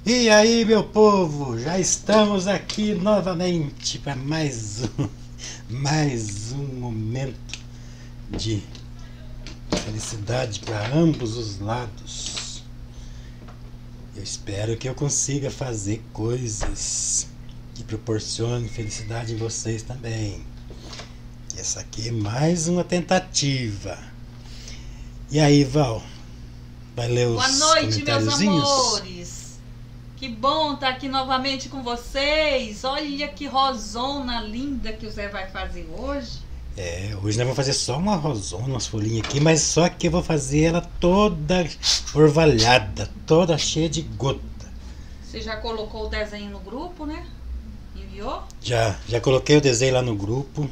E aí, meu povo, já estamos aqui novamente para mais um momento de felicidade para ambos os lados. Eu espero que eu consiga fazer coisas que proporcionem felicidade em vocês também. Essa aqui é mais uma tentativa. E aí, Val? Vai ler os Boa noite, meus comentáriozinhos? amores. Que bom estar aqui novamente com vocês. Olha que rosona linda que o Zé vai fazer hoje. Hoje nós vamos fazer só uma rosona, umas folhinhas aqui, mas só que eu vou fazer ela toda orvalhada, toda cheia de gota. Você já colocou o desenho no grupo, né? Enviou? Já coloquei o desenho lá no grupo.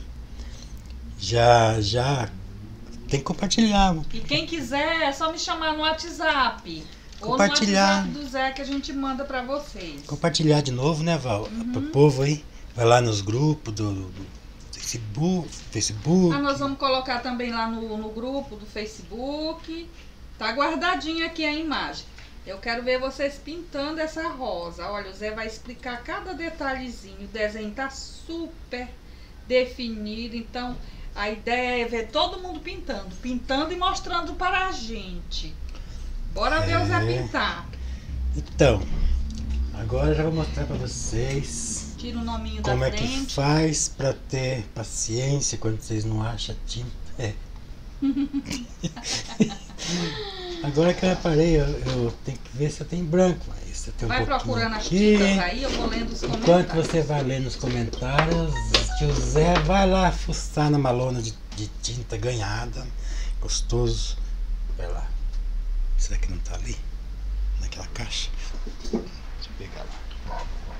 Já tem que compartilhar. E quem quiser é só me chamar no WhatsApp. Compartilhar. Ou no WhatsApp do Zé que a gente manda pra vocês. Compartilhar de novo, né, Val? Pro povo aí. Vai lá nos grupos do Facebook. Nós vamos colocar também lá no grupo do Facebook. Tá guardadinho aqui a imagem. Eu quero ver vocês pintando essa rosa. Olha, o Zé vai explicar cada detalhezinho. O desenho tá super definido. Então, a ideia é ver todo mundo pintando e mostrando para a gente. Bora ver o Zé pintar. Então, agora eu já vou mostrar para vocês Tira o nominho como da é que frente. faz para ter paciência quando vocês não acham tinta. Agora que eu reparei, eu tenho que ver se eu tenho branco. Mas eu tenho Vai pouquinho procurando as aqui. tintas aí, eu vou lendo os Enquanto comentários. você vai ler nos comentários, que o Zé vai lá fuçar na malona de tinta ganhada. Gostoso. Vai lá. Será que não tá ali? Naquela caixa? Deixa eu pegar lá.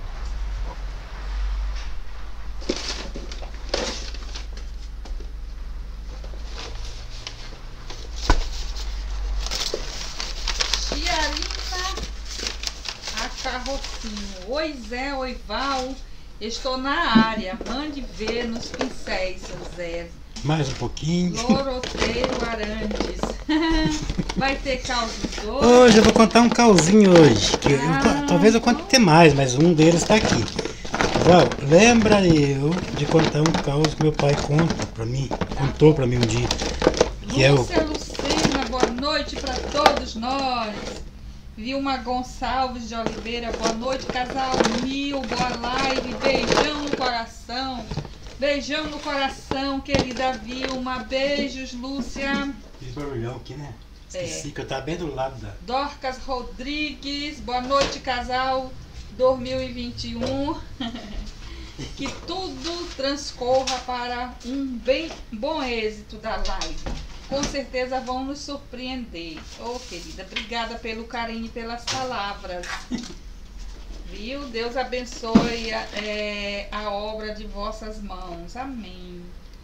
Tiarina, a carrocinho. Oi Zé, oi Val. Estou na área. Mande ver nos pincéis, seu Zé. Mais um pouquinho. Loroteiro Arantes. Vai ter caos hoje? Hoje eu vou contar um causinho hoje. Talvez eu conte até mais, mas um deles está aqui. Val, lembra eu de contar um caos que meu pai contou pra mim um dia. Que é o... Lúcia Lucena, boa noite para todos nós. Vilma Gonçalves de Oliveira, boa noite, casal Mil, boa live, beijão no coração. Beijão no coração, querida Vilma. Beijos, Lúcia. Fiz barulhão aqui, né? Esqueci que eu tava bem do lado da... Dorcas Rodrigues, boa noite, casal 2021. Que tudo transcorra para um bom êxito da live. Com certeza vão nos surpreender. Oh, querida, obrigada pelo carinho e pelas palavras. Viu? Deus abençoe a obra de vossas mãos. Amém.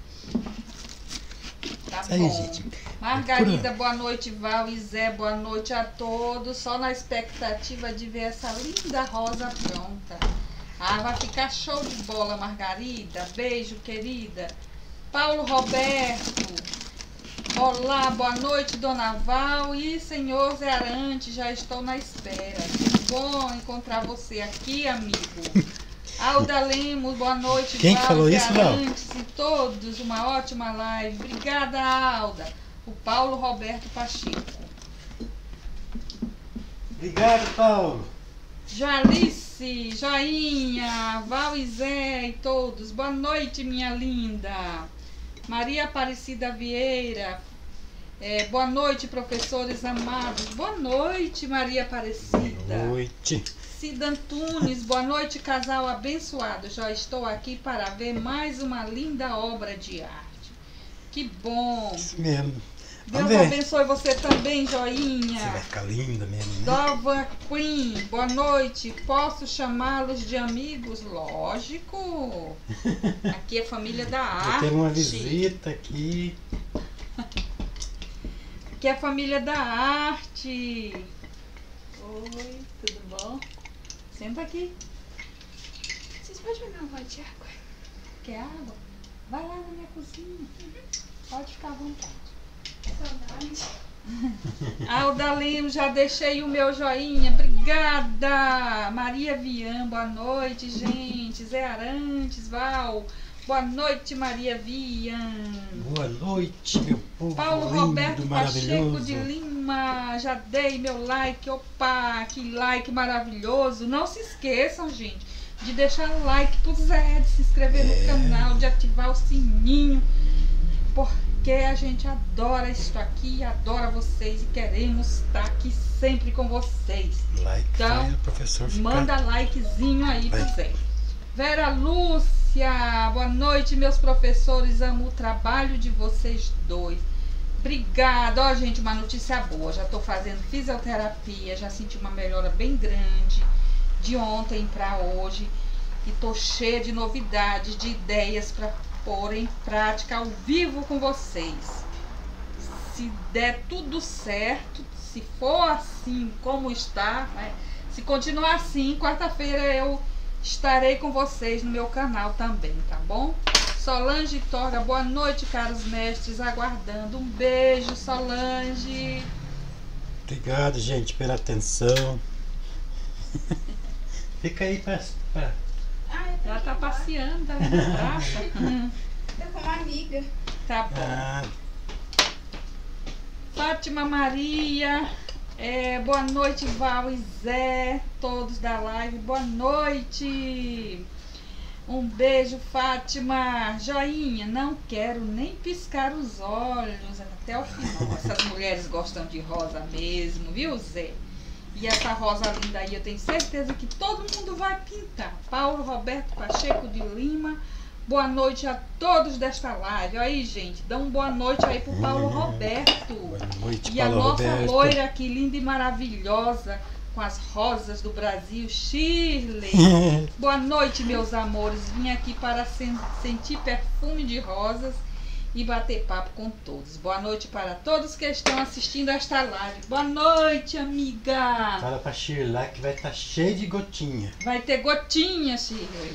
Tá Isso aí, bom. gente. Margarida, boa noite, Val e Zé, boa noite a todos. Só na expectativa de ver essa linda rosa pronta. Vai ficar show de bola, Margarida. Beijo, querida. Paulo Roberto. Olá, boa noite, Dona Val e senhor Zé Arantes, já estou na espera. Que bom encontrar você aqui, amigo. Alda Lemos, boa noite, Quem Val, falou Zé isso, Val? Arantes e todos, uma ótima live. Obrigada, Alda. O Paulo Roberto Pacheco. Obrigado, Paulo. Jalice, joinha, Val e Zé e todos, boa noite, minha linda. Maria Aparecida Vieira, boa noite, professores amados. Boa noite, Maria Aparecida. Boa noite. Cida Antunes, boa noite, casal abençoado. Já estou aqui para ver mais uma linda obra de arte. Que bom. Isso mesmo. Deus Vamos ver. abençoe você também, Você vai joinha. ficar linda mesmo, né? Dova Queen, boa noite. Posso chamá-los de amigos? Lógico. Aqui é família da Eu arte. tenho uma visita aqui. Aqui é a família da arte. Oi, tudo bom? Senta aqui. Vocês podem me dar um gole de água? Quer água? Vai lá na minha cozinha. Pode ficar à vontade. Saudade. Alda Lemos, já deixei o meu joinha. Obrigada. Maria Vian, boa noite, gente. Zé Arantes, Val. Boa noite, Maria Vian. Boa noite, meu povo Paulo lindo, Roberto Pacheco maravilhoso. de Lima. Já dei meu like. Opa, que like maravilhoso. Não se esqueçam, gente, de deixar o like pro Zé, de se inscrever no canal, de ativar o sininho. Porque a gente adora isso aqui, adora vocês e queremos estar aqui sempre com vocês. Like, Então, faz o professor ficar. manda likezinho aí pro Vai. Zé. Vera Lúcia, boa noite, meus professores. Amo o trabalho de vocês dois. Obrigada. Ó, gente, uma notícia boa. Já tô fazendo fisioterapia, já senti uma melhora bem grande de ontem para hoje. E tô cheia de novidades, de ideias para pôr em prática ao vivo com vocês. Se der tudo certo, se for assim como está, né? Se continuar assim, quarta-feira eu estarei com vocês no meu canal também, tá bom? Solange Torga, boa noite, caros mestres, aguardando. Um beijo, Solange. Obrigado, gente, pela atenção. Fica aí pra... Ai, Ela tá passeando, tá na praça. tô com uma amiga. Tá bom. Ah, Fátima Maria, boa noite, Val e Zé, todos da live, boa noite. Um beijo, Fátima. Joinha, não quero nem piscar os olhos até o final. Essas mulheres gostam de rosa mesmo, viu, Zé? E essa rosa linda aí, eu tenho certeza que todo mundo vai pintar. Paulo Roberto Pacheco de Lima, boa noite a todos desta live. Aí, gente, dá uma boa noite aí pro Paulo Roberto. boa noite, E a Paulo nossa Roberto. loira aqui, linda e maravilhosa, com as rosas do Brasil, Shirley. Boa noite, meus amores. Vim aqui para sentir perfume de rosas e bater papo com todos. Boa noite para todos que estão assistindo esta live. Boa noite, amiga. Fala pra Shirley que vai estar cheio de gotinha. Vai ter gotinha, Shirley.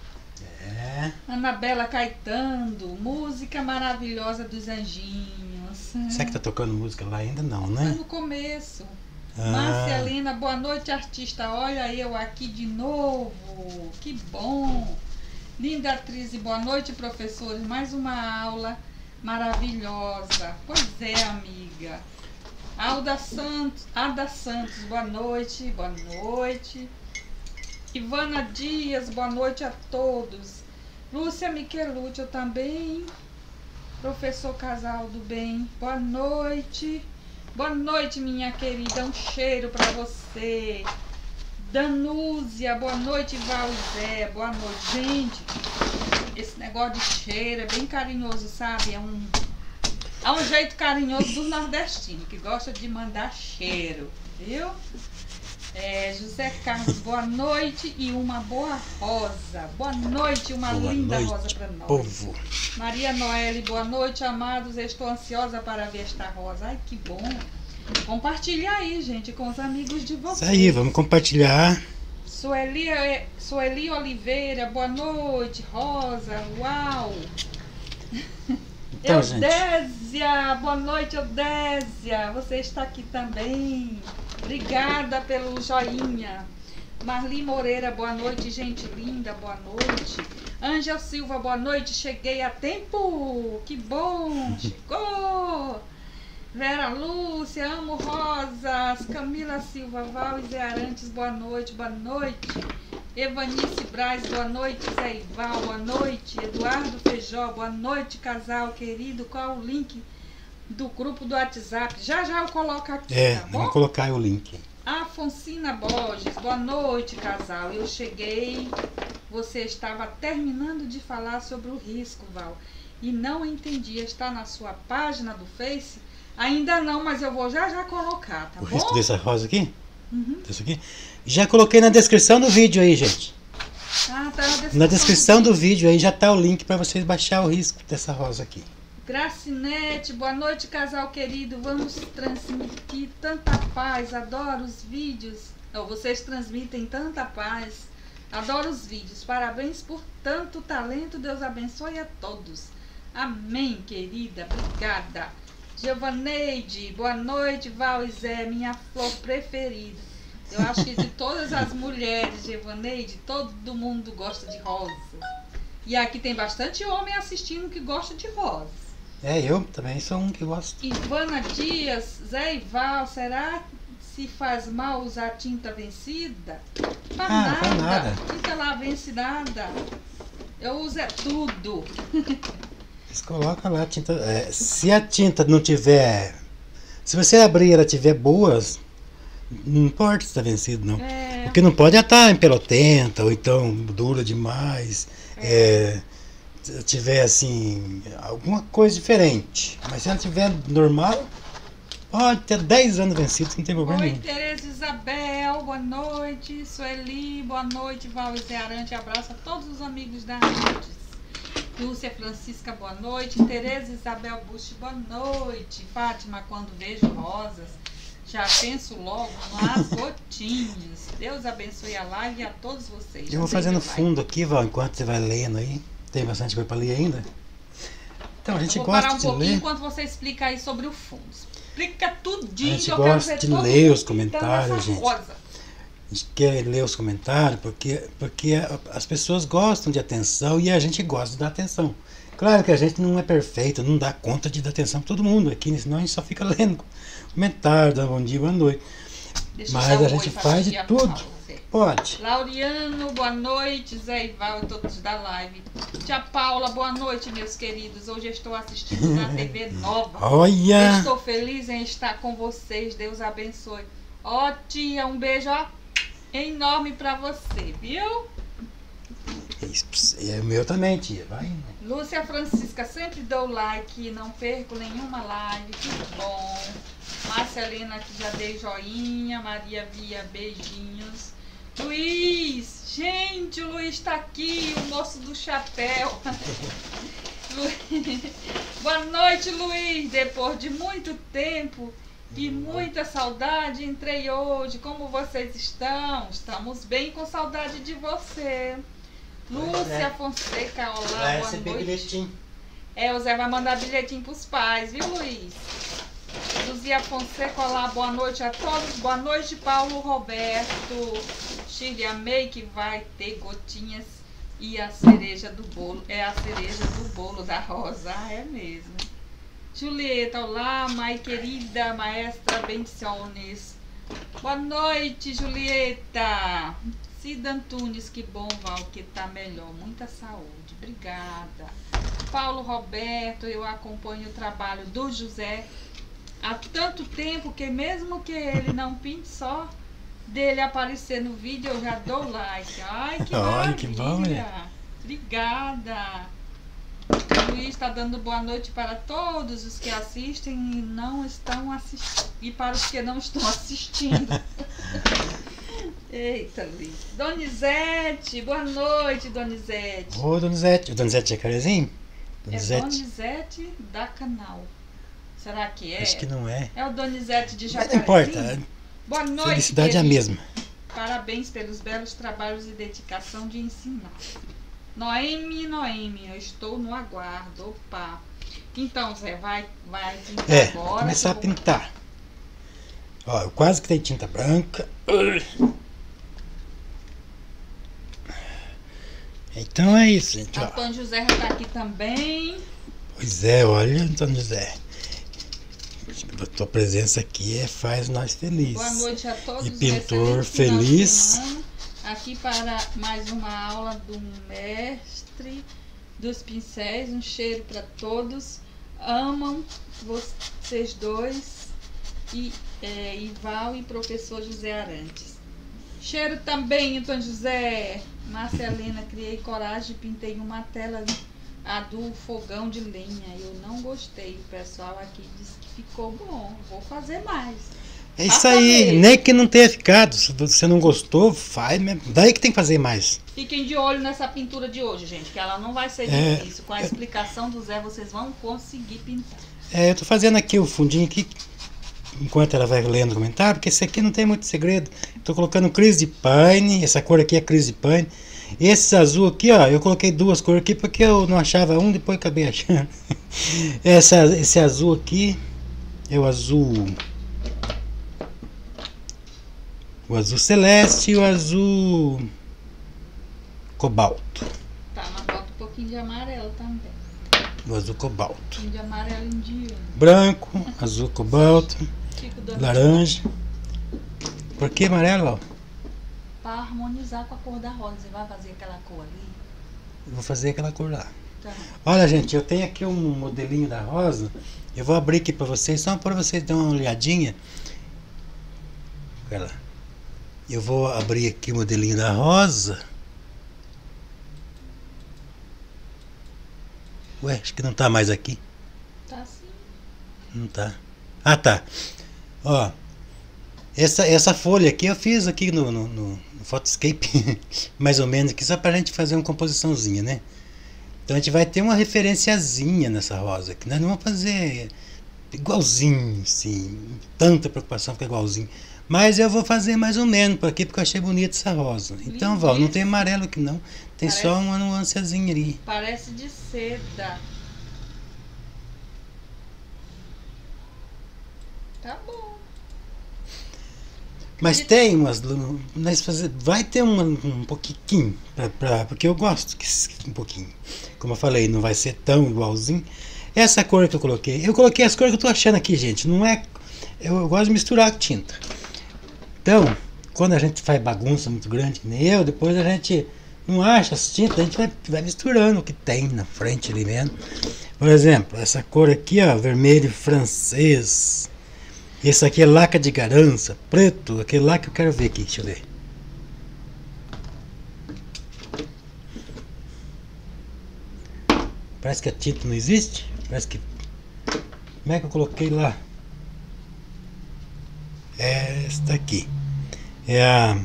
É. Anabela Caetano, música maravilhosa dos anjinhos. Será que tá tocando música lá ainda? Não, Tá né? no começo. Ah, Marcelina, boa noite, artista. Olha eu aqui de novo. Que bom. Linda atriz e boa noite, professores. Mais uma aula maravilhosa. Pois é, amiga. Ada Santos, boa noite. Boa noite. Ivana Dias, boa noite a todos. Lúcia Michelucci, eu também. Professor Casal do Bem, boa noite. Boa noite, minha querida. Um cheiro pra você. Danúzia, boa noite, Val e Zé. Boa noite, gente. Esse negócio de cheiro é bem carinhoso, sabe? É um jeito carinhoso do nordestino, que gosta de mandar cheiro, viu? José Carlos, boa noite e uma boa rosa. Boa noite, uma boa linda noite, rosa para nós. povo. Maria Noelle, boa noite, amados. Estou ansiosa para ver esta rosa. Ai, que bom. Compartilha aí, gente, com os amigos de vocês. Isso aí, vamos compartilhar. Sueli Oliveira, boa noite, Rosa. Uau. Então, gente. Eudésia, boa noite, Eudésia. Você está aqui também. Obrigada pelo joinha. Marli Moreira, boa noite, gente linda, boa noite. Ângela Silva, boa noite, cheguei a tempo. Que bom, chegou. Vera Lúcia, amo rosas. Camila Silva, Val e Zé Arantes, boa noite, boa noite. Evanice Braz, boa noite. Zé Ival, boa noite. Eduardo Feijó, boa noite, casal querido. Qual o link do grupo do WhatsApp? Já eu coloco aqui, tá bom? Vamos colocar aí o link. Afonsina Borges, boa noite, casal. Eu cheguei, você estava terminando de falar sobre o risco, Val, e não entendi. Está na sua página do Face? Ainda não, mas eu vou já colocar, tá O bom? risco dessa rosa aqui? Uhum. Desse aqui? Já coloquei na descrição do vídeo aí, gente. Ah, tá Na descrição do vídeo aí já tá o link para vocês baixar o risco dessa rosa aqui. Gracinete, boa noite, casal querido. Vamos transmitir tanta paz. Adoro os vídeos. Vocês transmitem tanta paz. Adoro os vídeos. Parabéns por tanto talento. Deus abençoe a todos. Amém, querida. Obrigada. Giovaneide, boa noite, Val e Zé, minha flor preferida. Eu acho que de todas as mulheres, Giovaneide, todo mundo gosta de rosas. E aqui tem bastante homem assistindo que gosta de rosas. Eu também sou um que gosto. Ivana Dias, Zé e Val, será que se faz mal usar tinta vencida? Faz Não faz nada. Tinta lá vencida. Eu uso tudo. Você coloca lá a tinta. Se a tinta não tiver. Se você abrir e ela tiver boas, não importa se está vencido, não. O que não pode é estar empelotenta ou então dura demais. Se tiver assim, alguma coisa diferente. Mas se ela tiver normal, pode ter 10 anos vencidos, não tem problema Oi, nenhum. Tereza Isabel, boa noite. Sueli, boa noite. Val e Zé Arante, abraço a todos os amigos da Arantes. Lúcia Francisca, boa noite. Tereza Isabel Bush, boa noite. Fátima, quando vejo rosas, já penso logo nas gotinhas. Deus abençoe a live e a todos vocês. Eu vou fazendo fundo aqui, Val, enquanto você vai lendo aí. Tem bastante coisa para ler ainda. Então, a gente gosta de ler. Enquanto você explica aí sobre o fundo. Explica tudinho. A gente gosta de ler os comentários, gente. A gente quer ler os comentários porque as pessoas gostam de atenção e a gente gosta de dar atenção. Claro que a gente não é perfeito, não dá conta de dar atenção para todo mundo aqui, senão a gente só fica lendo comentários, dá bom dia, boa noite. Mas a gente faz de tudo. Pode. Lauriano, boa noite. Zé e Val e todos da live. Tia Paula, boa noite, meus queridos. Hoje estou assistindo na TV Nova. Olha! Estou feliz em estar com vocês. Deus abençoe. Ó, tia, um beijo enorme pra você, viu? É o meu também, tia. Vai. Lúcia Francisca, sempre dou like, não perco nenhuma live. Que bom. Marcelina, que já dei joinha. Maria Via, beijinhos. Luiz, gente, o Luiz tá aqui, o moço do chapéu. Boa noite, Luiz. Depois de muito tempo e muita saudade, entrei hoje. Como vocês estão? Estamos bem, com saudade de você. Lúcia Fonseca, olá, boa noite. Bilhetinho. O Zé vai mandar bilhetinho pros pais, viu, Luiz? Luzia Fonseca, olá, boa noite a todos. Boa noite, Paulo Roberto. Shirley, amei que vai ter gotinhas e a cereja do bolo. É a cereja do bolo da Rosa. É mesmo. Julieta, olá, mãe querida, maestra Benciones. Boa noite, Julieta. Cida Antunes, que bom, Val, que tá melhor. Muita saúde. Obrigada. Paulo Roberto, eu acompanho o trabalho do José há tanto tempo que mesmo que ele não pinte, só dele aparecer no vídeo eu já dou like. Ai, que maravilha. Que bom, né? Obrigada. O Luiz está dando boa noite para todos os que assistem e não estão assistindo. E para os que não estão assistindo. Eita, Luiz. Donizete, boa noite, Donizete. Ô, Donizete. O Donizete é Carezinho? Donizete. É Donizete da Canal. Será que é? Acho que não é. É o Donizete de Mas Jacarezinho? não importa. Boa noite, Felicidade é a mesma. Parabéns pelos belos trabalhos e dedicação de ensinar. Noemi, eu estou no aguardo. Opa. Então, Zé, vai pintar agora. Começar a pintar. Ó, eu quase que tenho tinta branca. Então é isso, gente. Antônio José já está aqui também. Pois é, olha, Antônio José. A tua presença aqui faz nós felizes. Boa noite a todos. E pintor feliz. Aqui para mais uma aula do mestre dos pincéis. Um cheiro para todos. Amam vocês dois. E Val e professor José Arantes. Cheiro também, Antônio José. Marcelina, criei coragem e pintei uma tela, a do fogão de lenha. Eu não gostei. O pessoal aqui disse que ficou bom. Vou fazer mais. É isso aí, nem que não tenha ficado. Se você não gostou, faz mesmo. Daí que tem que fazer mais. Fiquem de olho nessa pintura de hoje, gente, que ela não vai ser difícil. Com a explicação do Zé, vocês vão conseguir pintar. Eu tô fazendo aqui o fundinho aqui, enquanto ela vai lendo o comentário, porque esse aqui não tem muito segredo. Tô colocando Crise de Pine, essa cor aqui é Crise de Pine. Esse azul aqui, ó, eu coloquei duas cores aqui porque eu não achava um, depois acabei achando. Esse azul aqui é o azul celeste e o azul cobalto. Tá, mas bota um pouquinho de amarelo também. O azul cobalto. Um pouquinho de amarelo indiano. Branco, azul cobalto, Fico dando laranja. Por que amarelo? Ó? pra harmonizar com a cor da rosa. Você vai fazer aquela cor ali? Eu vou fazer aquela cor lá. Tá. Olha, gente, eu tenho aqui um modelinho da rosa. Eu vou abrir aqui pra vocês, só para vocês darem uma olhadinha. Olha lá. Eu vou abrir aqui o modelinho da rosa. Ué, acho que não tá mais aqui. Tá sim. Não tá. Ah, tá. Ó, essa folha aqui eu fiz aqui no Photoscape, mais ou menos aqui, só pra gente fazer uma composiçãozinha, né? Então a gente vai ter uma referenciazinha nessa rosa aqui, né? Não vamos fazer igualzinho, assim, tanta preocupação ficar igualzinho. Mas eu vou fazer mais ou menos por aqui, porque eu achei bonita essa rosa. Então, Val, não tem amarelo aqui não, tem Parece- só uma nuancezinha ali. Parece de seda. Tá bom. Mas tem umas. Vai ter um pouquinho, porque eu gosto um pouquinho. Como eu falei, não vai ser tão igualzinho. Essa cor que eu coloquei as cores que eu tô achando aqui, gente. Não é. Eu gosto de misturar com tinta. Então, quando a gente faz bagunça muito grande, que nem eu, depois a gente não acha as tintas, a gente vai misturando o que tem na frente ali mesmo. Por exemplo, essa cor aqui, ó, vermelho francês. Esse aqui é laca de garança, preto, aquele lá que eu quero ver aqui, deixa eu ver. Parece que a tinta não existe. Parece que. Como é que eu coloquei lá? É esta aqui. É a.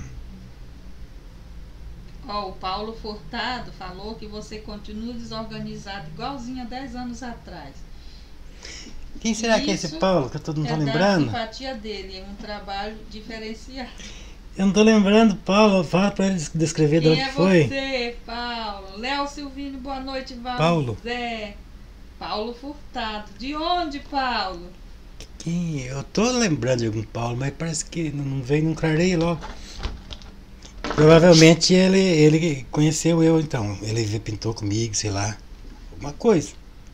Ó, o Paulo Furtado falou que você continua desorganizado, igualzinho há 10 anos atrás. Quem será que é esse Isso Paulo? Que eu não tô É da lembrando? simpatia dele, é um trabalho diferenciado. Eu não tô lembrando, Paulo. Fala pra ele descrever de Quem onde é foi. você, Paulo? Léo Silvino, boa noite, Val. Paulo. Zé. Paulo Furtado. De onde, Paulo? Eu tô lembrando de algum Paulo, mas parece que não veio, não clarei logo. Provavelmente ele conheceu eu, então. Ele pintou comigo, sei lá. Alguma coisa.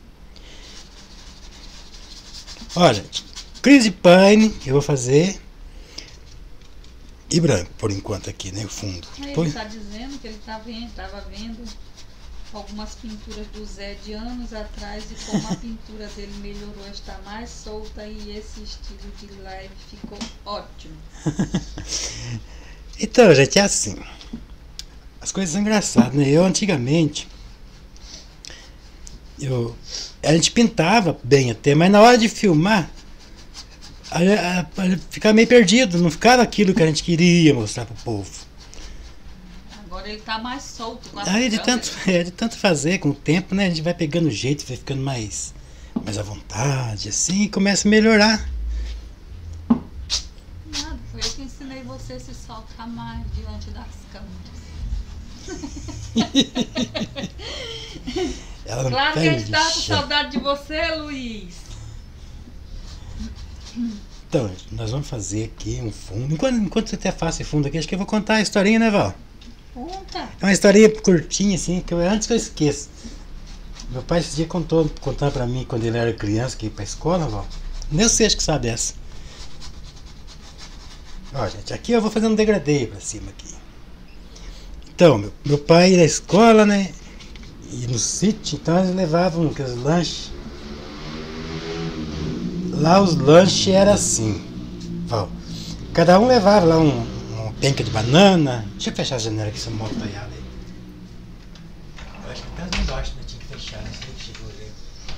Olha, Crazy Pine eu vou fazer. E branco, por enquanto aqui, né? O fundo. Ele Põe. está dizendo que ele estava vendo algumas pinturas do Zé de anos atrás e como a pintura dele melhorou, está mais solta e esse estilo de live ficou ótimo. Então, gente, é assim. As coisas são engraçadas, né? Eu antigamente a gente pintava bem até, mas na hora de filmar ficava meio perdido, não ficava aquilo que a gente queria mostrar pro povo. Agora ele está mais solto com a Aí de câmera. tanto fazer com o tempo, né? A gente vai pegando jeito, vai ficando mais à vontade, assim, e começa a melhorar. Nada, foi eu que ensinei você a se soltar mais diante das câmeras. Ela não Claro que a gente perde tá com chão. saudade de você, Luiz. Então, nós vamos fazer aqui um fundo. Enquanto você até faz esse fundo aqui, acho que eu vou contar a historinha, né, Val? Conta. É uma historinha curtinha, assim, antes que eu esqueça. Meu pai esse dia contando pra mim quando ele era criança, que ia pra escola, Val. Nem eu sei, acho que sabe essa. Ó, gente, aqui eu vou fazer um degradê pra cima aqui. Então, meu pai ia na escola, né? E no sítio, então eles levavam aqueles lanches. Lá os lanches eram assim. Ó, cada um levava lá uma penca de banana. Deixa eu fechar a janela aqui, essa moto tá aí. Eu acho que tá lá embaixo, né? Tinha que fechar, não sei que chegou ali.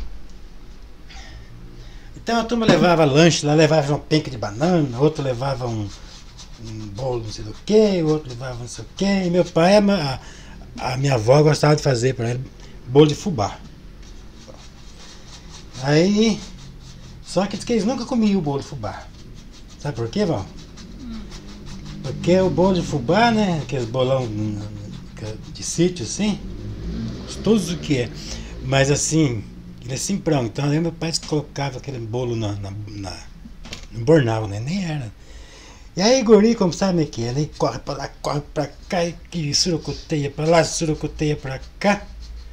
Então a turma levava lanche, lá levava uma penca de banana, outro levava um bolo não sei do que, o outro levava não sei o que. E meu pai, a minha avó gostava de fazer para ele bolo de fubá. Aí, só que diz que eles nunca comiam o bolo de fubá. Sabe por quê, Val? Porque o bolo de fubá, né, aqueles bolão de sítio assim, gostoso que é. Mas assim, Ele é simprão. Então eu lembro meu pai colocava aquele bolo no bornal, né? Nem era. E aí, guri, como sabe que é? Ele corre pra lá, corre pra cá, e surucuteia pra lá, surucuteia pra cá.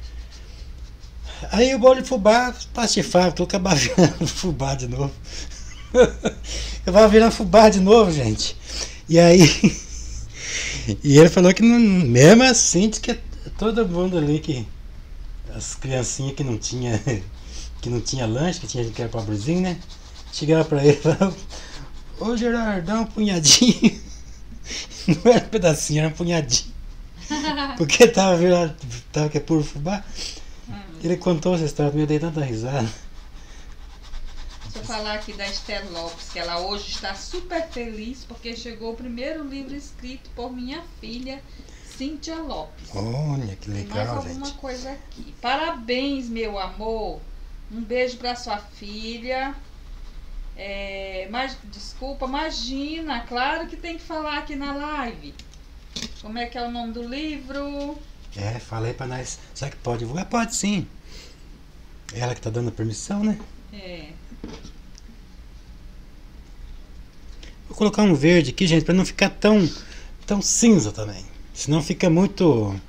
Aí o bolo de fubá, pastifava, tu acabava virando fubá de novo. Acabava virando fubá de novo, gente. E aí, e ele falou que não, mesmo assim, diz que todo mundo ali, que as criancinhas que não tinha lanche, que tinha gente que era pobrezinho, né? Chegava pra ele e falava: ô Gerardo, dá um punhadinho. Não era um pedacinho, era um punhadinho. Porque tava que é puro fubá. Ele contou essa história, me dei tanta risada. Deixa eu falar aqui da Esther Lopes, que ela hoje está super feliz porque chegou o primeiro livro escrito por minha filha, Cíntia Lopes. Olha, que Tem legal, mais alguma gente. coisa aqui. Parabéns, meu amor. Um beijo para sua filha. Desculpa, imagina, claro que tem que falar aqui na live. Como é que é o nome do livro? Falei pra nós. Será que pode divulgar? Pode sim. Ela que tá dando permissão, né? Vou colocar um verde aqui, gente, pra não ficar tão cinza também. Senão fica muito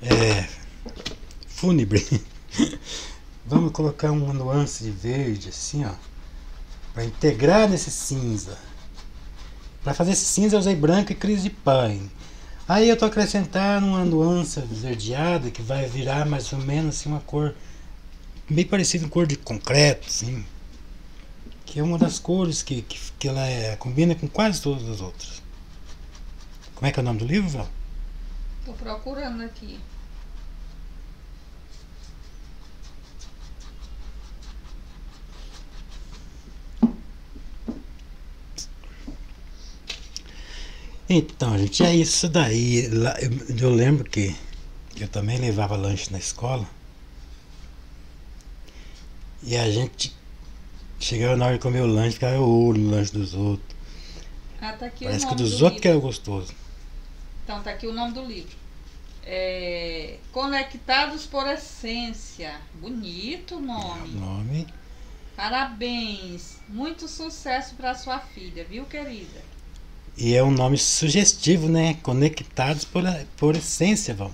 fúnebre. Vamos colocar uma nuance de verde, assim, ó. Pra integrar nesse cinza. Pra fazer esse cinza eu usei branco e crise de pine. Aí eu tô acrescentando uma nuance esverdeada que vai virar mais ou menos assim uma cor bem parecida com cor de concreto, assim. Que é uma das cores que ela combina com quase todas as outras. Como é que é o nome do livro, Val? Tô procurando aqui. Então, gente, é isso daí. Eu lembro que eu também levava lanche na escola. E a gente chegava na hora de comer o lanche, ficava o olho no lanche dos outros. Tá aqui Parece o que nome dos do outros que livro. era gostoso. Então, tá aqui o nome do livro. Conectados por Essência. Bonito o nome. Nome. Parabéns. Muito sucesso para sua filha, viu, querida? E é um nome sugestivo, né? Conectados por essência, Val.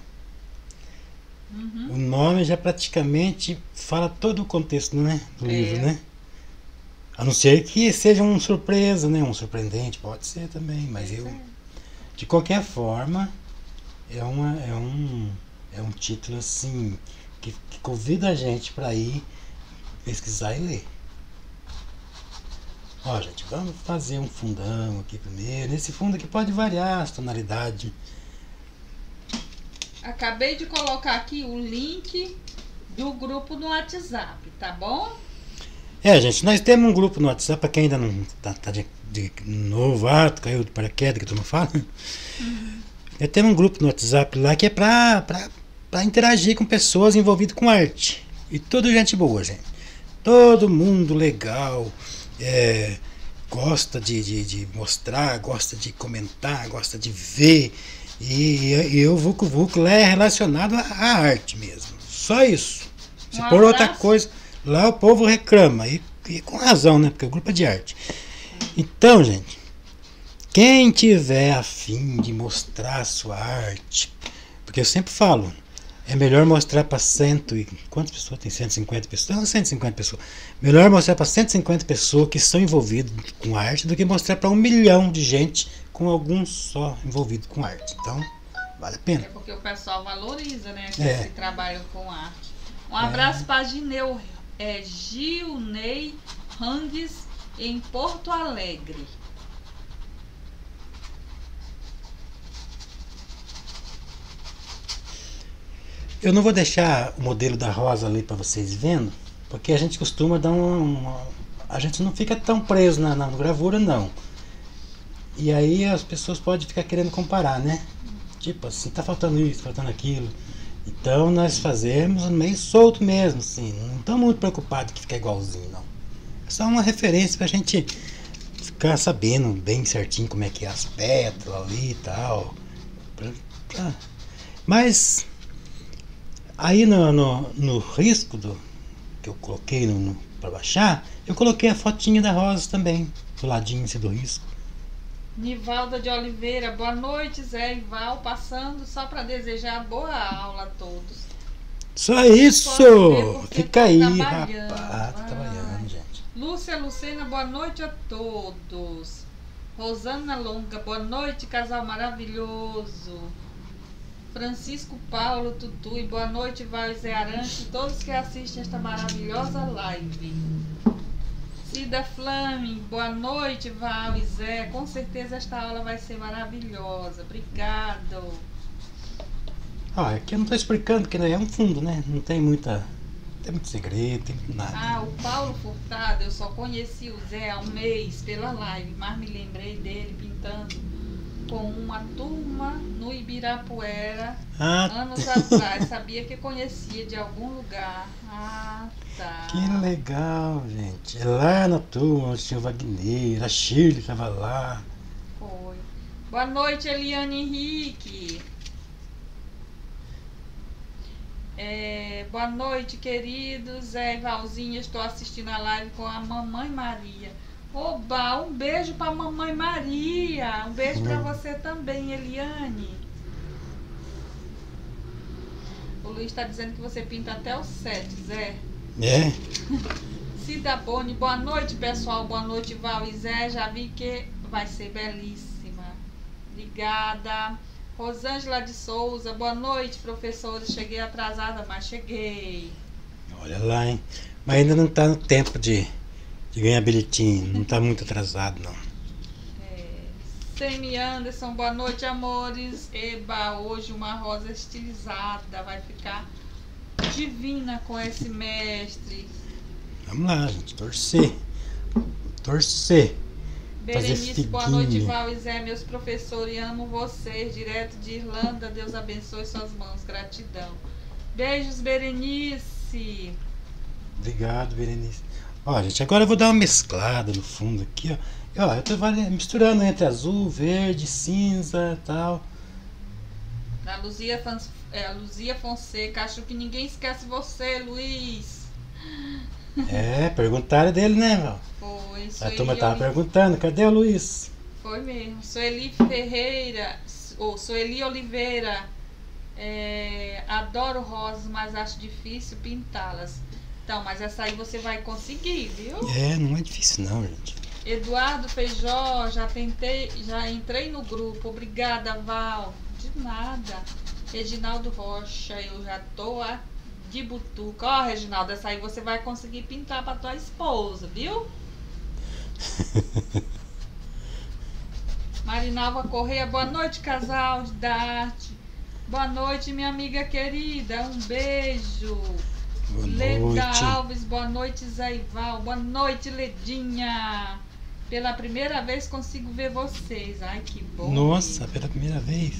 O nome já praticamente fala todo o contexto, né, do livro, né? A não ser que seja uma surpresa, né? Um surpreendente, pode ser também, mas de qualquer forma, é um título assim que convida a gente para ir pesquisar e ler. Ó, gente, vamos fazer um fundão aqui primeiro. Esse fundo aqui pode variar as tonalidades. Acabei de colocar aqui o link do grupo no WhatsApp, tá bom? Gente, nós temos um grupo no WhatsApp, para quem ainda não tá de novato, caiu de paraquedas, que a turma fala. Nós temos um grupo no WhatsApp lá que é para interagir com pessoas envolvidas com arte. E tudo gente boa, gente. Todo mundo legal. Gosta de mostrar, gosta de comentar, gosta de ver. E o Vucu Vucu lá é relacionado à arte mesmo. Só isso. Se por outra coisa, lá o povo reclama. E com razão, né? Porque o grupo é de arte. Então, gente, quem tiver a fim de mostrar a sua arte, porque eu sempre falo, é melhor mostrar para quantas pessoas? Tem 150 pessoas? Não, 150 pessoas. Melhor mostrar para 150 pessoas que estão envolvidas com arte do que mostrar para 1 milhão de gente com algum só envolvido com arte. Então, vale a pena. É porque o pessoal valoriza, né? Que trabalham com arte. Um abraço para Gilney Hangues, em Porto Alegre. Eu não vou deixar o modelo da rosa ali para vocês vendo, porque a gente costuma dar a gente não fica tão preso na gravura, não. E aí as pessoas podem ficar querendo comparar, né? Tipo assim, tá faltando isso, faltando aquilo. Então nós fazemos meio solto mesmo, assim. Não estamos muito preocupados que fica igualzinho, não. É só uma referência pra gente ficar sabendo bem certinho como é que é as pétalas ali e tal. Mas aí no risco que eu coloquei pra baixar, eu coloquei a fotinha da rosa também, do ladinho assim, do risco. Nivalda de Oliveira, boa noite, Zé e Val, passando só para desejar boa aula a todos. Só isso! Fica aí, trabalhando. rapaz, tá trabalhando, gente. Lúcia Lucena, boa noite a todos. Rosana Longa, boa noite, casal maravilhoso. Francisco Paulo Tutui, boa noite, Val e Zé Arantes, todos que assistem esta maravilhosa live. Cida Flaming, boa noite, Val e Zé. Com certeza esta aula vai ser maravilhosa. Obrigado. Aqui eu não tô explicando, porque é um fundo, né? Não tem muito segredo, tem nada. O Paulo Furtado, eu só conheci o Zé há um mês pela live, mas me lembrei dele pintando com uma turma no Ibirapuera anos atrás. Sabia que conhecia de algum lugar. Tá. Que legal, gente. É lá na turma onde tinha o Wagner, a Shirley estava lá. Foi. Boa noite, Eliane Henrique. Boa noite, queridos. Zé e Valzinha, estou assistindo a live com a Mamãe Maria. Oba, um beijo para a Mamãe Maria. Um beijo para você também, Eliane. O Luiz está dizendo que você pinta até o 7, Zé. É? Cida Boni, boa noite, pessoal. Boa noite, Val e Zé. Já vi que vai ser belíssima. Obrigada. Rosângela de Souza, boa noite, professores. Cheguei atrasada, mas cheguei. Olha lá, hein? Mas ainda não tá no tempo de ganhar bilhetinho. Não tá muito atrasado, não. Semi Anderson, boa noite, amores. Eba, hoje uma rosa estilizada. Vai ficar divina com esse mestre. Vamos lá, gente. Torcer. Berenice, boa noite, Val e Zé, meus professores, amo vocês, direto de Irlanda, Deus abençoe suas mãos, gratidão. Beijos, Berenice. Obrigado, Berenice. Ó, gente, agora eu vou dar uma mesclada no fundo aqui, ó. Eu tô misturando entre azul, verde, cinza e tal. A Luzia Fonseca, acho que ninguém esquece você, Luiz. Perguntaram dele, né, Val? Foi. A turma tava perguntando, cadê o Luiz? Foi mesmo. Sueli Oliveira. Adoro rosas, mas acho difícil pintá-las. Então, mas essa aí você vai conseguir, viu? Não é difícil não, gente. Eduardo Feijó, já entrei no grupo. Obrigada, Val. De nada. Reginaldo Rocha, eu já tô de butuca. Ó, Reginaldo, essa aí você vai conseguir pintar pra tua esposa, viu? Marinalva Correia, boa noite, casal de arte. Boa noite, minha amiga querida. Um beijo. Boa Leda noite. Alves, boa noite, Zaival. Boa noite, Ledinha. Pela primeira vez consigo ver vocês. Ai, que bom. Nossa, pela primeira vez.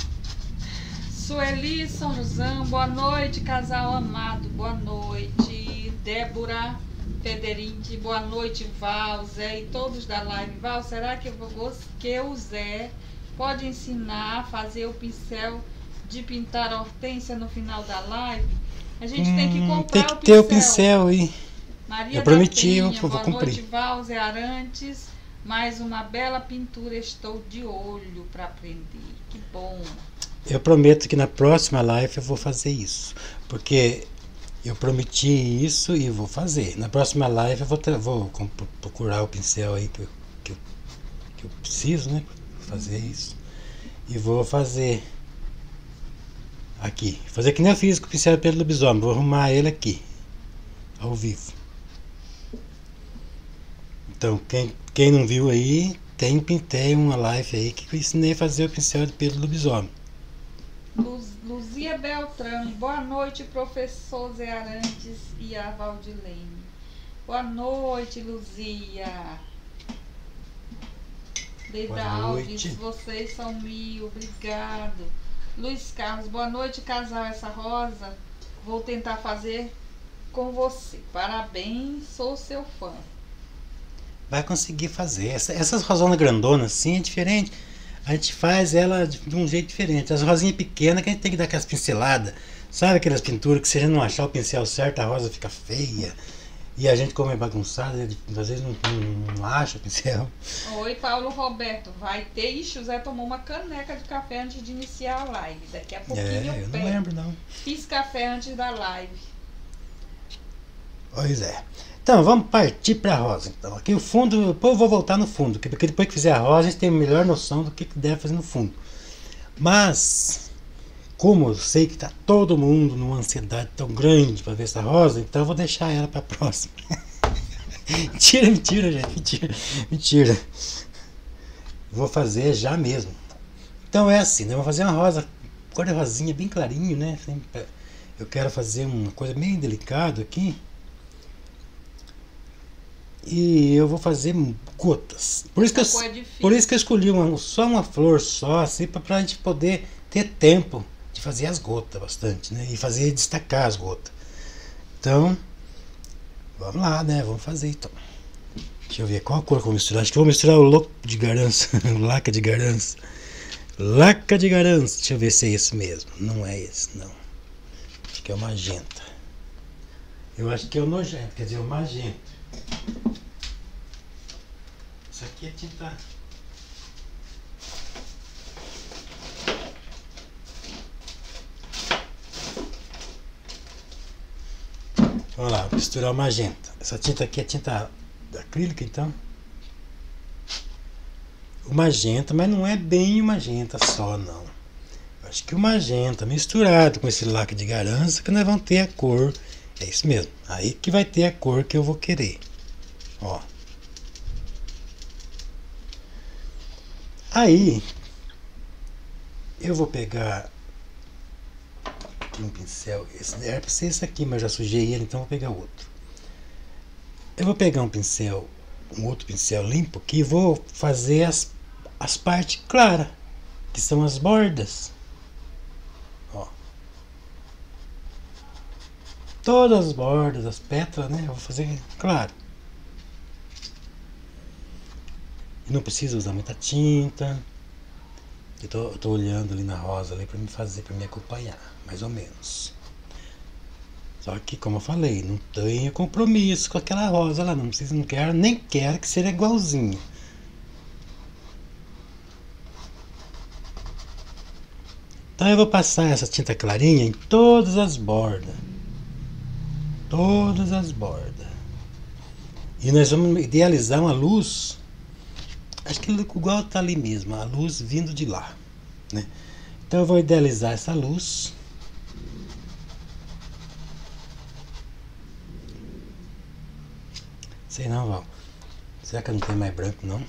Sueli São José, boa noite, casal amado. Boa noite, Débora Federici, boa noite, Val, Zé e todos da live. Val, será que o Zé pode ensinar a fazer o pincel de pintar hortênsia no final da live? A gente tem que comprar tem que ter o pincel aí. Maria eu prometi, da Penha, eu vou boa cumprir. noite, Val, Zé Arantes. Mais uma bela pintura, estou de olho para aprender. Que bom. Eu prometo que na próxima live eu vou fazer isso. Porque eu prometi isso e vou fazer. Na próxima live eu vou procurar o pincel aí que eu preciso, né? Pra fazer isso. E vou fazer aqui. Fazer que nem eu fiz com o pincel pelo lobisomem. Vou arrumar ele aqui. Ao vivo. Então, quem não viu aí, pintei uma live aí que eu ensinei a fazer o pincel de pelo lobisomem. Luzia Beltrame, boa noite, professor Zé Arantes e a Valdilene. Boa noite, Luzia. Deida Alves, vocês são 1000, obrigado. Luiz Carlos, boa noite, casal. Essa rosa vou tentar fazer com você. Parabéns, sou seu fã. Vai conseguir fazer. Essas rosonas grandonas assim é diferente. a gente faz ela de um jeito diferente. As rosinhas pequenas que a gente tem que dar aquelas pinceladas. Sabe aquelas pinturas que se a gente não achar o pincel certo, a rosa fica feia. E a gente, como é bagunçado, às vezes não acha o pincel. Oi, Paulo Roberto. Vai ter. Ixi, o Zé tomou uma caneca de café antes de iniciar a live. Daqui a pouquinho Eu não lembro, não. Fiz café antes da live. Pois é. Então, vamos partir para a rosa. Então, aqui o fundo, depois eu vou voltar no fundo, porque depois que fizer a rosa, a gente tem a melhor noção do que deve fazer no fundo. Mas, como eu sei que está todo mundo numa ansiedade tão grande para ver essa rosa, então eu vou deixar ela para a próxima. Mentira, gente, mentira. Vou fazer já mesmo. Então é assim, né? Eu vou fazer uma rosa, cor de rosinha bem clarinho, né? Eu quero fazer uma coisa bem delicada aqui. E eu vou fazer gotas. Por isso que eu escolhi só uma flor só, assim, para a gente poder ter tempo de fazer as gotas bastante, né? E fazer destacar as gotas. Então, vamos lá, né? Vamos fazer então. Deixa eu ver qual cor que eu vou misturar. Acho que eu vou misturar o louco de garança. Laca de garança. Laca de garança. Deixa eu ver se é esse mesmo. Não é esse, não. Acho que é o magenta. Eu acho que é o nojento, quer dizer, o magenta. Isso aqui é tinta. Vamos lá, vou misturar o magenta. Essa tinta aqui é tinta acrílica, então. O magenta, mas não é bem o magenta só, não. Acho que o magenta misturado com esse lacre de garança que nós vamos ter a cor. É isso mesmo. Aí que vai ter a cor que eu vou querer. Ó. Aí eu vou pegar um pincel. Esse era para ser esse aqui, mas eu já sujei ele, então vou pegar outro. Eu vou pegar um pincel, um outro pincel limpo aqui e vou fazer as partes claras, que são as bordas. Ó. Todas as bordas, as pétalas, né? Eu vou fazer claro. E não precisa usar muita tinta. Eu tô olhando ali na rosa ali para me fazer, para me acompanhar, mais ou menos. Só que, como eu falei, não tenho compromisso com aquela rosa lá, não precisa, não quero, nem quero que seja igualzinho. Então eu vou passar essa tinta clarinha em todas as bordas. Todas as bordas. E nós vamos idealizar uma luz. Acho que igual tá ali mesmo, a luz vindo de lá, né? Então eu vou idealizar essa luz. Sei não, Val. Será que não tem mais branco, não?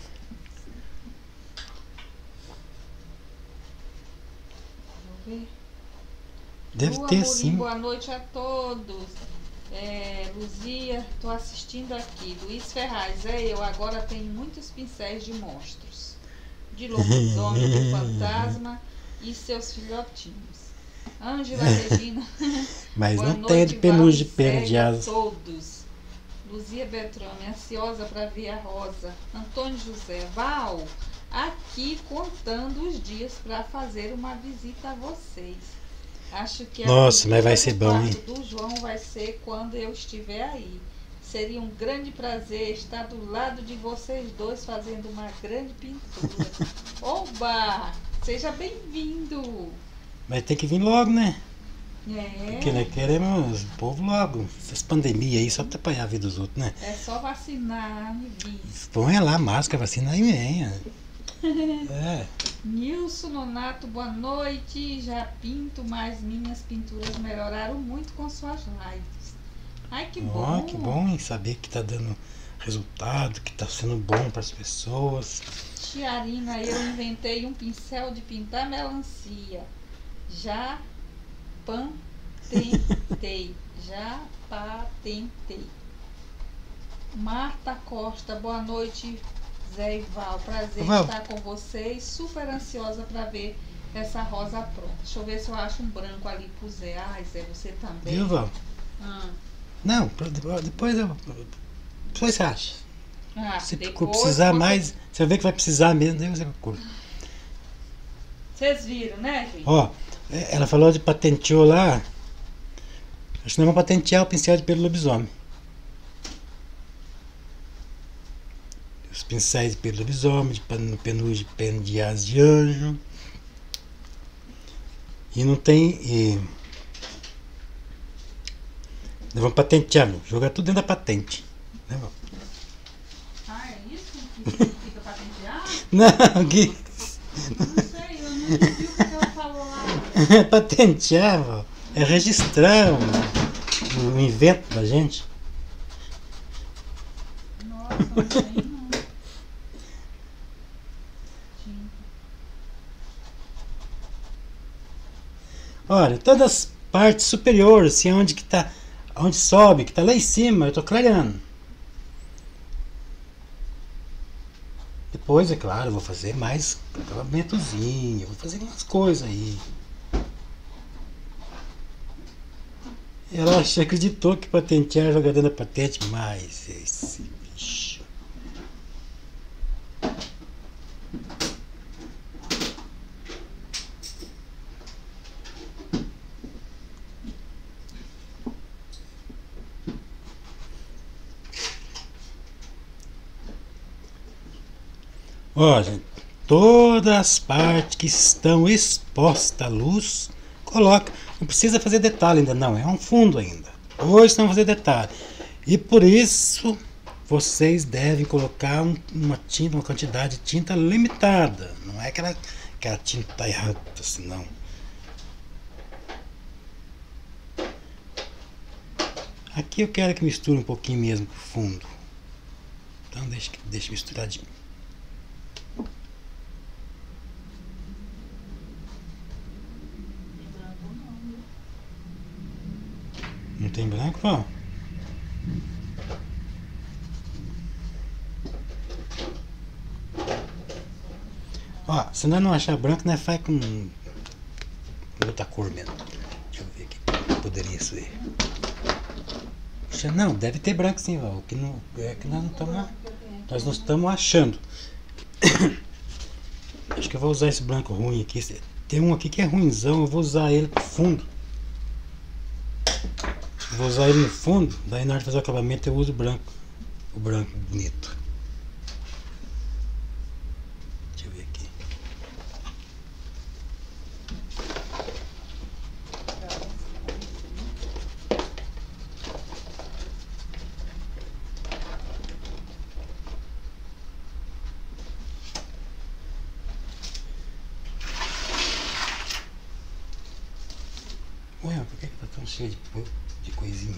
Vamos ver. Deve ter, Amorim, sim. Boa noite a todos. Luzia, estou assistindo aqui. Luiz Ferraz, eu agora tenho muitos pincéis de monstros, de lobisomem, de fantasma e seus filhotinhos. Ângela Regina. Mas boa não noite, tem de penugem de Val, pena de a asa. todos. Luzia Beltrame, ansiosa para ver a rosa. Antônio José, Val, aqui contando os dias para fazer uma visita a vocês. Acho que Nossa, mas vai ser bom, hein? do João vai ser quando eu estiver aí. Seria um grande prazer estar do lado de vocês dois fazendo uma grande pintura. Oba! Seja bem-vindo! Mas tem que vir logo, né? É. Porque nós queremos o povo logo. Essas pandemias aí só atrapalhar a vida dos outros, né? É só vacinar, amiguinho. Põe lá a máscara, vacina aí venha. É. Nilson Nonato, boa noite. Já pinto, mas minhas pinturas melhoraram muito com suas lives. Ai, que bom. Ó, que bom em saber que tá dando resultado, que tá sendo bom para as pessoas. Tiarina, eu inventei um pincel de pintar melancia. Já patentei. Já patentei. Marta Costa, boa noite, Zé e Val. Prazer estar com vocês. Super ansiosa para ver essa rosa pronta. Deixa eu ver se eu acho um branco ali pro Zé. Ai, Zé, você também. Viu, Val? Não, depois você acha. Se depois, precisar mais, você vê que vai precisar mesmo, daí você procura. Vocês viram, né, gente? Ó, ela falou de patenteou lá. Acho que não é pra patentear o pincel de pelo lobisomem. Os pincéis de pelo lobisomem, de penugem, pena de asa de anjo. E não tem. Nós vamos patentear, meu. Jogar tudo dentro da patente. Né, meu? Ah, é isso que significa patentear? Não, que. Não sei, eu não entendi o que ela falou lá. Patentear, vô, é registrar o invento da gente. Nossa, não sei não. Olha, todas as partes superiores, assim, onde que tá, onde sobe, que tá lá em cima, eu tô clareando. Depois, é claro, eu vou fazer mais acabamentozinho, vou fazer umas coisas aí. Ela acreditou que patentear jogador da patente, mas esse bicho. Ó, gente, todas as partes que estão expostas à luz, coloca. Não precisa fazer detalhe ainda, não. É um fundo ainda. Hoje não fazer detalhe. E por isso vocês devem colocar uma tinta, uma quantidade de tinta limitada. Não é aquela tinta errada, assim, não. Aqui eu quero que misture um pouquinho mesmo pro fundo. Então deixa misturadinho. Não tem branco, ó. Ó, se nós não achar branco, nós faz com outra cor mesmo. Deixa eu ver aqui. Poderia ser. Não, deve ter branco sim, ó. O que não é que nós não estamos achando. Acho que eu vou usar esse branco ruim aqui. Tem um aqui que é ruinzão, eu vou usar ele pro fundo. Vou usar ele no fundo, daí na hora de fazer o acabamento eu uso o branco bonito. Deixa eu ver aqui. Ué, por que tá tão cheio de coisinha?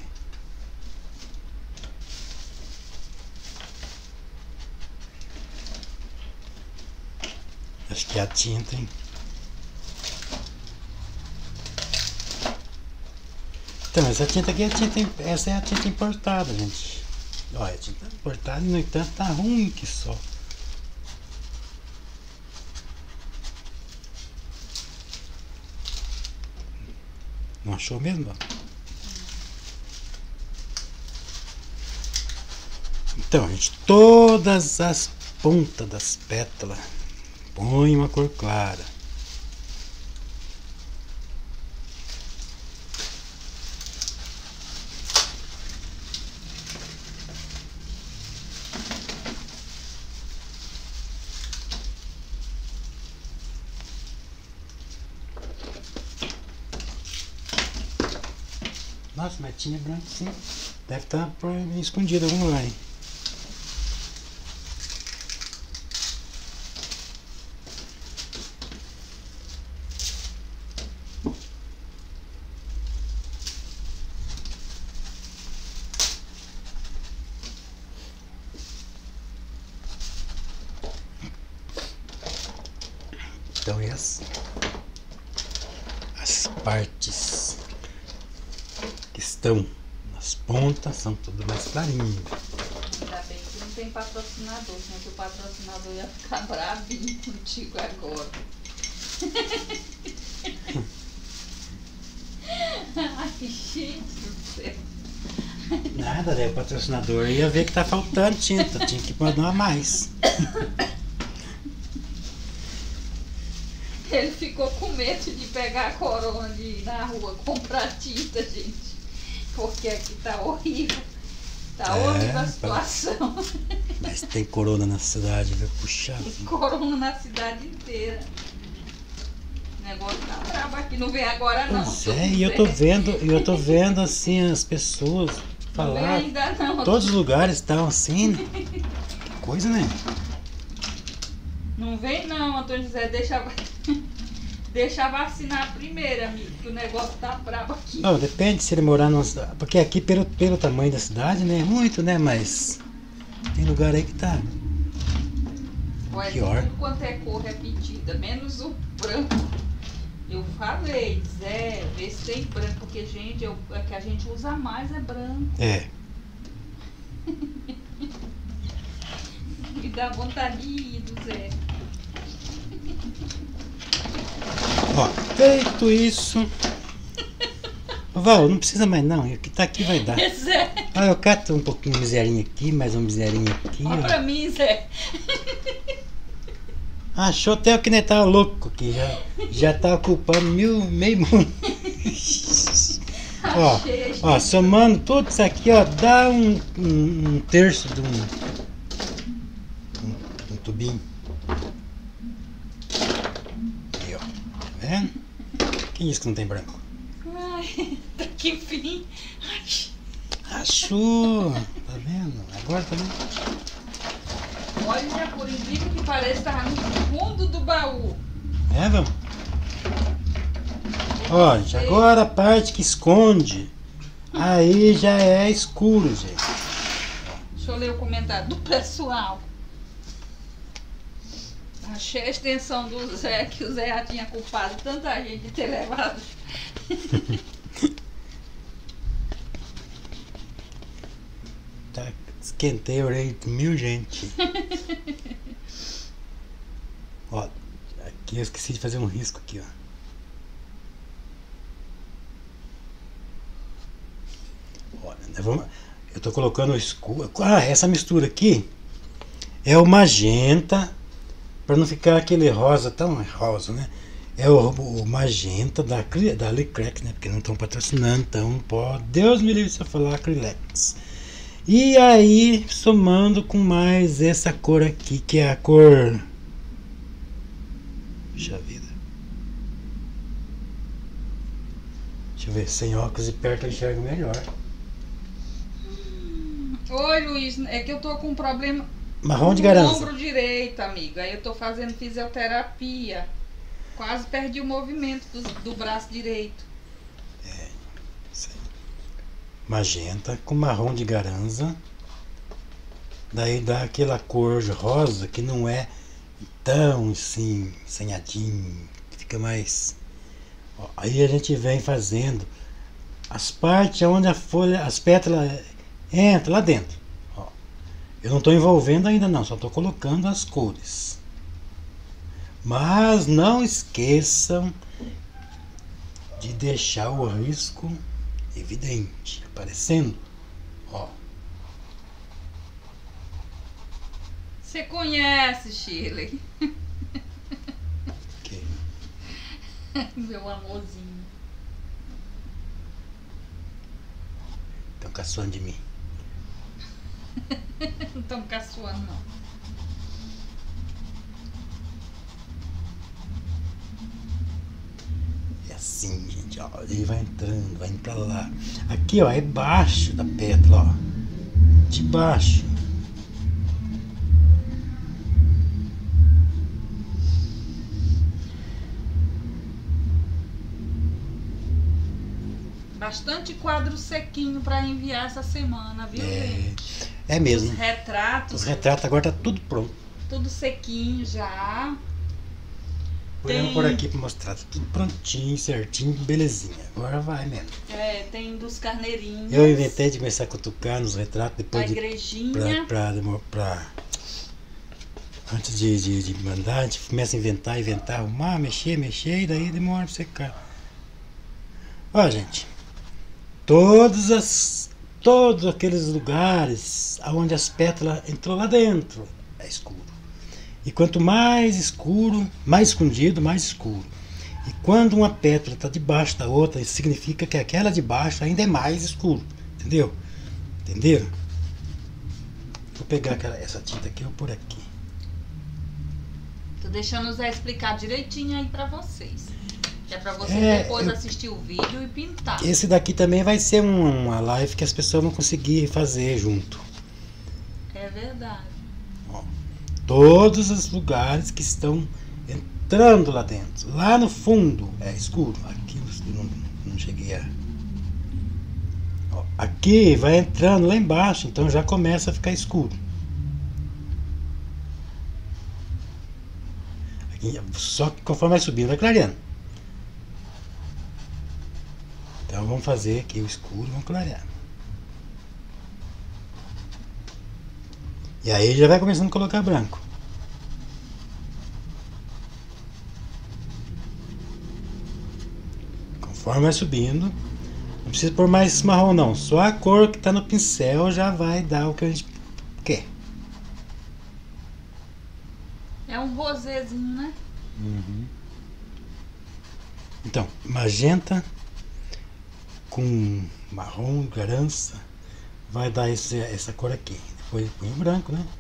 Acho que é a tinta, hein? Então, essa tinta aqui é essa é a tinta importada, gente. Olha, a tinta importada, no entanto, tá ruim que só. Não achou mesmo? Então, gente, todas as pontas das pétalas põe uma cor clara. Nossa, mas tinha branco sim. Deve estar escondido em algum lugar, hein? Então as partes que estão nas pontas são tudo mais clarinho. Ainda bem que não tem patrocinador, senão que o patrocinador ia ficar bravinho contigo agora. Ai, gente do céu. Nada, né? O patrocinador ia ver que tá faltando tinta, tinha que mandar mais. Ele ficou com medo de pegar a corona de ir na rua comprar tinta, gente. Porque aqui tá horrível. Tá horrível a situação. Mas tem corona na cidade, vai puxar. Tem corona na cidade inteira. O negócio tá brabo aqui, não vem agora não. Pois é, e eu tô vendo assim as pessoas Não vem falar. ainda não. Todos os lugares estão assim, né? Que coisa, né? Não vem não, Antônio José, deixa vacinar primeiro, amigo, que o negócio tá brabo aqui. Não, depende se ele morar numa cidade. Porque aqui, pelo tamanho da cidade, né? É muito, né? Mas tem lugar aí que tá. Olha, pior. tudo quanto é cor repetida, menos o branco. Eu falei, Zé, vê se tem branco, porque gente, o que a gente usa mais é branco. É. Me dá vontade de ir do Zé. Ó, feito isso. Val, não precisa mais não. O que tá aqui vai dar. Zé, Ah, eu cato um pouquinho de miserinha aqui, mais uma miserinha aqui, olha ó. pra mim, Zé. Achou até o que nem tava louco aqui. Já tá ocupando meio mundo. Achei. Ó, somando tudo isso aqui, ó, dá um terço de um tubinho. Aí, ó. Tá vendo? Quem disse que não tem branco? Ai, que fim. Ai, Achou! Tá vendo? Agora tá vendo? olha, por incrível que pareça, tava no fundo do baú. É, vamos? Ó, gente, agora a parte que esconde, aí já é escuro, gente. Deixa eu ler o comentário do pessoal. Achei a extensão do Zé, que o Zé já tinha culpado tanta gente de ter levado. Tá, esquentei a orelha de 1000 gente. Ó, aqui eu esqueci de fazer um risco aqui, ó. Ó, eu tô colocando o escuro. Ah, essa mistura aqui é o magenta, para não ficar aquele rosa tão rosa, né? É o magenta da Acrylex, né? Porque não estão patrocinando, então pode. Deus me livre se eu falar Acrylex. E aí, somando com mais essa cor aqui, que é a cor. Puxa vida. Deixa eu ver, sem óculos e perto eu enxergo melhor. Oi, Luiz, é que eu tô com um problema Marrom de no garança. ombro direito, amiga. Aí eu tô fazendo fisioterapia. Quase perdi o movimento do braço direito. Isso aí. Magenta com marrom de garanza. Daí dá aquela cor rosa que não é tão assim, assanhadinho, fica mais. Ó, aí a gente vem fazendo as partes onde a folha, as pétalas entram lá dentro. Ó, eu não estou envolvendo ainda não, só estou colocando as cores. Mas não esqueçam de deixar o risco evidente, aparecendo. Ó. Você conhece, Shirley? Ok. Meu amorzinho. Estão caçando de mim. Não estamos caçoando, não. É assim, gente, ó. Ele vai entrando, vai indo pra lá. Aqui, ó, é baixo da pétala, ó. De baixo. Bastante quadro sequinho para enviar essa semana, viu, gente? É mesmo. Os retratos, Os retratos agora tá tudo pronto. tudo sequinho já. Olhando por aqui pra mostrar, tá tudo prontinho, certinho, belezinha. Agora vai mesmo. É, tem dos carneirinhos. Eu inventei de começar a cutucar nos retratos Da depois de. igrejinha. Antes de mandar, a gente começa a inventar, arrumar, mexer, e daí demora pra secar. Ó, gente. Todos aqueles lugares onde as pétalas entrou lá dentro é escuro. E quanto mais escuro, mais escondido, mais escuro. E quando uma pétala está debaixo da outra, isso significa que aquela de baixo ainda é mais escuro. Entendeu? Entenderam? Vou pegar essa tinta aqui e vou pôr aqui. Tô deixando o Zé explicar direitinho aí pra vocês. Que é pra vocês depois assistir o vídeo e pintar. Esse daqui também vai ser uma live que as pessoas vão conseguir fazer junto. É verdade. Ó, todos os lugares que estão entrando lá dentro. Lá no fundo é escuro. Aqui não cheguei a... Ó, aqui vai entrando lá embaixo, então já começa a ficar escuro. Aqui, só que conforme vai subindo, vai clareando. Então vamos fazer aqui o escuro e vamos clarear. E aí já vai começando a colocar branco. Conforme vai subindo, não precisa pôr mais marrom não. Só a cor que está no pincel já vai dar o que a gente quer. É um rosézinho, né? Uhum. Então, magenta com marrom, garança, vai dar essa cor aqui. Depois põe o branco, né?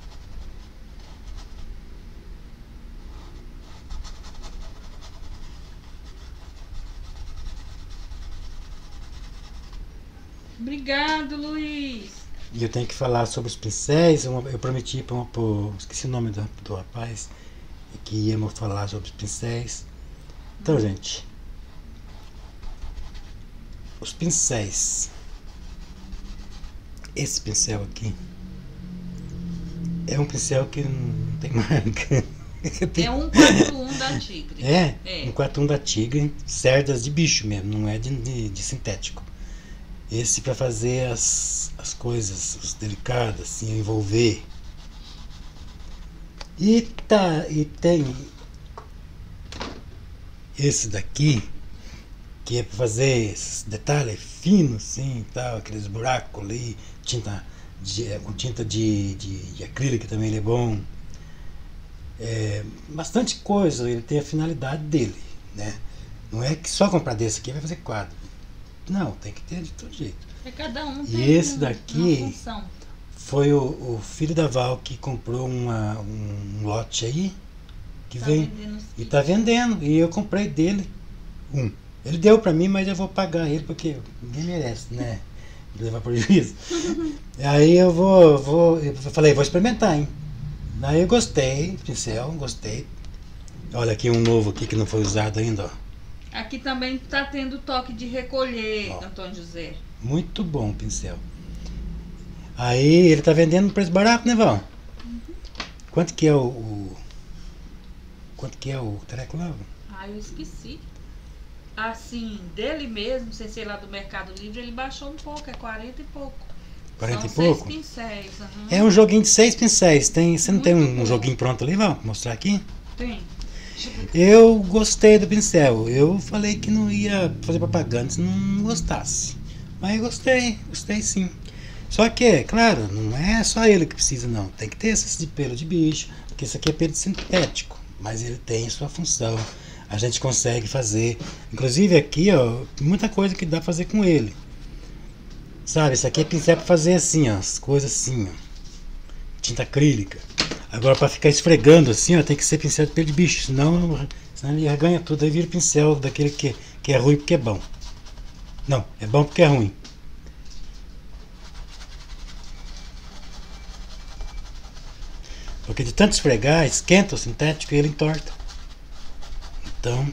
Obrigado, Luiz. E eu tenho que falar sobre os pincéis. Eu prometi esqueci o nome do rapaz que íamos falar sobre os pincéis. Então, gente, os pincéis. Esse pincel aqui é um pincel que não tem marca. É um 41 da Tigre. É. Um 41 da Tigre, cerdas de bicho mesmo, não é de sintético. Esse para fazer as coisas, os delicados, assim, envolver. E tem esse daqui, que é para fazer esses detalhes finos, assim, tal, aqueles buracos ali, com tinta de acrílico também ele é bom. Bastante coisa, ele tem a finalidade dele, né? Não é que só comprar desse aqui vai fazer quadro. Não, tem que ter de todo jeito. Cada um E tem esse daqui uma função. foi o filho da Val que comprou um lote aí, que Tá vem vendendo os e tá vendendo. E eu comprei dele um. Ele deu pra mim, mas eu vou pagar ele porque ninguém merece, né? Levar prejuízo. Aí eu falei, vou experimentar, hein? Aí eu gostei, pincel, gostei. Olha aqui um novo aqui que não foi usado ainda, ó. Aqui também tá tendo toque de recolher, Ó. Antônio José. Muito bom o pincel. Aí ele tá vendendo no preço barato, né, Val? Quanto que é quanto que é o treco lá? Ah, eu esqueci. Assim, dele mesmo, sem ser lá do Mercado Livre, ele baixou um pouco, é 40 e pouco. 40 São e pouco? 6 pincéis. Uhum. É um joguinho de 6 pincéis. Você não tem Muito um bom. joguinho pronto ali, Val? Mostrar aqui? Tem. Deixa eu ver. Eu gostei do pincel. Eu falei que não ia fazer propaganda se não gostasse. Mas eu gostei sim. Só que, claro, não é só ele que precisa não. Tem que ter esse de pelo de bicho, porque isso aqui é pelo sintético. Mas ele tem sua função. A gente consegue fazer. Inclusive aqui, ó, muita coisa que dá pra fazer com ele. Sabe, isso aqui é pincel pra fazer assim, ó, as coisas assim, ó. Tinta acrílica. Agora pra ficar esfregando assim, ó, tem que ser pincel de pelo de bicho, senão ele arganha tudo, aí vira pincel daquele que é ruim porque é bom. Não, é bom porque é ruim. Porque de tanto esfregar, esquenta o sintético e ele entorta. Então...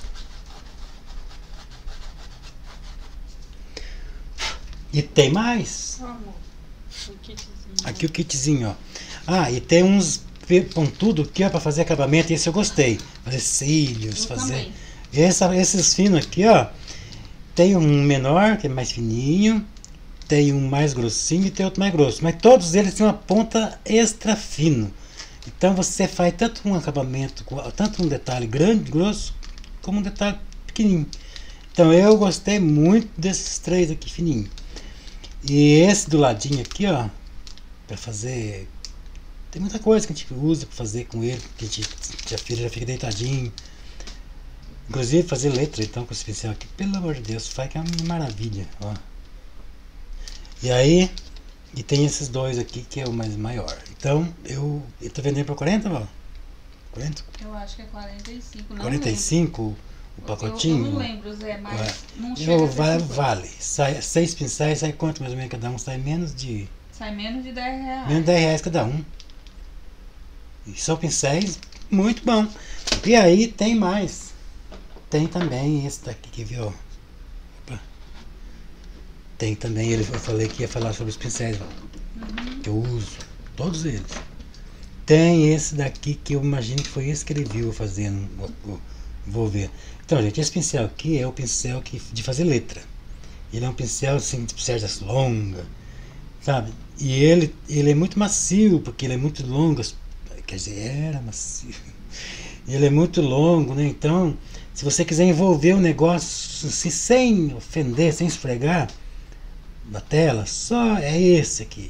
E tem mais. Amor, o kitzinho. Aqui o kitzinho, ó. Ah, e tem uns pontudo aqui, ó, pra fazer acabamento. Esse eu gostei. Fazer cílios, Eu fazer... também. Esses finos aqui, ó. Tem um menor, que é mais fininho. Tem um mais grossinho e tem outro mais grosso. Mas todos eles têm uma ponta extra fino. Então você faz tanto um acabamento, tanto um detalhe grande, grosso, como um detalhe pequenininho. Então eu gostei muito desses três aqui fininhos. E esse do ladinho aqui, ó, para fazer Tem muita coisa que a gente usa pra fazer com ele, que a filha já fica deitadinho. Inclusive fazer letra então com esse pincel aqui, pelo amor de Deus, faz que é uma maravilha, ó. E aí, e tem esses dois aqui que é o mais maior. Então, eu tô vendendo por 40, Val? 40? Eu acho que é 45, não 45 lembro. o pacotinho? Eu não lembro, Zé, mas Ué. não chega a ser 50. Vale. 6 pincéis, sai quanto mais ou menos cada um? Sai menos de... Sai menos de 10 reais. Menos de 10 reais cada um. E são pincéis muito bom. E aí tem mais. Tem também esse daqui que viu. Opa. Tem também, eu falei que ia falar sobre os pincéis, que eu uso. Todos eles. Tem esse daqui que eu imagino que foi esse que ele viu fazendo. Vou ver. Então, gente, esse pincel aqui é o pincel de fazer letra. Ele é um pincel assim, de cerdas longas, sabe? E ele é muito macio, porque ele é muito longo. Quer dizer, era macio. Ele é muito longo, né? Então, se você quiser envolver o negócio assim, sem ofender, sem esfregar na tela, só é esse aqui.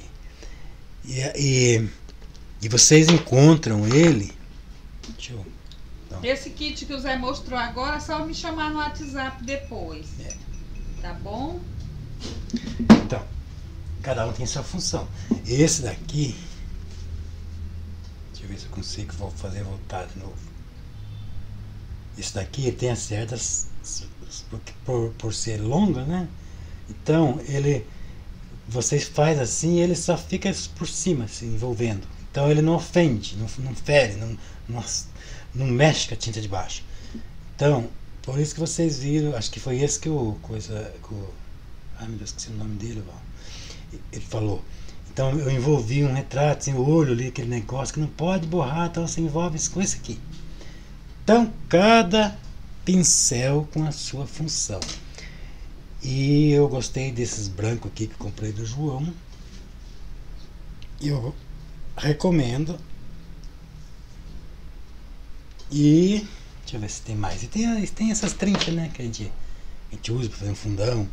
E vocês encontram ele. Deixa eu. Não. Esse kit que o Zé mostrou agora, é só me chamar no WhatsApp depois. Tá bom? Então, cada um tem sua função. Esse daqui. Deixa eu ver se eu consigo fazer voltar de novo. Esse daqui tem as cerdas, por ser longa, né? Então, vocês faz assim, ele só fica por cima, assim, envolvendo. Então ele não ofende, não fere, não mexe com a tinta de baixo. Então, por isso que vocês viram, acho que foi esse que ai meu Deus, esqueci o nome dele, Val. Ele falou. Então eu envolvi um retrato, assim, o olho ali, aquele negócio que não pode borrar, então você envolve isso com esse aqui. Então, cada pincel com a sua função. E eu gostei desses brancos aqui que eu comprei do João. E eu recomendo. E deixa eu ver se tem mais. E tem essas trinchas, né, que a gente usa para fazer um fundão.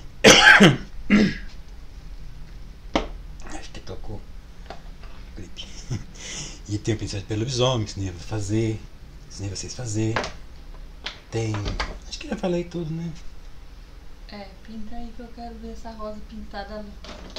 Acho que tocou. Gripe. E tem o pincel de pelo lobisomem, que nem eu vou fazer. Nem vocês fazer. Tem. Acho que já falei tudo, né? É, pinta aí que eu quero ver essa rosa pintada ali.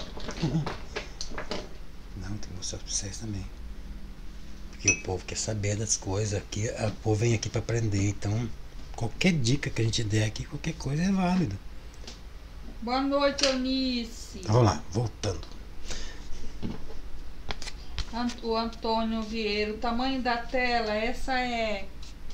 Não, tem que mostrar pra vocês também. Porque o povo quer saber das coisas. Aqui, o povo vem aqui pra aprender. Então, qualquer dica que a gente der aqui, qualquer coisa é válida. Boa noite, Eunice. Vamos lá, voltando. O Antônio Vieira, o tamanho da tela, essa é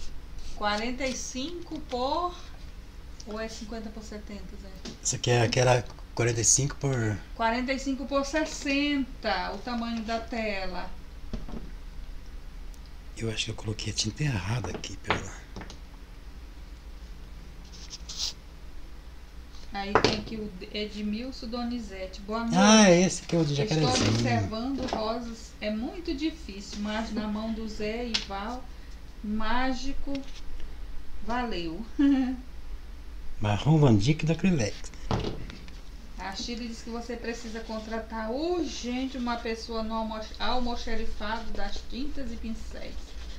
45 por... ou é 50 por 70, Zé? Essa aqui é aquela 45 por... 45 por 60, o tamanho da tela. Eu acho que eu coloquei a tinta errada aqui, pera. Aí tem aqui o Edmilson Donizete. Boa noite. Ah, esse aqui é o de Estou jacarezinho. observando rosas. É muito difícil, mas na mão do Zé e Val, mágico, valeu. Marrom Van Dyck da Acrylex. A Chile diz que você precisa contratar urgente uma pessoa no almoxerifado das tintas e pincéis.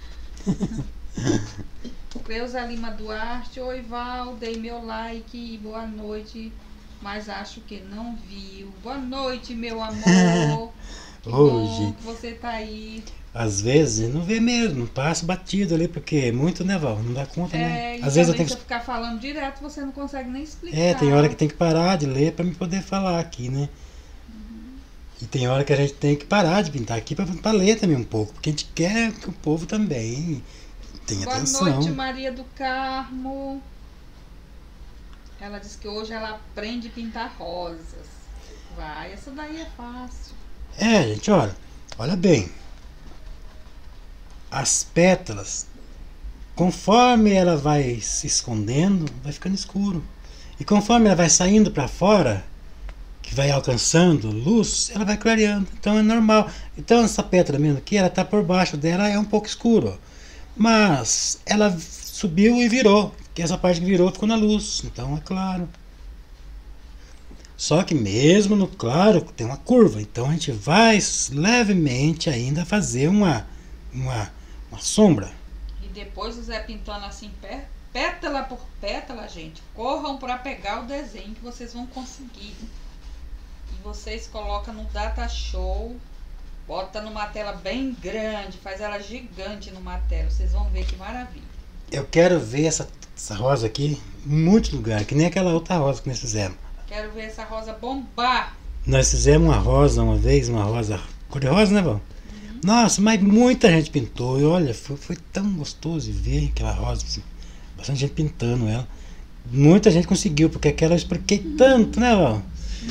Cleusa Lima Duarte. Oi, Val, dei meu like e boa noite, mas acho que não viu. Boa noite, meu amor. Que bom que você tá aí. Às vezes não vê mesmo, passa batido ali, porque é muito, né, Val? Não dá conta, né? E Às vezes eu tenho se que... eu ficar falando direto, você não consegue nem explicar. É, tem hora que tem que parar de ler pra me poder falar aqui, né? E tem hora que a gente tem que parar de pintar aqui pra ler também um pouco, porque a gente quer que o povo também tenha atenção. Boa noite, Maria do Carmo. Ela disse que hoje ela aprende a pintar rosas. Vai, essa daí é fácil. É, gente, olha bem. As pétalas, conforme ela vai se escondendo, vai ficando escuro. E conforme ela vai saindo para fora, que vai alcançando luz, ela vai clareando. Então é normal. Então essa pétala mesmo aqui, ela tá por baixo dela, é um pouco escuro. Mas ela subiu e virou. Que essa parte que virou ficou na luz. Então é claro. Só que mesmo no claro tem uma curva, então a gente vai levemente ainda fazer uma sombra. E depois o Zé pintando assim, pétala por pétala, gente. Corram para pegar o desenho que vocês vão conseguir. E vocês colocam no Data Show, bota numa tela bem grande, faz ela gigante numa tela. Vocês vão ver que maravilha. Eu quero ver essa rosa aqui em muitos lugares, que nem aquela outra rosa que nós fizemos. Quero ver essa rosa bombar. Nós fizemos uma rosa uma vez, uma rosa cor-de-rosa, né, Val? Nossa, mas muita gente pintou. E olha, foi tão gostoso de ver aquela rosa, assim, bastante gente pintando ela. Muita gente conseguiu, porque aquela eu expliquei tanto, né, Val?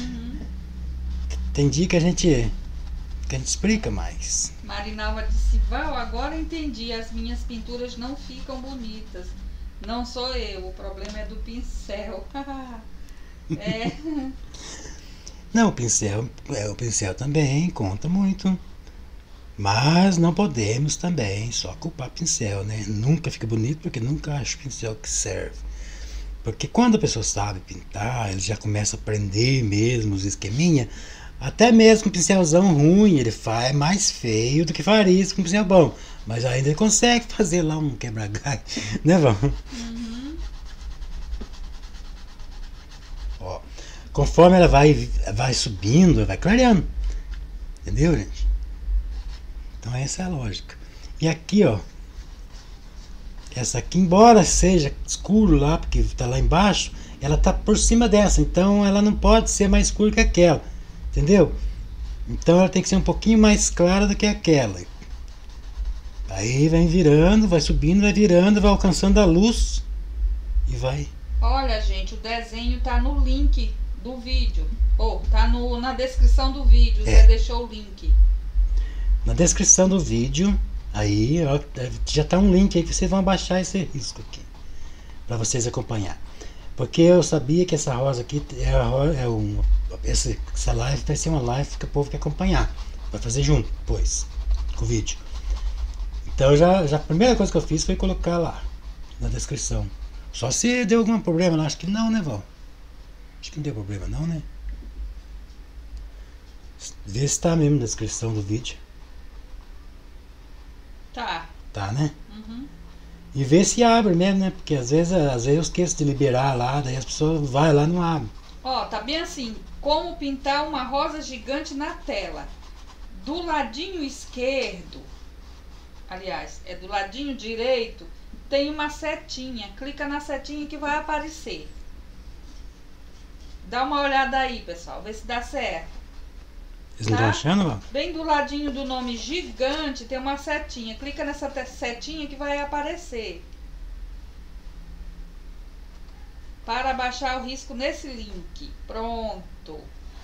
Tem dia que a gente explica mais. Marinalva disse, Val, agora entendi, as minhas pinturas não ficam bonitas. Não sou eu, o problema é do pincel. É. Não, o pincel também conta muito. Mas não podemos também só culpar pincel, né? Nunca fica bonito porque nunca acho pincel que serve. Porque quando a pessoa sabe pintar, ele já começa a aprender mesmo os esqueminha. Até mesmo com pincelzão ruim, ele faz mais feio do que faria isso com pincel bom. Mas ainda ele consegue fazer lá um quebra-galho, né, Vão? Ó, conforme ela vai subindo, vai clareando. Entendeu, gente? Então essa é a lógica. E aqui, ó, essa aqui, embora seja escuro lá, porque está lá embaixo, ela está por cima dessa, então ela não pode ser mais escura que aquela, entendeu? Então ela tem que ser um pouquinho mais clara do que aquela. Aí vai virando, vai subindo, vai virando, vai alcançando a luz e vai. Olha, gente, o desenho tá no link do vídeo. Ou tá na descrição do vídeo, Zé deixou o link. Na descrição do vídeo, aí ó, já tá um link aí que vocês vão baixar esse risco aqui, para vocês acompanhar. Porque eu sabia que essa rosa aqui essa live vai ser uma live que o povo quer acompanhar, vai fazer junto depois com o vídeo. Então já a primeira coisa que eu fiz foi colocar lá na descrição. Só se deu algum problema lá, acho que não, né, Val? Acho que não deu problema não, né? Vê se tá mesmo na descrição do vídeo. Tá, né? E vê se abre mesmo, né? Porque às vezes eu esqueço de liberar lá, daí as pessoas vai lá e não abre. Ó, tá bem assim, como pintar uma rosa gigante na tela. Do ladinho esquerdo, aliás, é do ladinho direito, tem uma setinha. Clica na setinha que vai aparecer. Dá uma olhada aí, pessoal, vê se dá certo. Vocês não estão achando, Val? Bem do ladinho do nome gigante tem uma setinha. Clica nessa setinha que vai aparecer. Para baixar o risco nesse link. Pronto.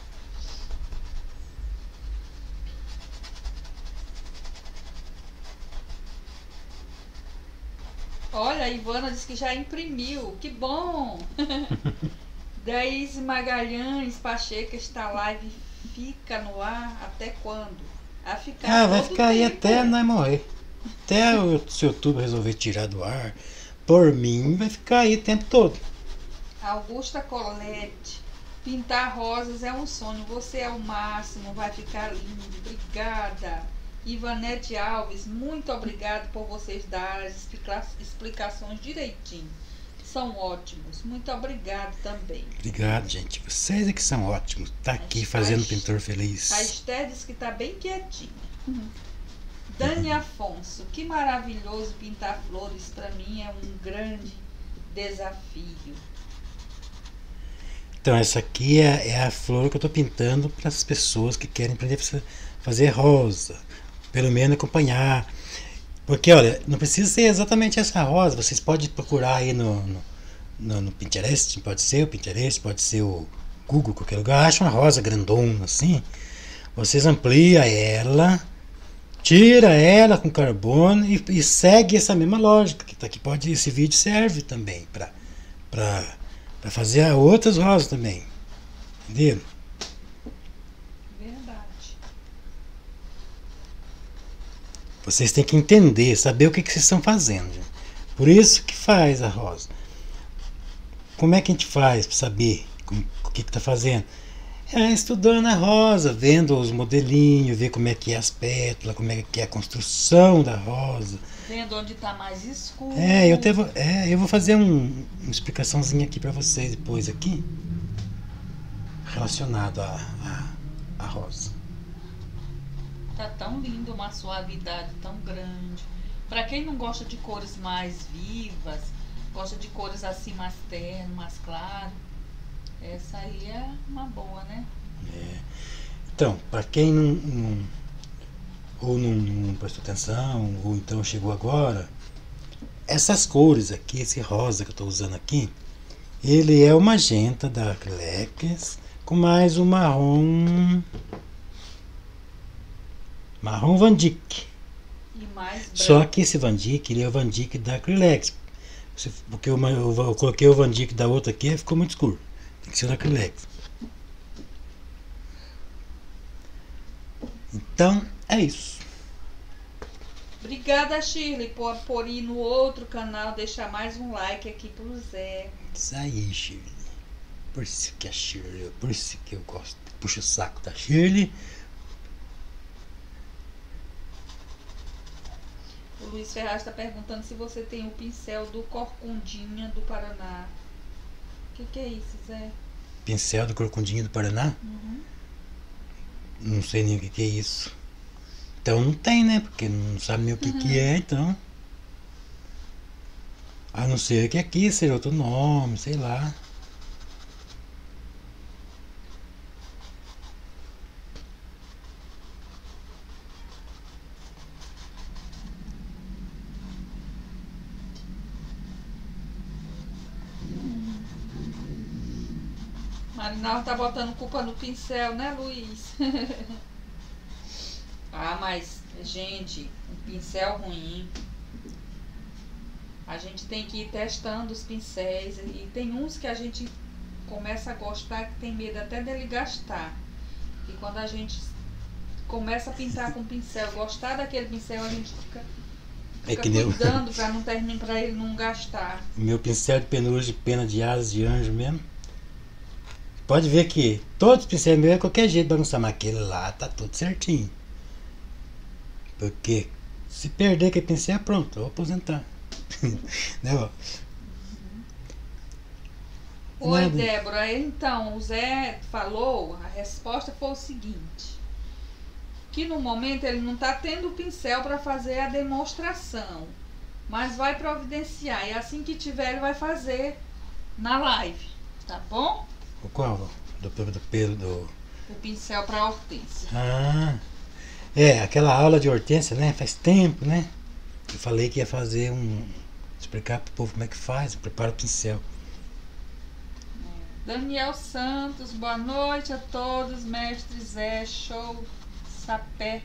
Olha, a Ivana disse que já imprimiu. Que bom! Daís Magalhães Pacheco, esta live fica no ar até quando? A ficar vai todo ficar aí tempo. até nós morrer. Até o YouTube resolver tirar do ar. Por mim, vai ficar aí o tempo todo. Augusta Colette, pintar rosas é um sonho. Você é o máximo, vai ficar lindo. Obrigada. Ivanete Alves, muito obrigada por vocês darem as explicações direitinho. São ótimos. Muito obrigado também. Obrigado, gente. Vocês é que são ótimos. Tá aqui fazendo o pintor feliz. A Esther diz que tá bem quietinha. Dani Afonso, que maravilhoso pintar flores. Para mim é um grande desafio. Então essa aqui é a flor que eu tô pintando para as pessoas que querem aprender a fazer rosa. Pelo menos acompanhar. Porque, olha, não precisa ser exatamente essa rosa. Vocês podem procurar aí no Pinterest, pode ser o Pinterest, pode ser o Google, qualquer lugar. Acha uma rosa grandona assim. Vocês ampliam ela, tira ela com carbono e segue essa mesma lógica. Que tá aqui esse vídeo serve também para fazer outras rosas também. Entendeu? Vocês têm que entender, saber o que vocês estão fazendo. Gente. Por isso que faz a rosa. Como é que a gente faz para saber o que está fazendo? Estudando a rosa, vendo os modelinhos, ver como é que é as pétalas, como é que é a construção da rosa. Vendo onde tá mais escuro. Eu vou fazer uma explicaçãozinha aqui pra vocês depois aqui, relacionado à rosa. Tá tão lindo, uma suavidade tão grande. Pra quem não gosta de cores mais vivas, gosta de cores assim mais terno, mais claro, essa aí é uma boa, né? Então, para quem não prestou atenção, ou então chegou agora, essas cores aqui, esse rosa que eu estou usando aqui, ele é o magenta da Acrylex com mais o marrom Van Dyck. E mais branco. Só que esse Van Dyck, ele é o Van Dyck da Acrylex. Porque eu coloquei o Van Dyck da outra aqui e ficou muito escuro. Tem que ser da Acrylex. Então, é isso. Obrigada, Shirley, por ir no outro canal, deixar mais um like aqui pro Zé. Isso aí, Shirley. Por isso que é Shirley, por isso que eu gosto. Puxa o saco da Shirley. O Luiz Ferraz está perguntando se você tem o pincel do Corcundinha do Paraná. O que é isso, Zé? Pincel do Corcundinha do Paraná? Uhum. Não sei nem o que é isso. Então não tem, né? Porque não sabe nem o que é, então. A não ser que aqui seja outro nome, sei lá. Marinaldo tá botando culpa no pincel, né, Luiz? Ah, mas, gente, um pincel ruim. A gente tem que ir testando os pincéis. E tem uns que a gente começa a gostar, que tem medo até dele gastar. E quando a gente começa a pintar com pincel, gostar daquele pincel, a gente fica cuidando pra ele não gastar. Meu pincel de penugem de pena de asas de anjo mesmo. Pode ver que todos os pincéis meus é qualquer jeito bagunçar, mas aquele lá tá tudo certinho. Porque se perder aquele pincel, pronto, eu vou aposentar. Né, ó? Oi, Nada. Débora. Então, o Zé falou, a resposta foi o seguinte: que no momento ele não está tendo o pincel para fazer a demonstração, mas vai providenciar. E assim que tiver, ele vai fazer na live, tá bom? O qual? Do pelo do. O pincel para hortênsia. Ah, aquela aula de hortênsia, né? Faz tempo, né? Eu falei que ia fazer explicar pro povo como é que faz, prepara o pincel. Daniel Santos, boa noite a todos. Mestre Zé, show, sapé,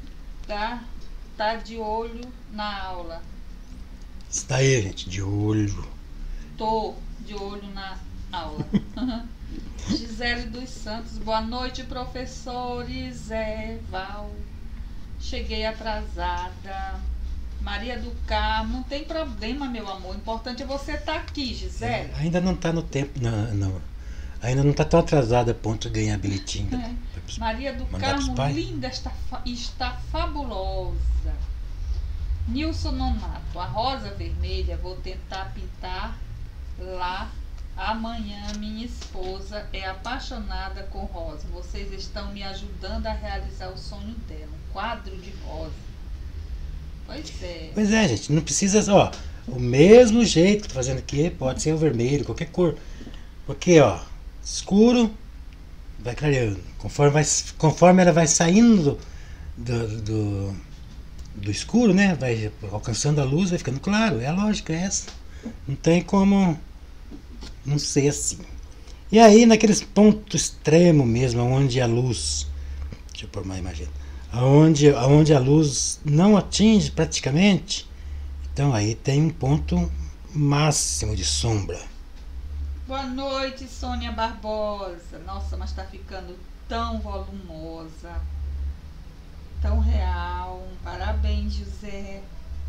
tá de olho na aula. Está aí, gente, de olho. Tô de olho na aula. Gisele dos Santos, boa noite, professores. Zé, Val, cheguei atrasada. Maria do Carmo, não tem problema, meu amor. O importante é você estar aqui, Gisele. Ainda não está no tempo, não. Ainda não está tão atrasada a ponto de ganhar bilhetinho. Maria do Mandar pros Carmo, pais? linda, está fabulosa. Nilson Nonato, a rosa vermelha vou tentar pintar lá amanhã. Minha esposa é apaixonada com rosa. Vocês estão me ajudando a realizar o sonho dela. Um quadro de rosa. Pois é, gente, não precisa, ó, o mesmo jeito que tô fazendo aqui, pode ser o vermelho, qualquer cor. Porque, ó, escuro vai clareando. Conforme ela vai saindo do escuro, né, vai alcançando a luz, vai ficando claro. É a lógica essa. Não tem como não ser assim. E aí, naqueles pontos extremos mesmo, onde a luz, deixa eu pôr uma imagem, aonde a luz não atinge praticamente, então aí tem um ponto máximo de sombra. Boa noite, Sônia Barbosa. Nossa, mas tá ficando tão volumosa, tão real. Parabéns, José.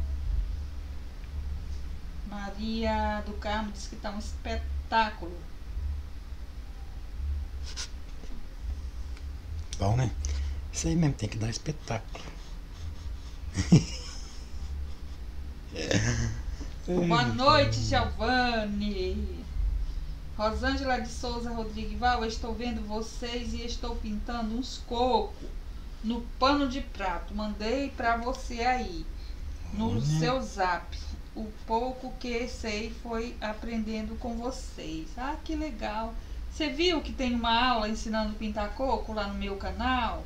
Maria do Carmo disse que tá um espetáculo. Bom, né? Isso aí mesmo, tem que dar espetáculo. Boa noite, Giovanni. Rosângela de Souza Rodrigues. Val, eu estou vendo vocês e estou pintando uns cocos no pano de prato. Mandei pra você aí, no seu zap. O pouco que sei foi aprendendo com vocês. Ah, que legal. Você viu que tem uma aula ensinando a pintar coco lá no meu canal?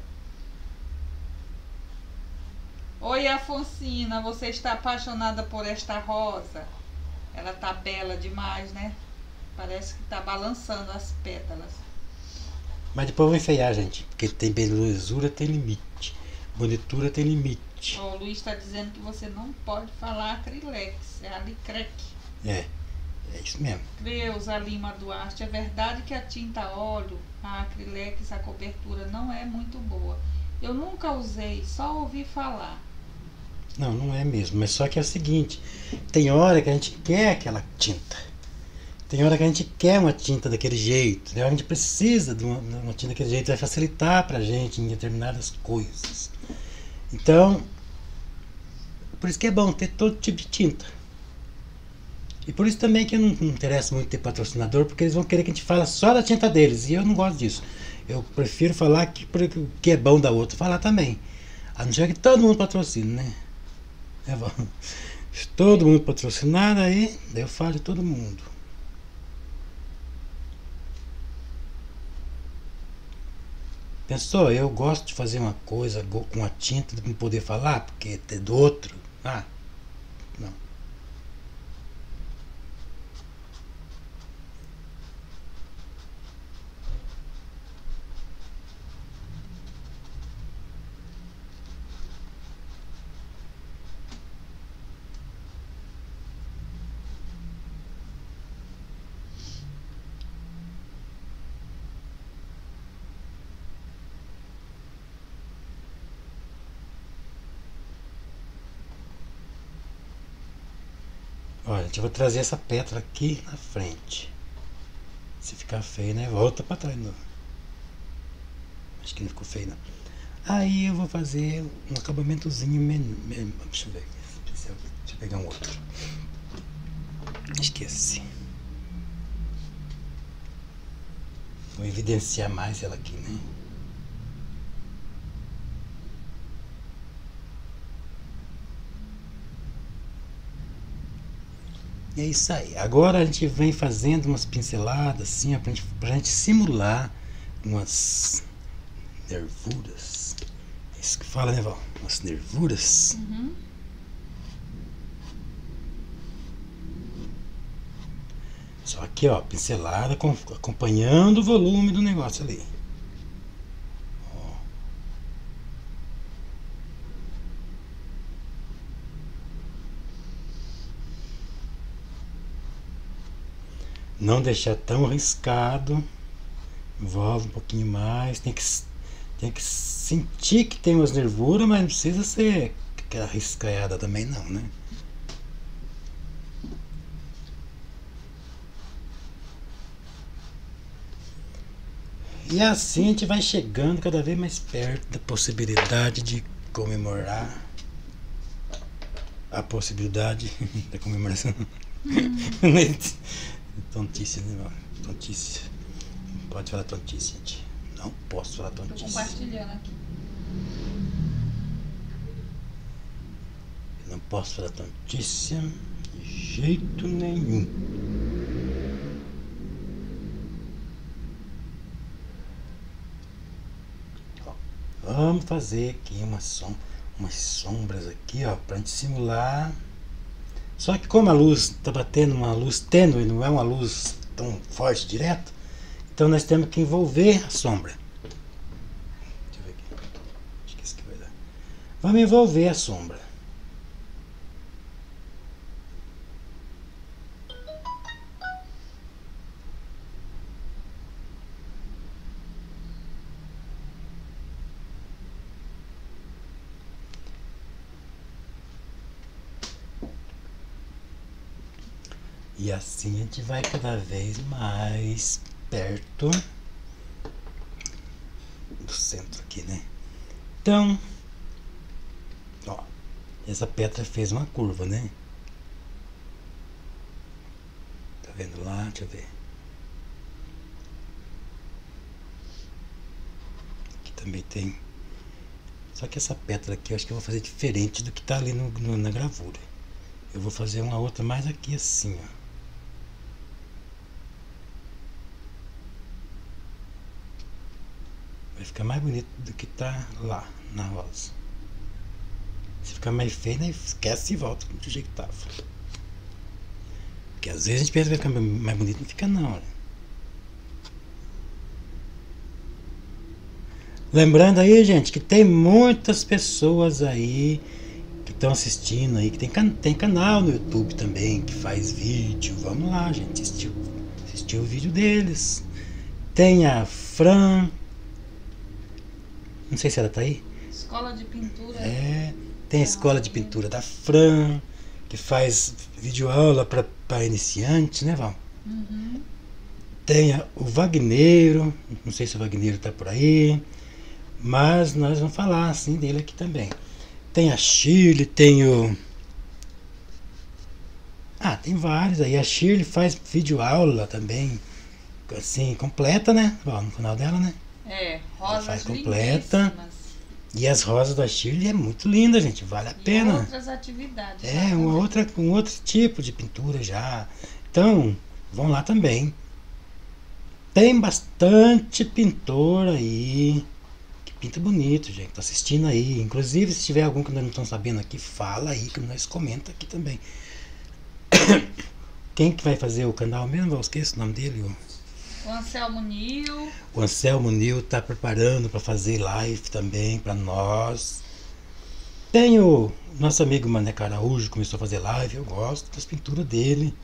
Oi, Afonsina, você está apaixonada por esta rosa? Ela tá bela demais, né? Parece que tá balançando as pétalas. Mas depois eu vou enfeiar, gente. Porque tem belezura, tem limite. Bonitura tem limite. O Luiz está dizendo que você não pode falar acrilex, é alicrec. É isso mesmo. Creuza Lima Duarte, é verdade que a tinta a óleo, a acrilex, a cobertura não é muito boa. Eu nunca usei, só ouvi falar. Não é mesmo. Mas só que é o seguinte, tem hora que a gente quer aquela tinta. Tem hora que a gente quer uma tinta daquele jeito. Tem hora que a gente precisa de uma tinta daquele jeito. Vai facilitar pra gente em determinadas coisas. Então, por isso que é bom ter todo tipo de tinta. E por isso também que eu não me interesso muito ter patrocinador, porque eles vão querer que a gente fale só da tinta deles. E eu não gosto disso. Eu prefiro falar o que é bom da outra, falar também. A não ser que todo mundo patrocine, né? É bom. Se todo mundo patrocinar, aí eu falo de todo mundo. Pensou? Eu gosto de fazer uma coisa com a tinta, de não poder falar, porque é do outro. Ah, não. Olha, eu vou trazer essa pétala aqui na frente. Se ficar feio, né? Volta pra trás. Não. Acho que não ficou feio, não. Aí eu vou fazer um acabamentozinho. Deixa eu ver. Deixa eu pegar um outro. Esqueci. Vou evidenciar mais ela aqui, né? E é isso aí. Agora a gente vem fazendo umas pinceladas assim, ó, pra gente simular umas nervuras. É isso que fala, né, Val? Umas nervuras. Uhum. Só aqui, ó, pincelada acompanhando o volume do negócio ali. Ó. Não deixar tão riscado. Envolve um pouquinho mais. Tem que sentir que tem umas nervuras, mas não precisa ser aquela riscaiada também não, né? E assim a gente vai chegando cada vez mais perto da possibilidade de comemorar a possibilidade da comemoração. Tontice, né? Tontice. Não pode falar tontice, gente. Não posso falar Tô tontice. compartilhando aqui. Não posso falar tontice de jeito nenhum. Ó, vamos fazer aqui umas sombras aqui, ó, pra gente simular. Só que como a luz está batendo uma luz tênue, não é uma luz tão forte direto, então nós temos que envolver a sombra. Deixa eu ver aqui. Acho que isso aqui vai dar. Vamos envolver a sombra. E assim a gente vai cada vez mais perto do centro aqui, né? Então, ó, essa pedra fez uma curva, né? Tá vendo lá? Deixa eu ver. Aqui também tem. Só que essa pedra aqui eu acho que eu vou fazer diferente do que tá ali na gravura. Eu vou fazer uma outra mais aqui assim, ó. Vai ficar mais bonito do que tá lá na rosa. Se ficar mais feio, né, esquece e volta do jeito que tava. Porque às vezes a gente pensa que vai ficar mais bonito, não fica não, olha. Lembrando aí, gente, que tem muitas pessoas aí que estão assistindo aí, que tem canal no YouTube também, que faz vídeo. Vamos lá, gente, assistir o vídeo deles. Tem a Fran, não sei se ela tá aí. Escola de pintura. Tem a escola de pintura da Fran, que faz videoaula para iniciantes, né, Val? Uhum. Tem o Wagneiro, não sei se o Wagneiro tá por aí, mas nós vamos falar assim dele aqui também. Tem a Shirley, tem o... tem vários aí. A Shirley faz videoaula também, assim, completa, né, Val, no canal dela, né? Rosas faz completa. lindíssimas. E as rosas da Shirley é muito linda, gente, vale a pena. Outras atividades. Um outro tipo de pintura já. Então, vão lá também. Tem bastante pintor aí que pinta bonito, gente. Tá assistindo aí. Inclusive, se tiver algum que nós não estamos sabendo aqui, fala aí, que nós comenta aqui também. Quem que vai fazer o canal mesmo? Eu esqueço o nome dele. O Anselmo Nil. O Anselmo Nil está preparando para fazer live também para nós. Tem o nosso amigo Maneco Araújo, começou a fazer live. Eu gosto das pinturas dele.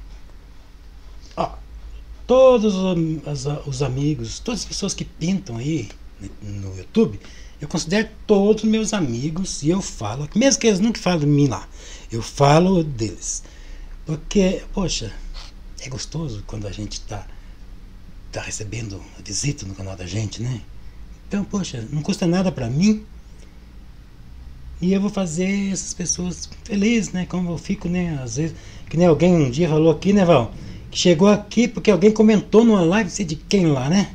Todos os amigos, todas as pessoas que pintam aí no YouTube, eu considero todos meus amigos. E eu falo, mesmo que eles nunca falem de mim lá, eu falo deles. Porque, poxa, é gostoso quando a gente tá recebendo a visita no canal da gente, né? Então, poxa, não custa nada pra mim. E eu vou fazer essas pessoas felizes, né? Como eu fico, né? Às vezes, que nem alguém um dia falou aqui, né, Val? Que chegou aqui porque alguém comentou numa live, não sei de quem lá, né?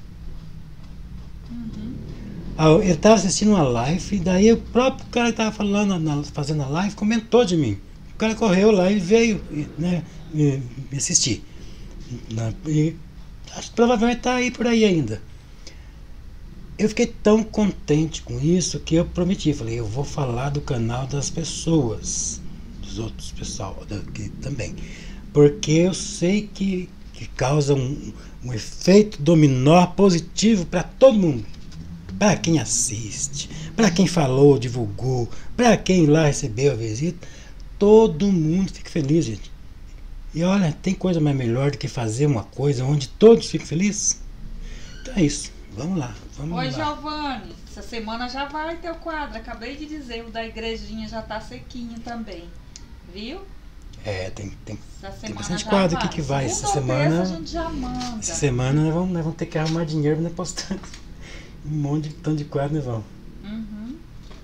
Uhum. Ele tava assistindo uma live, e daí o próprio cara que tava falando, fazendo a live, comentou de mim. O cara correu lá e veio, né, me assistir. E acho que provavelmente tá aí por aí ainda. Eu fiquei tão contente com isso que eu prometi, falei, eu vou falar do canal das pessoas, dos outros pessoal daqui também, porque eu sei que causa um efeito dominó positivo para todo mundo, para quem assiste, para quem falou, divulgou, para quem lá recebeu a visita, todo mundo fica feliz, gente. E olha, tem coisa mais melhor do que fazer uma coisa onde todos ficam felizes? Então é isso. Vamos lá. Oi, Giovanni. Essa semana já vai ter o quadro. Acabei de dizer, o da igrejinha já tá sequinho também. Viu? Tem Essa bastante já quadro vai. aqui que vai. Essa Segunda ou terça semana, a gente já manda. essa semana nós vamos ter que arrumar dinheiro para postar um monte de tanto de quadro, né, Val? Uhum.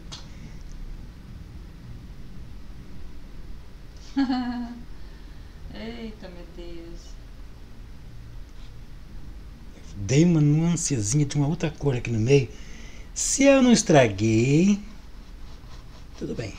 Eita, meu Deus. Dei uma nuancezinha de uma outra cor aqui no meio. Se eu não estraguei, tudo bem.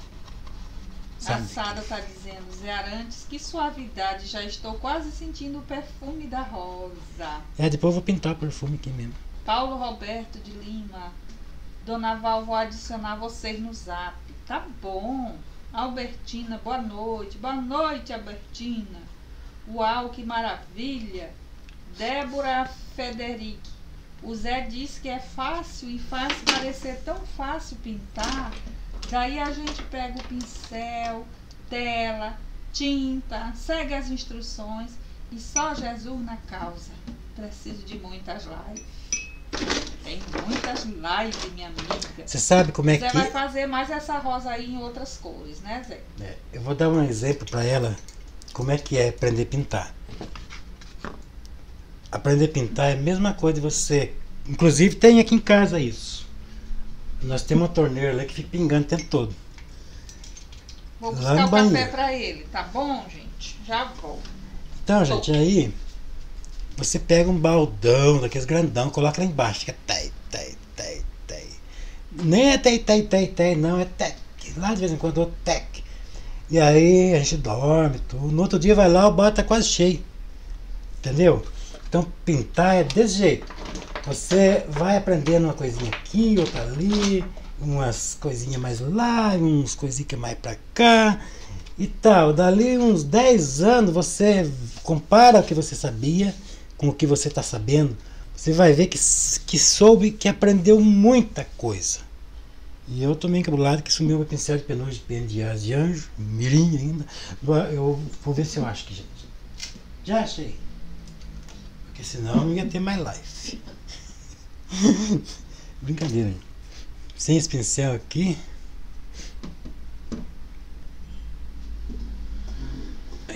A Sara tá dizendo, Zé Arantes, que suavidade, já estou quase sentindo o perfume da rosa. Depois eu vou pintar o perfume aqui mesmo. Paulo Roberto de Lima, Dona Val, vou adicionar vocês no zap. Tá bom. Albertina, boa noite. Boa noite, Albertina. Uau, que maravilha. Débora Federic. O Zé disse que é fácil e faz parecer tão fácil pintar. Daí a gente pega o pincel, tela, tinta, segue as instruções e só Jesus na causa. Preciso de muitas lives. Tem muitas lives, minha amiga. Você sabe como é que... Zé vai fazer mais essa rosa aí em outras cores, né, Zé? Eu vou dar um exemplo para ela como é que é aprender a pintar. Aprender a pintar é a mesma coisa de você Inclusive tem aqui em casa isso. Nós temos uma torneira lá que fica pingando o tempo todo. Vou Lá buscar no o café banheiro. pra ele, tá bom, gente? Já vou. Então, gente, aí você pega um baldão daqueles grandão, coloca lá embaixo, fica tei. Nem é tei, não, é tec. Lá de vez em quando eu tec. E aí a gente dorme, tudo. No outro dia vai lá, o bar tá quase cheio. Entendeu? Então pintar é desse jeito. Você vai aprendendo uma coisinha aqui, outra ali, umas coisinhas mais lá, uns coisinhas mais pra cá e tal. Dali uns 10 anos você compara o que você sabia com o que você está sabendo. Você vai ver que soube, que aprendeu muita coisa. E eu tô meio encabulado que sumiu meu pincel de penugem de pena de asa de anjo, mirim ainda. Eu vou ver se eu acho que já achei. Porque senão não ia ter mais live. Brincadeira, gente. Sem esse pincel aqui. Bem.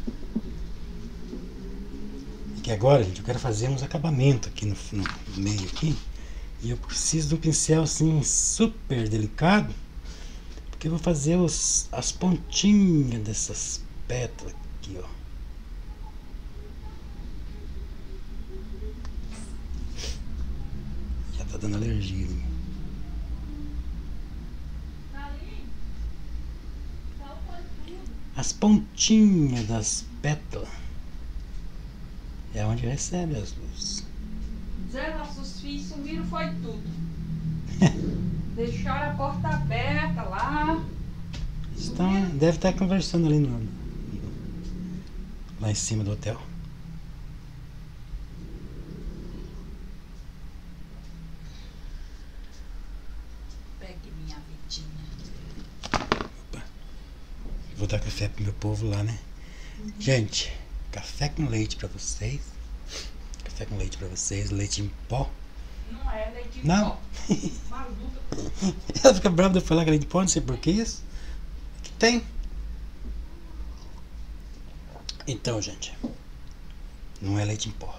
E que agora, gente, eu quero fazer uns acabamentos aqui no meio aqui. E eu preciso de um pincel assim super delicado. Porque eu vou fazer as pontinhas dessas pétalas aqui, ó. Já tá dando alergia em mim. As pontinhas das pétalas é onde recebe as luzes. Zé, nossos filhos sumiram, foi tudo. Deixaram a porta aberta lá. Estão, deve estar conversando ali lá em cima do hotel. Pegue minha vidinha. Opa. Vou dar café pro meu povo lá, né? Gente, café com leite pra vocês. Café com leite pra vocês, leite em pó. Não é leite em Não. pó. Maluca. Ela fica brava de eu falar que é leite em pó, não sei porquê isso. Que tem. Então, gente, não é leite em pó.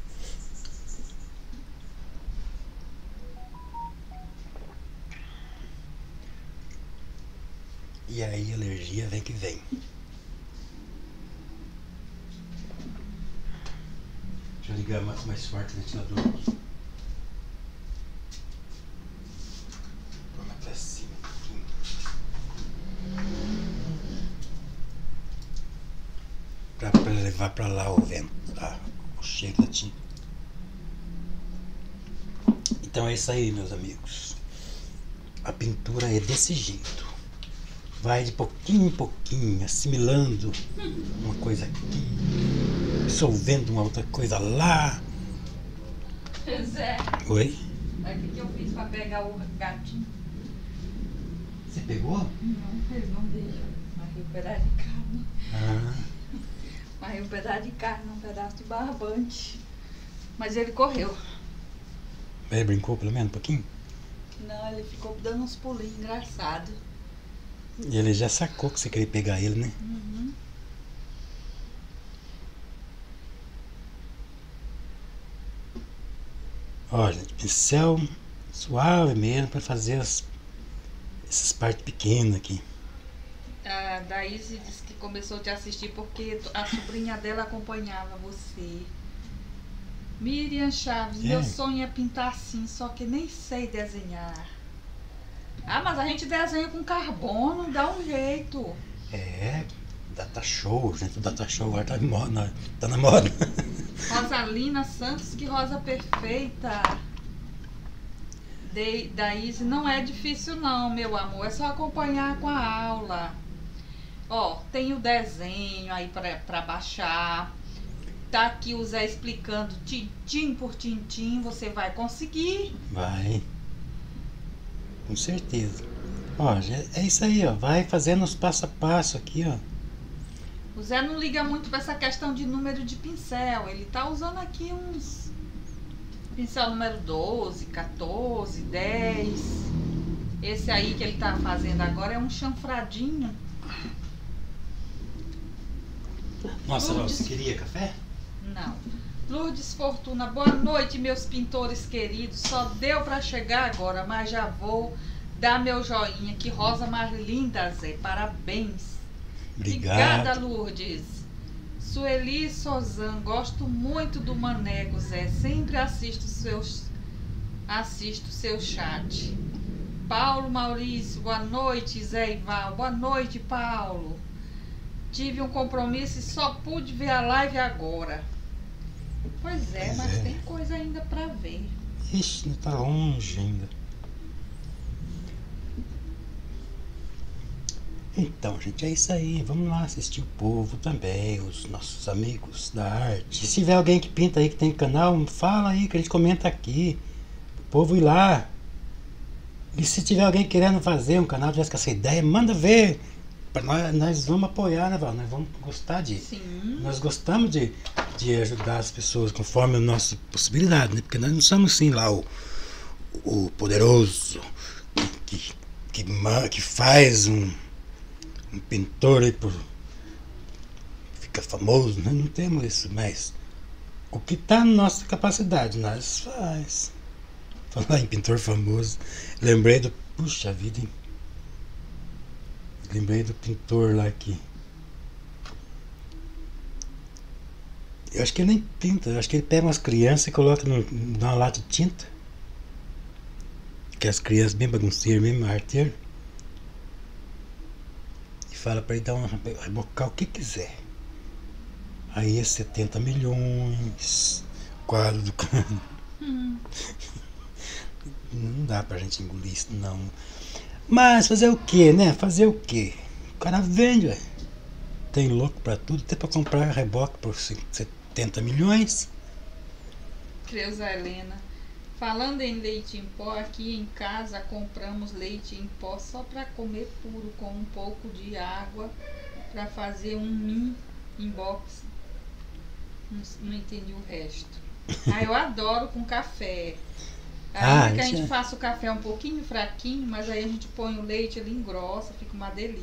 E aí, alergia vem que vem. Deixa eu ligar mais forte o ventilador aqui. Põe mais pra cima um pouquinho. Pra levar pra lá o vento, o cheiro da tinta. Então é isso aí, meus amigos. A pintura é desse jeito. Vai de pouquinho em pouquinho, assimilando uma coisa aqui, dissolvendo uma outra coisa lá. Zé, Oi? aí o que eu fiz pra pegar o gatinho? Você pegou? Não, ele não deixa. Marrei um pedaço de carne. Ah, Marrei um pedaço de carne, um pedaço de barbante. Mas ele correu. ele brincou pelo menos um pouquinho? Não, ele ficou dando uns pulinhos engraçados. E ele já sacou que você queria pegar ele, né? Uhum. Ó, gente, pincel suave mesmo pra fazer essas partes pequenas aqui. A Daíse disse que começou a te assistir porque a sobrinha dela acompanhava você. Miriam Chaves, meu sonho é pintar assim, só que nem sei desenhar. Ah, mas a gente desenha com carbono, dá um jeito. É, data show, gente, o data show agora tá na moda. Rosalina Santos, que rosa perfeita. Daíse, não é difícil não, meu amor, é só acompanhar com a aula. Ó, tem o desenho aí pra baixar. Tá aqui o Zé explicando tintim por tintim, você vai conseguir. Vai. Com certeza. Ó, é isso aí, ó. Vai fazendo os passo a passo aqui, ó. O Zé não liga muito pra essa questão de número de pincel. Ele tá usando aqui uns pincel número 12, 14, 10. Esse aí que ele tá fazendo agora é um chanfradinho. Nossa, Lourdes. você queria café? Não. Lourdes Fortuna, boa noite, meus pintores queridos. Só deu para chegar agora, mas já vou dar meu joinha. Que rosa mais linda, Zé. Parabéns. Obrigada, Lourdes. Sueli Sozan, gosto muito do Maneco, Zé. Sempre assisto seu chat. Paulo Maurício, boa noite, Zé Ival. Boa noite, Paulo. Tive um compromisso e só pude ver a live agora. Pois é, mas tem coisa ainda pra ver. Ixi, não tá longe ainda. Então, gente, é isso aí. Vamos lá assistir o povo também, os nossos amigos da arte. Se tiver alguém que pinta aí, que tem canal, fala aí que a gente comenta aqui. O povo ir lá. E se tiver alguém querendo fazer um canal, tivesse com essa ideia, manda ver. Nós vamos apoiar, né, Val? Nós vamos gostar de... Sim. Nós gostamos de ajudar as pessoas conforme a nossa possibilidade, né? Porque nós não somos assim lá o poderoso que faz um pintor aí fica famoso, né? Não temos isso, mas o que está na nossa capacidade, nós faz. Falar em pintor famoso, lembrei do... Puxa vida, hein? Lembrei do pintor lá que... Eu acho que ele nem pinta, eu acho que ele pega umas crianças e coloca numa lata de tinta. Que as crianças bem bagunceiras, mesmo arteiras. E fala pra ele dar rebocar o que quiser. Aí é 70 milhões, quadro do cano. Não dá pra gente engolir isso, não. Mas fazer o que, né? Fazer o que? O cara vende, ué. Tem louco pra tudo, até pra comprar reboque por 70 milhões. Creuza Helena. Falando em leite em pó, aqui em casa compramos leite em pó só para comer puro, com um pouco de água, para fazer um mini inbox. Não entendi o resto. Eu adoro com café. Ainda que a gente faça o café um pouquinho fraquinho, mas aí a gente põe o leite, ele engrossa, fica uma delícia.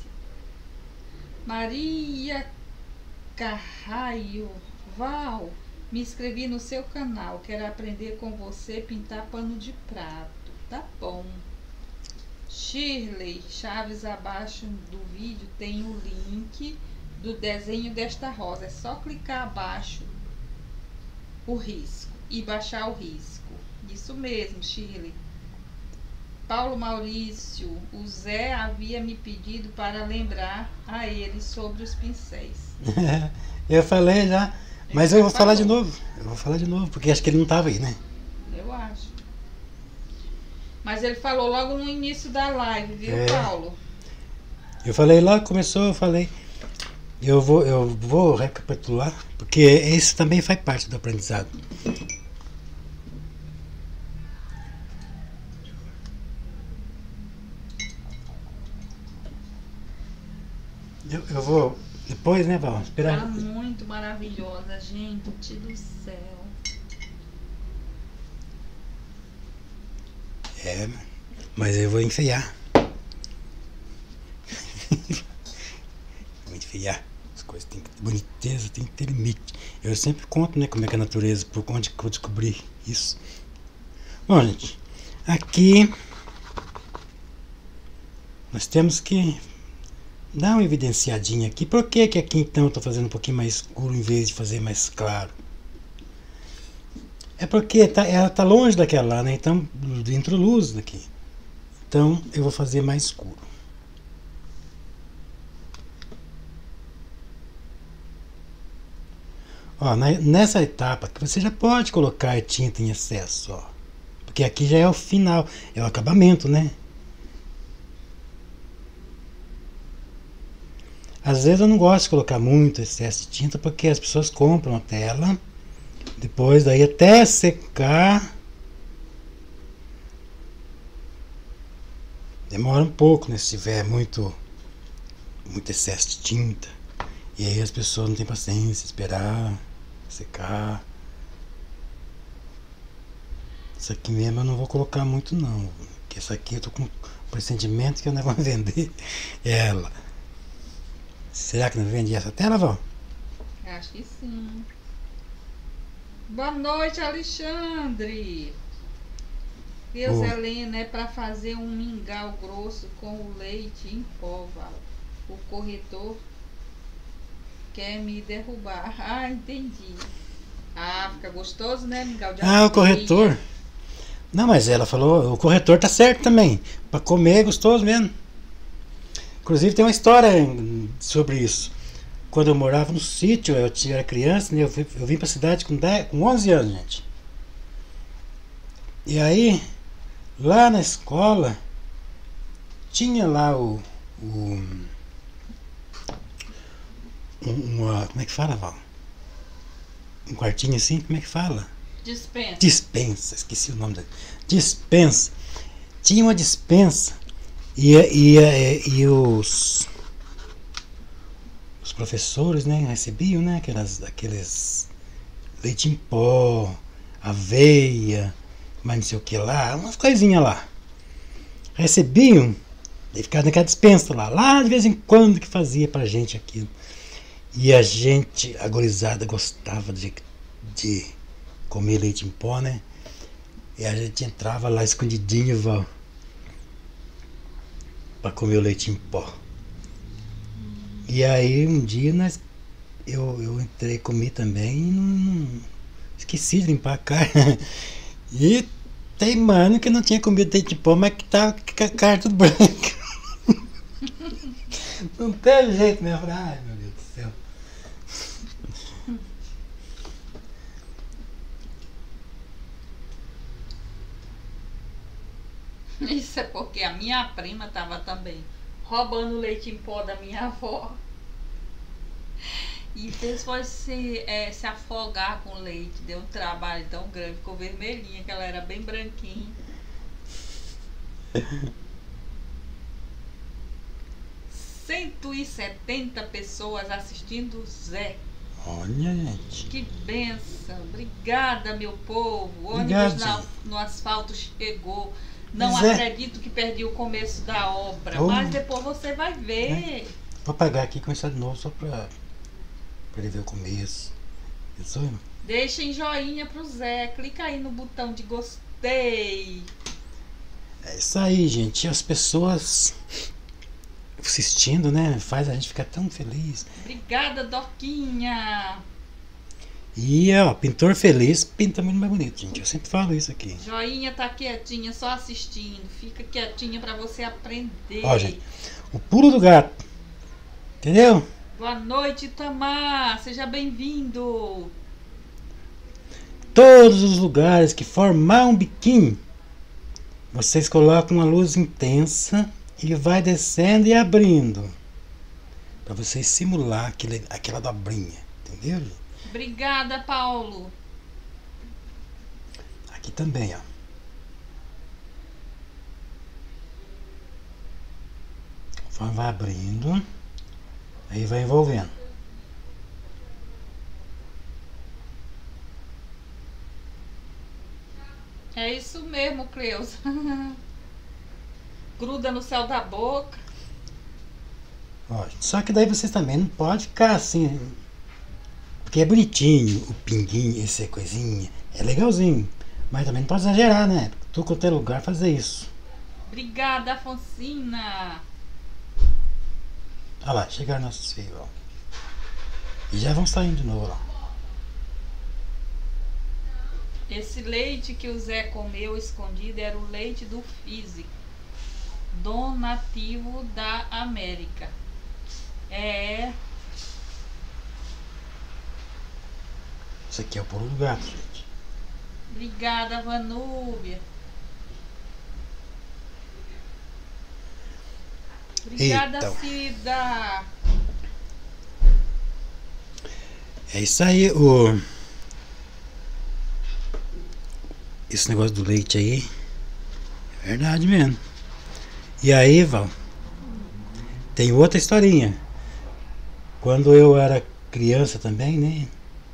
Maria Carraio, Val, me inscrevi no seu canal, quero aprender com você pintar pano de prato. Tá bom. Shirley Chaves, abaixo do vídeo tem o link do desenho desta rosa. É só clicar abaixo o risco e baixar o risco. Isso mesmo, Shirley. Paulo Maurício, o Zé havia me pedido para lembrar a ele sobre os pincéis. Eu falei já, mas eu vou falar de novo. Eu vou falar de novo, porque acho que ele não estava aí, né? Eu acho. Mas ele falou logo no início da live, viu, Paulo? Eu falei logo, começou, eu falei. Eu vou recapitular, porque isso também faz parte do aprendizado. Eu vou depois, né, Val? Esperar. Tá muito maravilhosa, gente do céu. Mas eu vou enfeiar. Vou enfeiar. As coisas têm que ter boniteza, tem que ter limite. Eu sempre conto, né, como é que é a natureza, por onde que eu descobri isso. Bom, gente, aqui nós temos que dar uma evidenciadinha aqui. Por que aqui então eu estou fazendo um pouquinho mais escuro em vez de fazer mais claro? É porque ela está longe daquela lá, né? Então entra luz daqui. Então eu vou fazer mais escuro. Ó, nessa etapa que você já pode colocar tinta em excesso, ó. Porque aqui já é o final, é o acabamento, né? Às vezes eu não gosto de colocar muito excesso de tinta porque as pessoas compram a tela, depois daí até secar demora um pouco, né, se tiver muito excesso de tinta, e aí as pessoas não têm paciência de esperar secar. Isso aqui mesmo eu não vou colocar muito não, porque essa aqui eu tô com pressentimento que eu não vou vender ela. Será que não vende essa tela, Val? Acho que sim. Boa noite, Alexandre. Deus, Oi. Helena, é para fazer um mingau grosso com o leite em pó, Val. O corretor quer me derrubar. Ah, entendi. Ah, fica gostoso, né, mingau de Ah, o aveia. corretor. Não, mas ela falou, o corretor tá certo também. Pra comer é gostoso mesmo. Inclusive tem uma história sobre isso. Quando eu morava no sítio, era criança, né? Eu vim pra cidade com 11 anos, gente. E aí, lá na escola, tinha lá como é que fala, Val? Um quartinho assim, como é que fala? Dispensa. Dispensa, esqueci o nome da dispensa. Tinha uma dispensa e os professores, né, recebiam, né, aqueles leite em pó, aveia, mas não sei o que lá, umas coisinhas lá. Recebiam e ficava naquela dispensa lá de vez em quando que fazia pra gente aquilo. E a gente, a gurizada, gostava de comer leite em pó, né? E a gente entrava lá escondidinho, Val, pra comer o leite em pó. E aí um dia eu entrei, comi também e não esqueci de limpar a cara. E tem mano que não tinha comido leite em pó, mas que tava com a cara tudo branca. Não teve jeito, né? Eu falei, ai meu Deus do céu. Isso é porque a minha prima estava também roubando o leite em pó da minha avó. E fez foi se afogar com leite. Deu um trabalho tão grande, ficou vermelhinha, que ela era bem branquinha. 170 pessoas assistindo o Zé. Olha, gente. Que benção. Obrigada, meu povo. O Obrigado, ônibus no asfalto chegou. Não Pois é. acredito que perdi o começo da obra. Oh. Mas depois você vai ver. Vou apagar aqui e começar de novo só pra ele ver o começo. Pensou, irmão? Deixem joinha pro Zé. Clica aí no botão de gostei. É isso aí, gente. As pessoas assistindo, né? Faz a gente ficar tão feliz. Obrigada, Doquinha. E, ó, pintor feliz pinta muito mais bonito, gente. Eu sempre falo isso aqui. Joinha tá quietinha, só assistindo. Fica quietinha pra você aprender. Ó, gente, o pulo do gato. Entendeu? Boa noite, Tamar. Seja bem-vindo. Todos os lugares que formar um biquinho, vocês colocam uma luz intensa e vai descendo e abrindo. Pra vocês simular aquela dobrinha. Entendeu, gente? Obrigada, Paulo. Aqui também, ó. Conforme vai abrindo, aí vai envolvendo. É isso mesmo, Cleusa. Gruda no céu da boca. Ó, só que daí vocês também não podem ficar assim. Porque é bonitinho, o pinguinho, essa coisinha. É legalzinho. Mas também não pode exagerar, né? Tu quanto é lugar fazer isso. Obrigada, Afonsina. Olha lá, chegaram nossos filhos, ó. E já vão saindo de novo, ó. Esse leite que o Zé comeu escondido era o leite do físico, donativo da América. É. Isso aqui é o pulo do gato, gente. Obrigada, Vanúbia. Obrigada, Então. Cida. É isso aí, esse negócio do leite aí. É verdade mesmo. E aí, Val, tem outra historinha. Quando eu era criança também, né?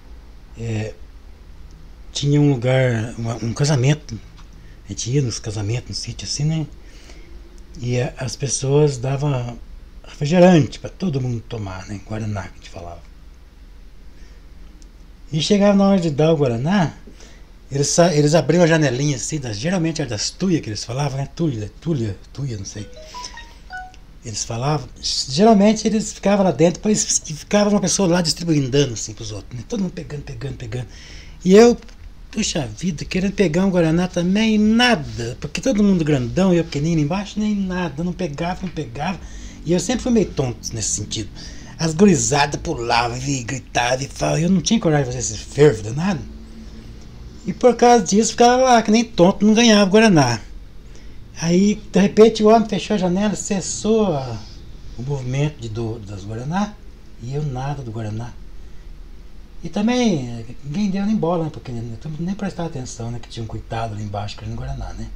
Tinha um lugar, um casamento. A gente ia nos casamentos, no sítio assim, né? E as pessoas davam refrigerante para todo mundo tomar, né? Guaraná, que a gente falava. E chegava na hora de dar o Guaraná, eles abriam a janelinha assim, geralmente era das tuias que eles falavam, né? Tuia, não sei. Eles falavam, geralmente eles ficavam lá dentro, depois ficava uma pessoa lá distribuindo dano assim pros outros, né? Todo mundo pegando. E eu, puxa vida, querendo pegar um Guaraná também, nada, porque todo mundo grandão e eu pequenininho embaixo, nem nada, não pegava. E eu sempre fui meio tonto nesse sentido. As gurizadas pulavam e gritavam e falavam, eu não tinha coragem de fazer esse fervo danado. E por causa disso ficava lá, que nem tonto, não ganhava Guaraná. Aí, de repente, o homem fechou a janela, cessou o movimento das Guaraná, e eu nada do Guaraná. E também, ninguém deu nem bola, né, porque nem prestava atenção, né, que tinha um coitado ali embaixo querendo Guaraná, né.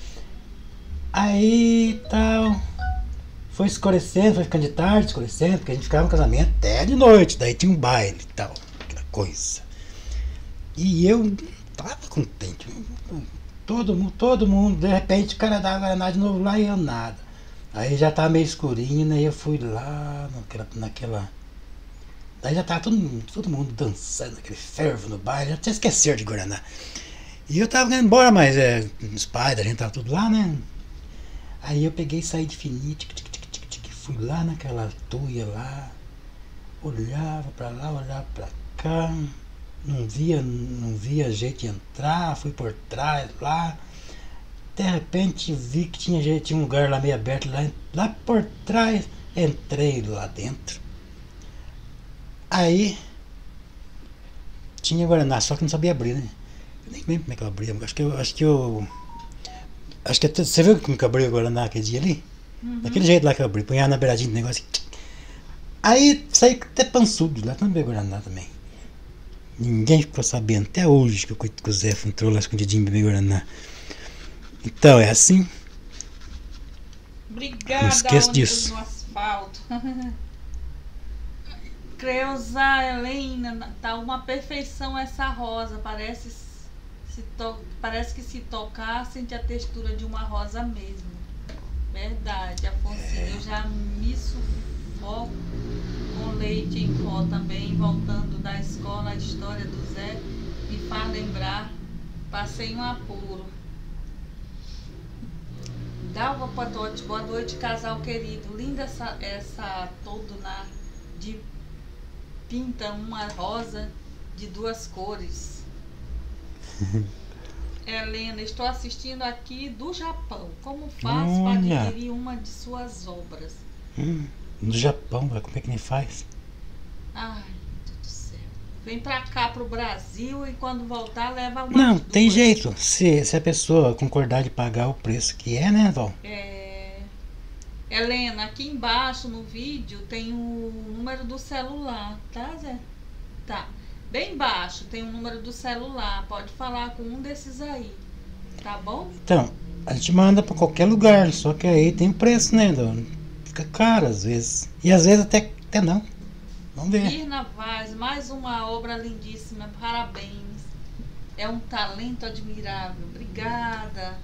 Aí, tal, foi escurecendo, foi ficando de tarde, escurecendo, porque a gente ficava no casamento até de noite, daí tinha um baile e tal, aquela coisa. E eu tava contente, todo mundo, de repente o cara dava Guaraná de novo lá e eu nada. Aí já tava meio escurinho, né? Eu fui lá naquela. Daí já tava todo mundo dançando, aquele fervo no baile, já tinha esquecido de Guaraná. E eu tava indo embora, mas os pais da gente tava tudo lá, né? Aí eu peguei e saí de fininho, fui lá naquela tuia lá, olhava pra lá, olhava pra cá. Não via jeito de entrar, fui por trás lá. De repente vi que tinha um lugar lá meio aberto, lá por trás, entrei lá dentro. Aí tinha Guaraná, só que não sabia abrir, né? Eu nem lembro como é que eu abria, acho que você viu como que eu abri o Guaraná aquele dia ali? Uhum. Daquele jeito lá que eu abri, punhava na beiradinha do negócio. Aí saí até pançudo lá, não veio Guaraná também. Ninguém ficou sabendo, até hoje que o Zé entrou lá escondidinho e bebeu Guaraná. Então, é assim. Obrigada, não esqueço ônibus disso. no asfalto. Creuza, Helena, tá uma perfeição essa rosa. Parece que se tocar, sente a textura de uma rosa mesmo. Verdade, Afonsinho, eu já me sufoco com leite em pó também, voltando da escola, a história do Zé me faz lembrar, passei um apuro. Dalva Patote, boa noite, casal querido, linda essa toduna de pinta uma rosa de duas cores. Helena, estou assistindo aqui do Japão, como faço para adquirir uma de suas obras? No Japão, como é que nem faz? Ai, meu Deus do céu. Vem pra cá, pro Brasil, e quando voltar, leva uma. Não, tem jeito. Se a pessoa concordar de pagar o preço que é, né, Val? Helena, aqui embaixo no vídeo tem o número do celular, tá, Zé? Tá. Bem embaixo tem o número do celular. Pode falar com um desses aí. Tá bom? Então, a gente manda pra qualquer lugar, só que aí tem preço, né, Dona? Fica caro às vezes. E às vezes até não. Vamos ver. Mirna Vaz, mais uma obra lindíssima. Parabéns. É um talento admirável. Obrigada.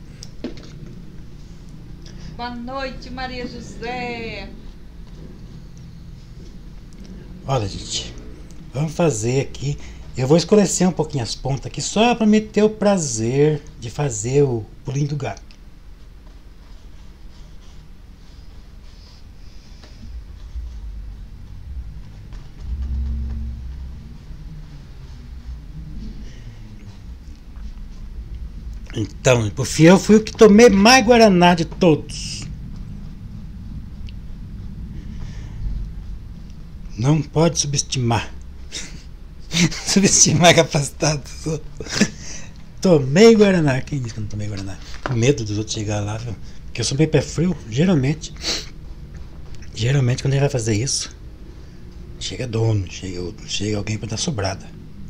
Boa noite, Maria José. Olha, gente, vamos fazer aqui. Eu vou escurecer um pouquinho as pontas aqui, só para me ter o prazer de fazer o pulinho do gato. Então, por fim, eu fui o que tomei mais Guaraná de todos. Não pode subestimar. Subestimar a capacidade dos outros. Tomei Guaraná. Quem disse que eu não tomei Guaraná? Com medo dos outros chegar lá, viu? Porque eu sou bem pé frio, geralmente. Geralmente, quando a gente vai fazer isso, chega dono, chega alguém para dar sobrada.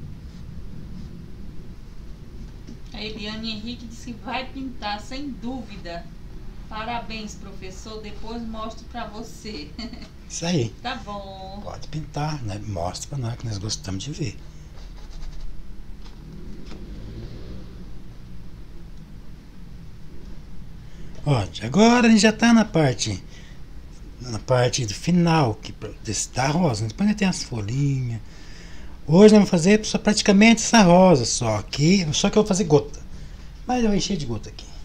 A Eliane Henrique disse que vai pintar, sem dúvida. Parabéns, professor. Depois mostro pra você. Isso aí. Tá bom. Pode pintar, né? Mostra pra nós que nós gostamos de ver. Ó, agora a gente já tá na parte do final, que da rosa. Depois tem as folhinhas. Hoje nós vamos fazer só praticamente essa rosa só aqui. Só que eu vou fazer gota. Mas eu vou encher de gota aqui.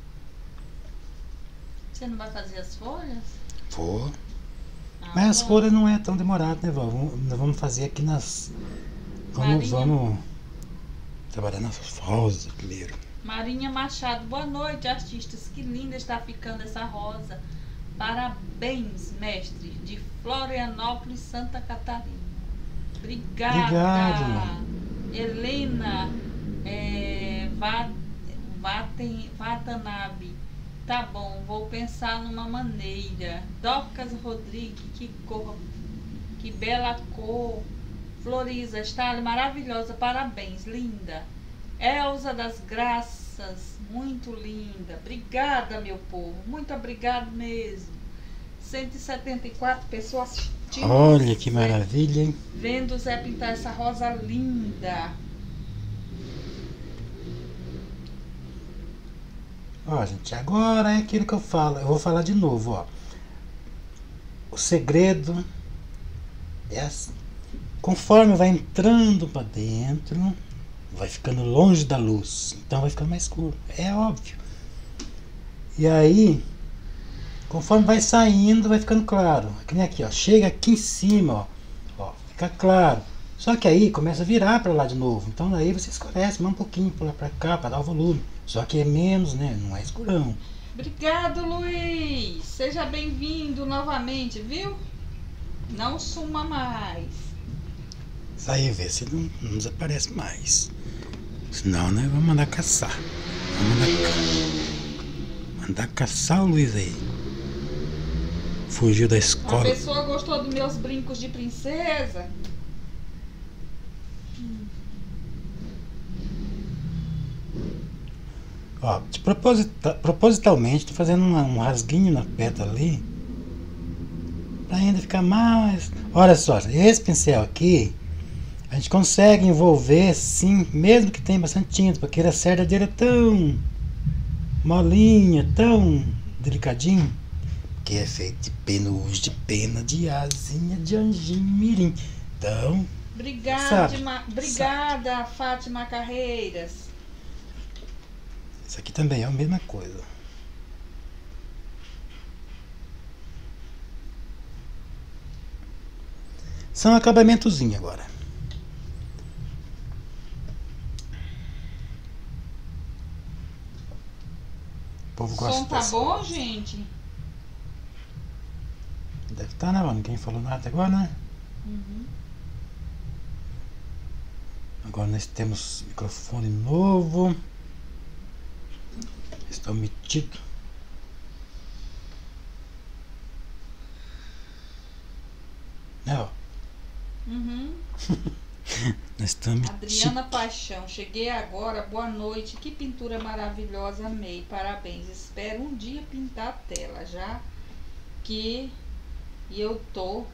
Você não vai fazer as folhas? Vou. Ah, Mas as bom. folhas não é tão demorado, né, Val? Nós vamos fazer aqui nas... Marinha. Vamos trabalhar nas rosas primeiro. Marinha Machado, boa noite, artistas. Que linda está ficando essa rosa. Parabéns, mestre, de Florianópolis, Santa Catarina. Obrigada. Obrigado. Helena Watanabe. Tá bom, vou pensar numa maneira. Docas Rodrigues, que cor, que bela cor. Floriza, está maravilhosa, parabéns, linda. Elza das Graças, muito linda. Obrigada, meu povo, muito obrigado mesmo. 174 pessoas assistindo. Olha que maravilha, hein? Vendo o Zé pintar essa rosa linda. Ó, gente, agora é aquilo que eu falo. Eu vou falar de novo, ó. O segredo é assim. Conforme vai entrando para dentro, vai ficando longe da luz. Então vai ficando mais escuro. É óbvio. E aí, conforme vai saindo, vai ficando claro. Que nem aqui, ó. Chega aqui em cima, ó. Fica claro. Só que aí começa a virar para lá de novo. Então aí você escurece mais um pouquinho para lá para cá, para dar o volume. Só que é menos, né? Não é escurão. Obrigado, Luiz. Seja bem-vindo novamente, viu? Não suma mais. Isso aí, vê se não desaparece mais. Senão, né? Vamos mandar caçar. Mandar caçar o Luiz aí. Fugiu da A escola. pessoa gostou dos meus brincos de princesa? Ó, propositalmente, tô fazendo um rasguinho na pétala ali. Pra ainda ficar mais... Olha só, esse pincel aqui, a gente consegue envolver, sim, mesmo que tenha bastante tinta, porque a cerda dele é tão molinha, tão delicadinho, que é feito de penugem, de pena de asinha de anjinho mirim. Então, Obrigada, sabe, obrigada, Fátima Carreiras. isso aqui também é a mesma coisa. São acabamentozinho agora. O povo O gosta som tá dessa. bom, gente? Deve estar, né, mano? Ninguém falou nada até agora, né? Uhum. Agora nós temos microfone novo. Está omitido. É, ó. Uhum. Nós estamos Adriana Paixão, cheguei agora, boa noite, que pintura maravilhosa, amei, parabéns, espero um dia pintar a tela, já que eu tô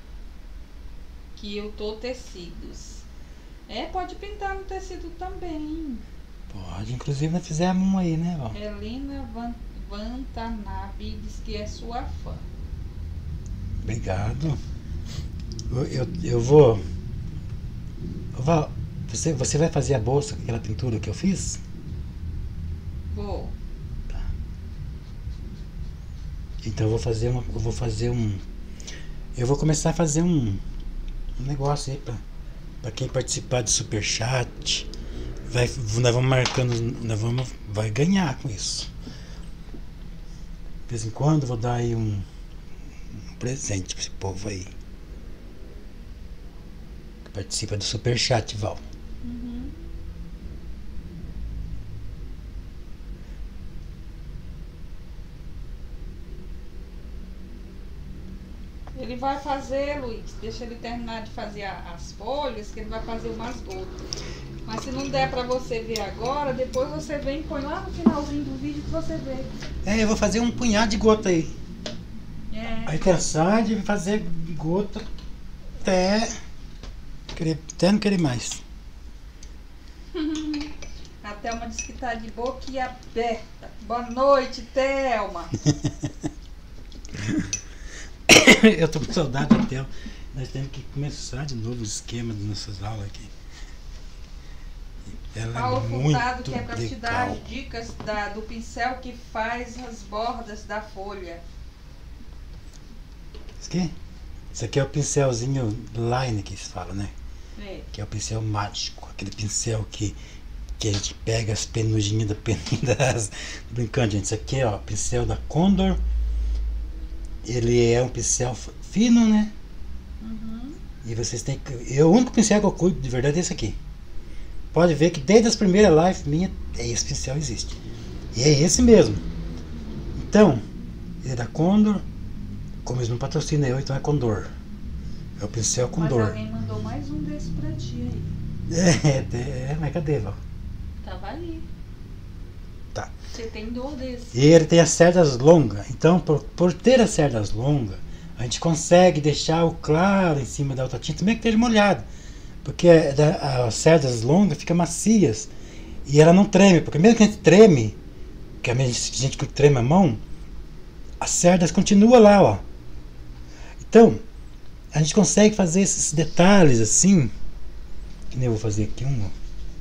tecidos. Pode pintar no tecido também. Pode, inclusive nós fizemos um aí, né, ó. Helena Watanabe diz que é sua fã. Obrigado. Eu vou. Você vai fazer a bolsa com aquela pintura que eu fiz? Vou. Tá. Então eu vou começar a fazer um negócio aí pra quem participar do Superchat. Nós vamos marcando, vai ganhar com isso. De vez em quando eu vou dar aí um presente pra esse povo aí que participa do Superchat, Val. Uhum. Ele vai fazer, Luiz, deixa ele terminar de fazer as folhas, que ele vai fazer umas gotas. Mas se não der pra você ver agora, depois você vem e põe lá no finalzinho do vídeo que você vê. Eu vou fazer um punhado de gota aí. A É. intenção é de fazer gota até não querer mais. A Thelma disse que tá de boca aberta. Boa noite, Thelma. Eu tô com saudade até. Nós temos que começar de novo o esquema das nossas aulas aqui. Ela Paulo é Furtado, muito que é pra te dar legal. as dicas do pincel que faz as bordas da folha. Isso aqui é o pincelzinho line que se fala, né? É. Que é o pincel mágico. Aquele pincel que a gente pega as penuginhas da peninha das... Brincando, gente. Isso aqui é o pincel da Condor. Ele é um pincel fino, né? Uhum. E vocês têm que... O único pincel que eu cuido de verdade é esse aqui. Pode ver que desde as primeiras lives minhas, esse pincel existe. E é esse mesmo. Então, ele é da Condor. Como eles não patrocinam eu, então é Condor. É o pincel Mas Condor. alguém mandou mais um desse pra ti aí. Mas cadê, Val? Tava ali. Tá. Você tem 2 desses. E ele tem as cerdas longas. Então, por ter as cerdas longas, a gente consegue deixar o claro em cima da outra tinta, mesmo que esteja molhado. Porque as cerdas longas ficam macias. E ela não treme. Porque mesmo que a gente treme, que a gente que treme a mão, as cerdas continuam lá, ó. Então, a gente consegue fazer esses detalhes assim. Que nem eu vou fazer aqui um.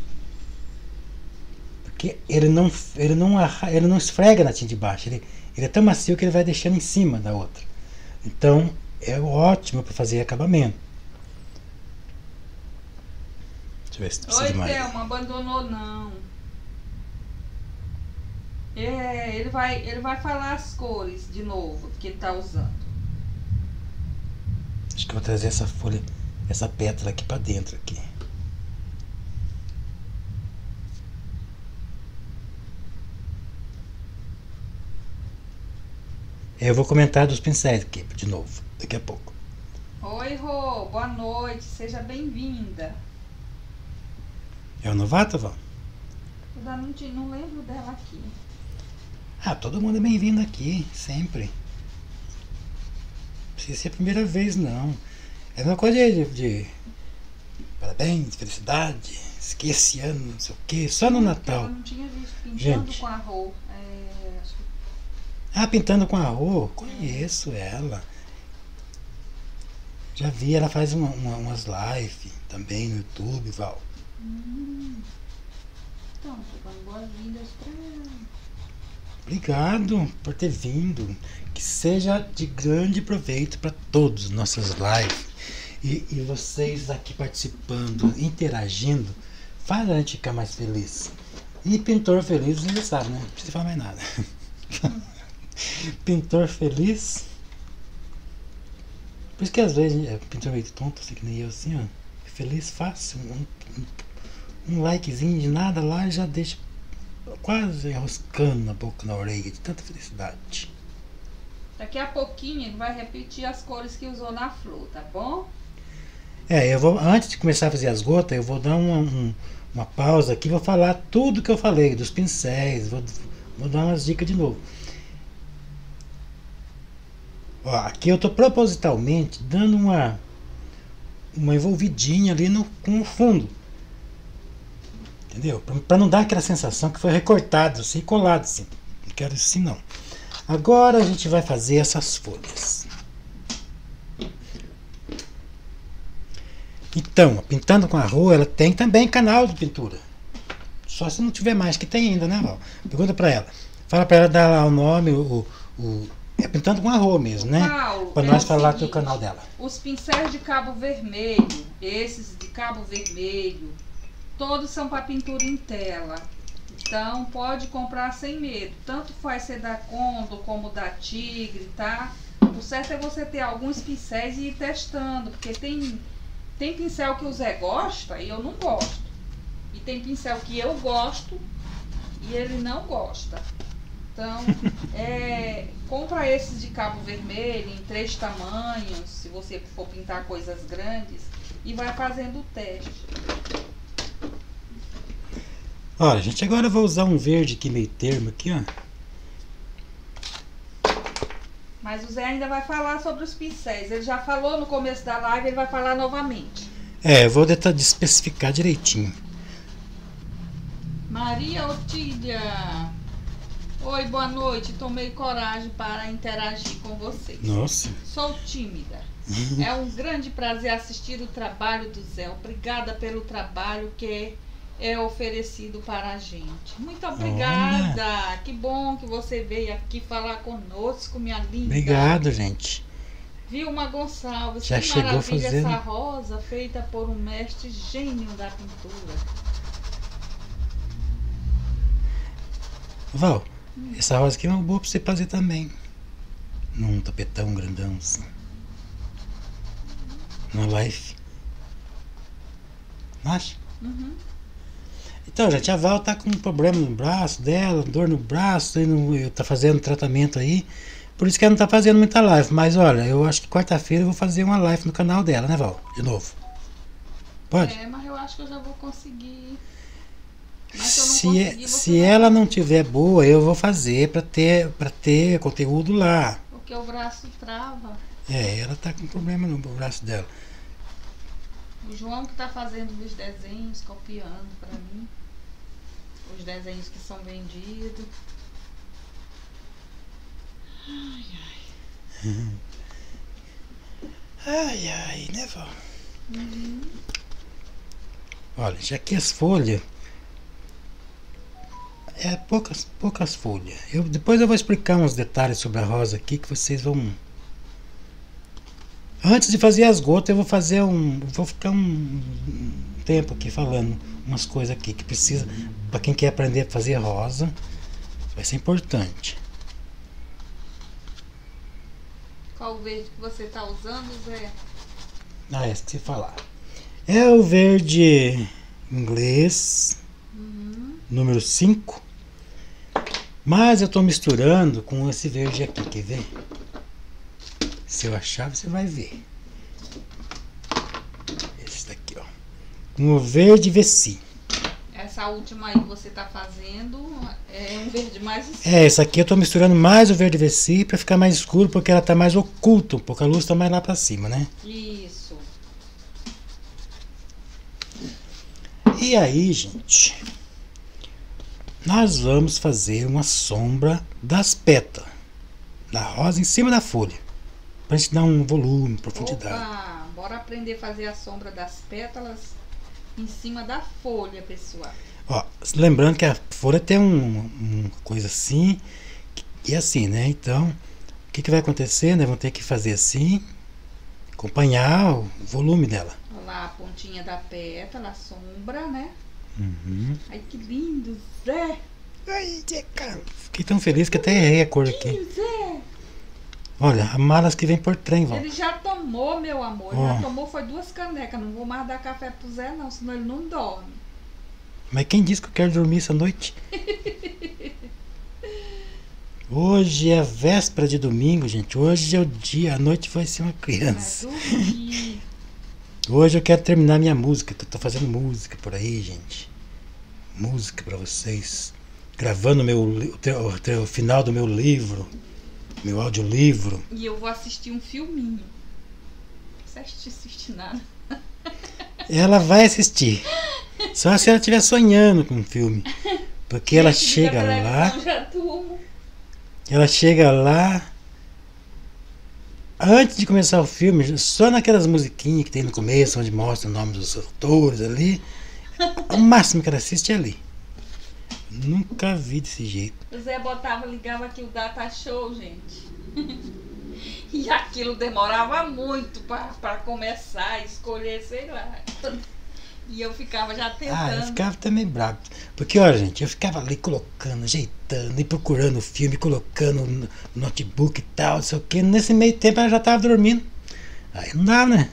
Porque ele não esfrega na tinta de baixo. Ele é tão macio que ele vai deixando em cima da outra. Então, é ótimo para fazer acabamento. Deixa eu ver se precisa Oi, de mais. Thelma, abandonou não. Ele vai falar as cores de novo que ele tá usando. Acho que eu vou trazer essa folha, essa pétala aqui para dentro aqui. Eu vou comentar dos pincéis aqui de novo, daqui a pouco. Oi, Rô, boa noite, seja bem-vinda. É o novato, Val? Eu não lembro dela aqui. Ah, todo mundo é bem-vindo aqui, sempre. Não precisa ser a primeira vez, não. É uma coisa de parabéns, felicidade, esquece ano, não sei o que, só no Natal. Eu não tinha visto pintando Gente. com a Rô. Acho que Ah, pintando com a Rô, conheço ela. Já vi, ela faz umas lives também no YouTube, Val. então, tô dando boas-vindas pra ela. Obrigado por ter vindo. Que seja de grande proveito para todos nossas lives. E vocês aqui participando, interagindo, faz a gente ficar mais feliz. E pintor feliz, você já sabe, né? Não precisa falar mais nada. Pintor feliz. Por isso que às vezes pintor meio tonto, assim que nem eu, assim, ó. Feliz fácil. Um likezinho de nada lá já deixa quase enroscando na boca, na orelha, de tanta felicidade. Daqui a pouquinho ele vai repetir as cores que usou na flor, tá bom? Eu vou, antes de começar a fazer as gotas, eu vou dar uma pausa aqui, vou falar tudo que eu falei, dos pincéis, vou dar umas dicas de novo. Ó, aqui eu estou propositalmente dando uma envolvidinha ali com o fundo. Entendeu? Para não dar aquela sensação que foi recortado, assim, colado assim. Não quero isso assim, não. Agora a gente vai fazer essas folhas. Então, pintando com a Rô, ela tem também canal de pintura. Só se não tiver mais, que tem ainda, né, Val? Pergunta pra ela. Fala pra ela dar lá o nome, é pintando com a Rô mesmo, né? Paulo, Pra nós o falar seguinte, do canal dela. Os pincéis de cabo vermelho, esses de cabo vermelho, todos são para pintura em tela. Então pode comprar sem medo. Tanto faz ser da Condor como da Tigre, tá? O certo é você ter alguns pincéis e ir testando, porque tem pincel que o Zé gosta e eu não gosto. E tem pincel que eu gosto e ele não gosta. Então, compra esses de cabo vermelho em 3 tamanhos, se você for pintar coisas grandes, e vai fazendo o teste. Olha, gente, agora eu vou usar um verde aqui, meio termo aqui, ó. Mas o Zé ainda vai falar sobre os pincéis. Ele já falou no começo da live, ele vai falar novamente. Eu vou tentar especificar direitinho. Maria Otília. Oi, boa noite. Tomei coragem para interagir com vocês. Nossa. Sou tímida. É um grande prazer assistir o trabalho do Zé. Obrigada pelo trabalho que é oferecido para a gente. Muito obrigada. Que bom que você veio aqui falar conosco, minha linda. Obrigado, gente. Vilma Gonçalves, Já que chegou maravilha fazendo. essa rosa feita por um mestre gênio da pintura. Val, essa rosa aqui é uma boa pra você fazer também. Num tapetão grandão assim. Na life. Não acha? Uhum. Então, gente, a Val tá com um problema no braço dela, dor no braço, tá fazendo tratamento aí. Por isso que ela não tá fazendo muita live. Mas olha, eu acho que quarta-feira eu vou fazer uma live no canal dela, né, Val? De novo. Pode? É, mas eu acho que eu já vou conseguir. Mas se eu não Se, conseguir, se você ela não tiver boa, eu vou fazer pra ter conteúdo lá. Porque o braço trava. É, ela tá com problema no braço dela. O João que tá fazendo os desenhos, copiando pra mim. Os desenhos que são vendidos. Ai, ai. Ai, ai, né, Val? Uhum. Olha, já que as folhas. É poucas folhas. Depois eu vou explicar uns detalhes sobre a rosa aqui que vocês vão. Antes de fazer as gotas, eu vou fazer vou ficar um tempo aqui falando umas coisas aqui que precisa. Para quem quer aprender a fazer rosa, vai ser importante. Qual o verde que você tá usando, Zé? Ah, esqueci de falar. É o verde inglês, número 5. Mas eu estou misturando com esse verde aqui, quer ver? Se eu achar, você vai ver. Esse daqui, ó. Com o verde Vessi. Essa última aí que você tá fazendo é um verde mais escuro. É, essa aqui eu estou misturando mais o verde Vessi para ficar mais escuro, porque ela tá mais oculta, um pouco a luz tá mais lá para cima, né? Isso. E aí, gente, nós vamos fazer uma sombra das pétalas da rosa em cima da folha, pra gente dar um volume, profundidade. Opa, bora aprender a fazer a sombra das pétalas em cima da folha, pessoal. Ó, lembrando que a folha tem uma coisa assim e assim, né? Então, o que vai acontecer, né? Vamos ter que fazer assim, acompanhar o volume dela. Olha lá a pontinha da pétala, a sombra, né? Uhum. Ai, que lindo, Zé! Ai, cara, fiquei tão feliz que até errei a cor aqui. Zé! Olha, a malas que vem por trem, Val. Ele já tomou, meu amor. Ó. Já tomou, foi 2 canecas. Não vou mais dar café pro Zé, não, senão ele não dorme. Mas quem disse que eu quero dormir essa noite? Hoje é a véspera de domingo, gente. Hoje é o dia, a noite vai ser uma Vai criança. dormir. Hoje eu quero terminar minha música, que eu tô fazendo música por aí, gente. Música pra vocês. Gravando o final do meu livro, meu audiolivro. E eu vou assistir um filminho. Você assiste nada? Ela vai assistir. Só se ela estiver sonhando com o filme. Porque ela Gente, liga a chega lá. televisão, já durmo. Ela chega lá. Antes de começar o filme, só naquelas musiquinhas que tem no começo, onde mostra o nome dos autores ali. O máximo que ela assiste é ali. Nunca vi desse jeito. O Zé ligava aqui o Data Show, gente. E aquilo demorava muito para começar a escolher, sei lá. E eu ficava já Ah, eu tentando. ficava também bravo. Porque, olha, gente, eu ficava ali colocando, ajeitando, e procurando o filme, colocando no notebook e tal, não sei o que. Nesse meio tempo ela já tava dormindo. Aí não dá, né?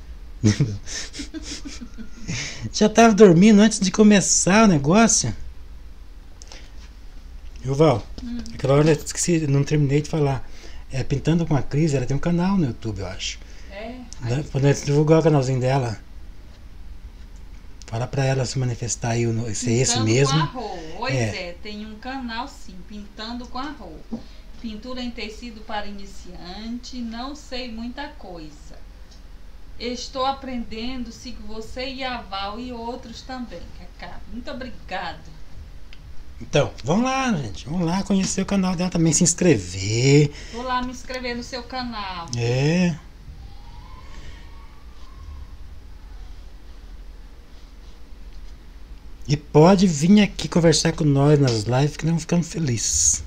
Já tava dormindo antes de começar o negócio. E o Val, aquela hora eu esqueci, não terminei de falar. É, Pintando com a Cris, ela tem um canal no YouTube, eu acho. É. Podemos divulgar o canalzinho dela. Fala pra ela se manifestar aí, se é esse Pintando mesmo. com arroz. Pois É. é, tem um canal sim, Pintando com arroz. Pintura em tecido para iniciante, não sei muita coisa. Estou aprendendo, sigo você e a Val e outros também, Cacá. Muito obrigada. Então, vamos lá, gente. Vamos lá conhecer o canal dela também, se inscrever. Vou lá me inscrever no seu canal. É. E pode vir aqui conversar com nós nas lives que nós vamos ficando felizes.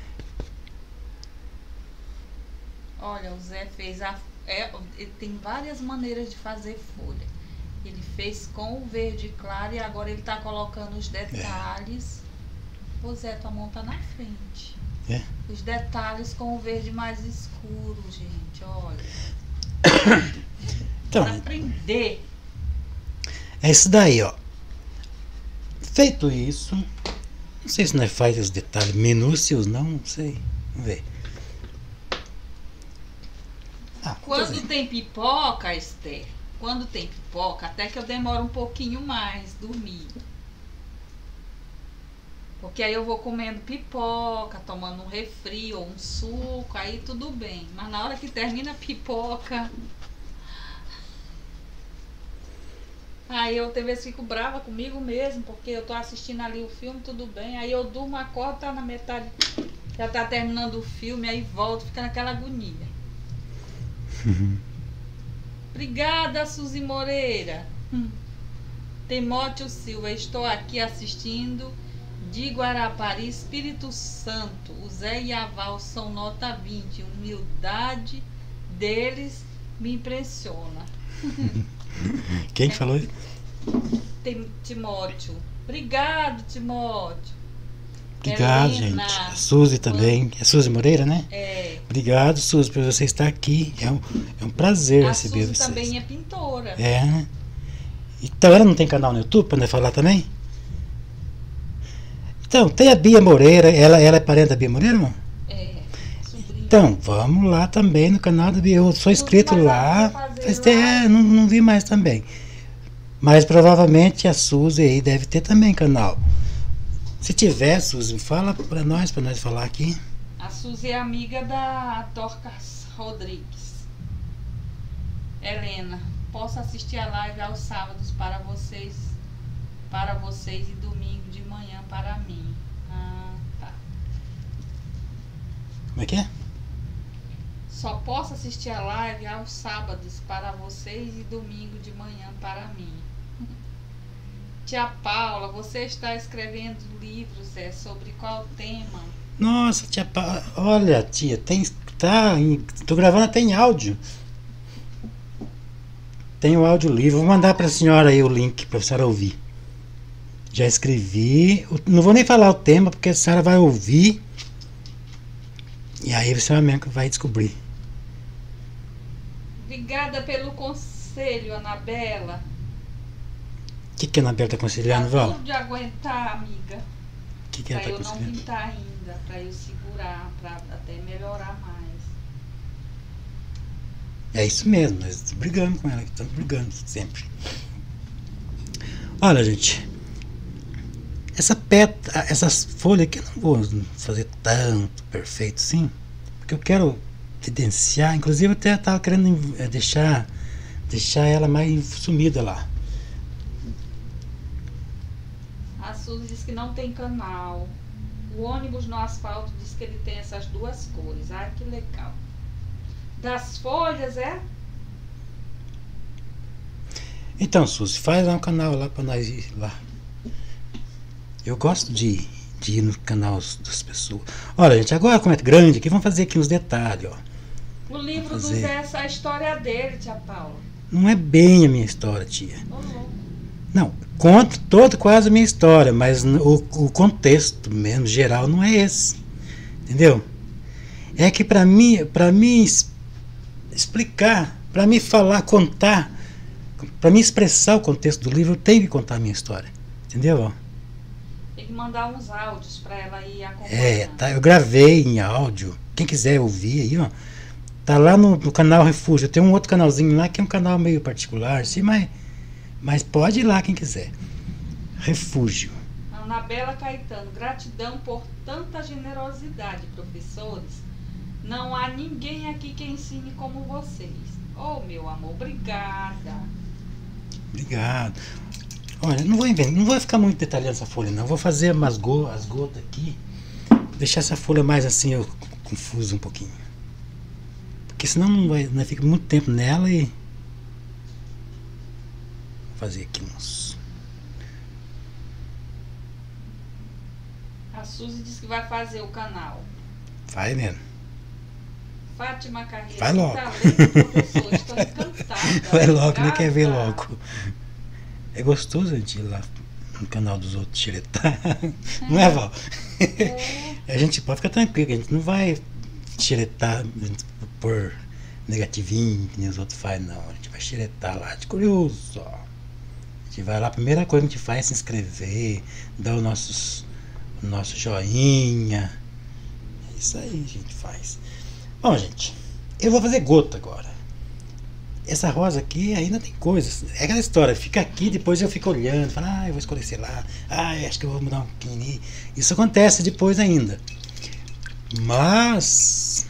Olha, o Zé fez ele tem várias maneiras de fazer folha. Ele fez com o verde claro e agora ele tá colocando os detalhes. O Zé, tua mão tá na frente. É. Os detalhes com o verde mais escuro, gente, olha. Então, Pra aprender. é isso daí, ó. Feito isso, não sei se nós faz os detalhes minúsculos, não sei. Vamos ver. Quando tem pipoca, Esther, quando tem pipoca, até que eu demoro um pouquinho mais dormir. Porque aí eu vou comendo pipoca, tomando um refri ou um suco, aí tudo bem. Mas na hora que termina a pipoca, aí eu tem vezes fico brava comigo mesmo, porque eu tô assistindo ali o filme, tudo bem. Aí eu durmo, acordo, tá na metade, já tá terminando o filme, aí volto, fica naquela agonia. Obrigada, Suzy Moreira. Timóteo Silva, estou aqui assistindo de Guarapari, Espírito Santo. O Zé e a Val são nota 20. Humildade deles me impressiona. Quem que falou isso? Timóteo. Obrigado, Timóteo. Obrigado, Helena, gente. A Suzy também. É Suzy Moreira, né? É. Obrigado, Suzy, por você estar aqui. É um prazer A receber Suzy vocês. também é pintora. É, né? Então, ela não tem canal no YouTube pra nós falar também? Então, tem a Bia Moreira. Ela é parente da Bia Moreira, não? É, sobrinha. Então, vamos lá também no canal da Bia. Eu sou inscrito Mas lá. vai fazer lá. Não vi mais também. Mas provavelmente a Suzy aí deve ter também canal. Se tiver, Suzy, fala pra nós falar aqui. A Suzy é amiga da Dorcas Rodrigues. Helena, posso assistir a live aos sábados para vocês e domingo de manhã para mim. Ah, tá. Como é que é? Só posso assistir a live aos sábados para vocês e domingo de manhã para mim. Tia Paula, você está escrevendo livros, sobre qual tema? Nossa, tia Paula. Olha, tia, tô gravando até em áudio. Tem o audiolivro. Vou mandar pra senhora aí o link pra senhora ouvir. Já escrevi. Não vou nem falar o tema, porque a senhora vai ouvir. E aí você mesmo vai descobrir. Obrigada pelo conselho, Anabela. O que a Anabela tá aconselhando, Tá Val? tudo de aguentar, amiga. O que ela Pra tá eu não aconselhando? pintar ainda, pra eu segurar, pra até melhorar mais. É isso mesmo, nós brigamos com ela, estamos brigando sempre. Olha, gente, essas folhas aqui eu não vou fazer tanto perfeito assim, porque eu quero evidenciar, inclusive eu até estava querendo deixar ela mais sumida lá. A Suzy diz que não tem canal. O ônibus no asfalto diz que ele tem essas duas cores. Ai, que legal. Das folhas, é? Então, Suzy, faz lá um canal lá para nós ir lá. Eu gosto de ir no canal das pessoas. Olha, gente, agora como é grande aqui, vamos fazer aqui uns detalhes, ó. O livro do fazer. Zé, essa é a história dele, tia Paula. Não é bem a minha história, tia. Ô, louco. Não, conto quase a minha história, mas o contexto mesmo, geral, não é esse. Entendeu? É que para mim explicar, para mim falar, contar, para mim expressar o contexto do livro, eu tenho que contar a minha história. Entendeu? Ó? Tem que mandar uns áudios pra ela ir acompanhando. É, tá, eu gravei em áudio. Quem quiser ouvir aí, ó. Tá lá no canal Refúgio. Tem um outro canalzinho lá que é um canal meio particular, assim, mas pode ir lá quem quiser. Refúgio. Anabela Caetano, gratidão por tanta generosidade, professores. Não há ninguém aqui que ensine como vocês. Oh, meu amor, obrigada. Obrigado. Olha, não vou ficar muito detalhando essa folha, não. Vou fazer as gotas aqui. Deixar essa folha mais assim, eu confuso um pouquinho. Porque senão não fica muito tempo nela e... Vou fazer aqui uns... A Suzy disse que vai fazer o canal. Vai mesmo. Fátima Carreira. Vai logo. Talento, professor. Estou encantada. Vai logo, nem quer ver Obrigada. logo. É gostoso a gente ir lá no canal dos outros xeretar. Não é, Val? É. A gente pode ficar tranquilo, que a gente não vai xeretar por negativinho, que nem os outros fazem, não. A gente vai xeretar lá de curioso só. A gente vai lá, a primeira coisa que a gente faz é se inscrever, dar o nosso joinha. É isso aí a gente faz. Bom, gente, eu vou fazer gota agora. Essa rosa aqui ainda tem coisas. É aquela história, fica aqui, depois eu fico olhando, falo, eu vou escolher sei lá, eu acho que eu vou mudar um pequenininho. Isso acontece depois ainda. Mas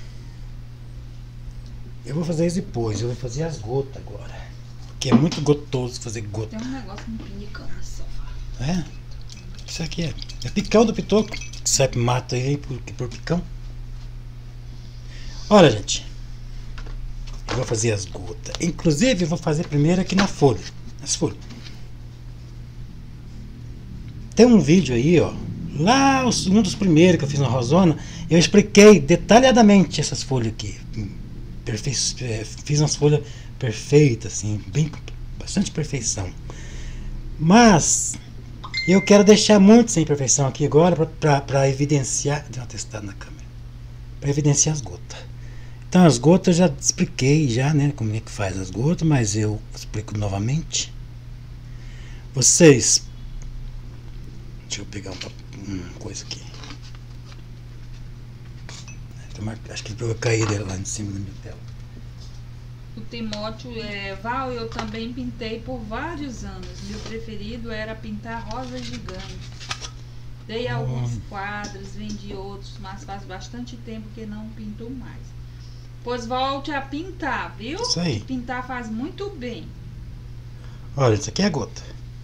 eu vou fazer isso depois, eu vou fazer as gotas agora. Porque é muito gostoso fazer gota. Tem um negócio me pinicando nesse sofá. É? O que isso aqui é? É picão do pitoco. Que sai pro mato aí por picão. Olha, gente. Eu vou fazer as gotas. Inclusive, eu vou fazer primeiro aqui na folha. Nas folhas. Tem um vídeo aí, ó. Lá, um dos primeiros que eu fiz na Rosona, eu expliquei detalhadamente essas folhas aqui. Fiz umas folhas perfeitas, assim, bastante perfeição. Mas eu quero deixar muito sem imperfeição aqui agora para evidenciar. Deu uma testada na câmera. Para evidenciar as gotas. Então as gotas eu já expliquei já, né, como é que faz as gotas, mas eu explico novamente. Vocês, deixa eu pegar uma coisa aqui. Acho que eu caí dele lá em cima da minha tela. O Timóteo Val, eu também pintei por vários anos. Meu preferido era pintar rosas gigantes. Dei alguns quadros, vendi outros, mas faz bastante tempo que não pinto mais. Pois volte a pintar, viu? Isso aí. Pintar faz muito bem. Olha, isso aqui é a gota.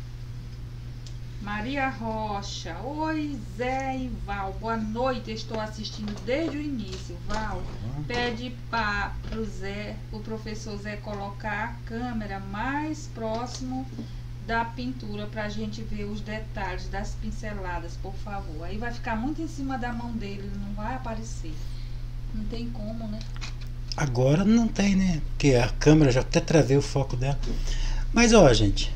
Maria Rocha. Oi, Zé e Val. Boa noite. Estou assistindo desde o início. Val, pede para o professor Zé colocar a câmera mais próximo da pintura para a gente ver os detalhes das pinceladas, por favor. Aí vai ficar muito em cima da mão dele, não vai aparecer. Não tem como, né? Agora não tem, né? Porque a câmera já até travei o foco dela. Mas ó, gente.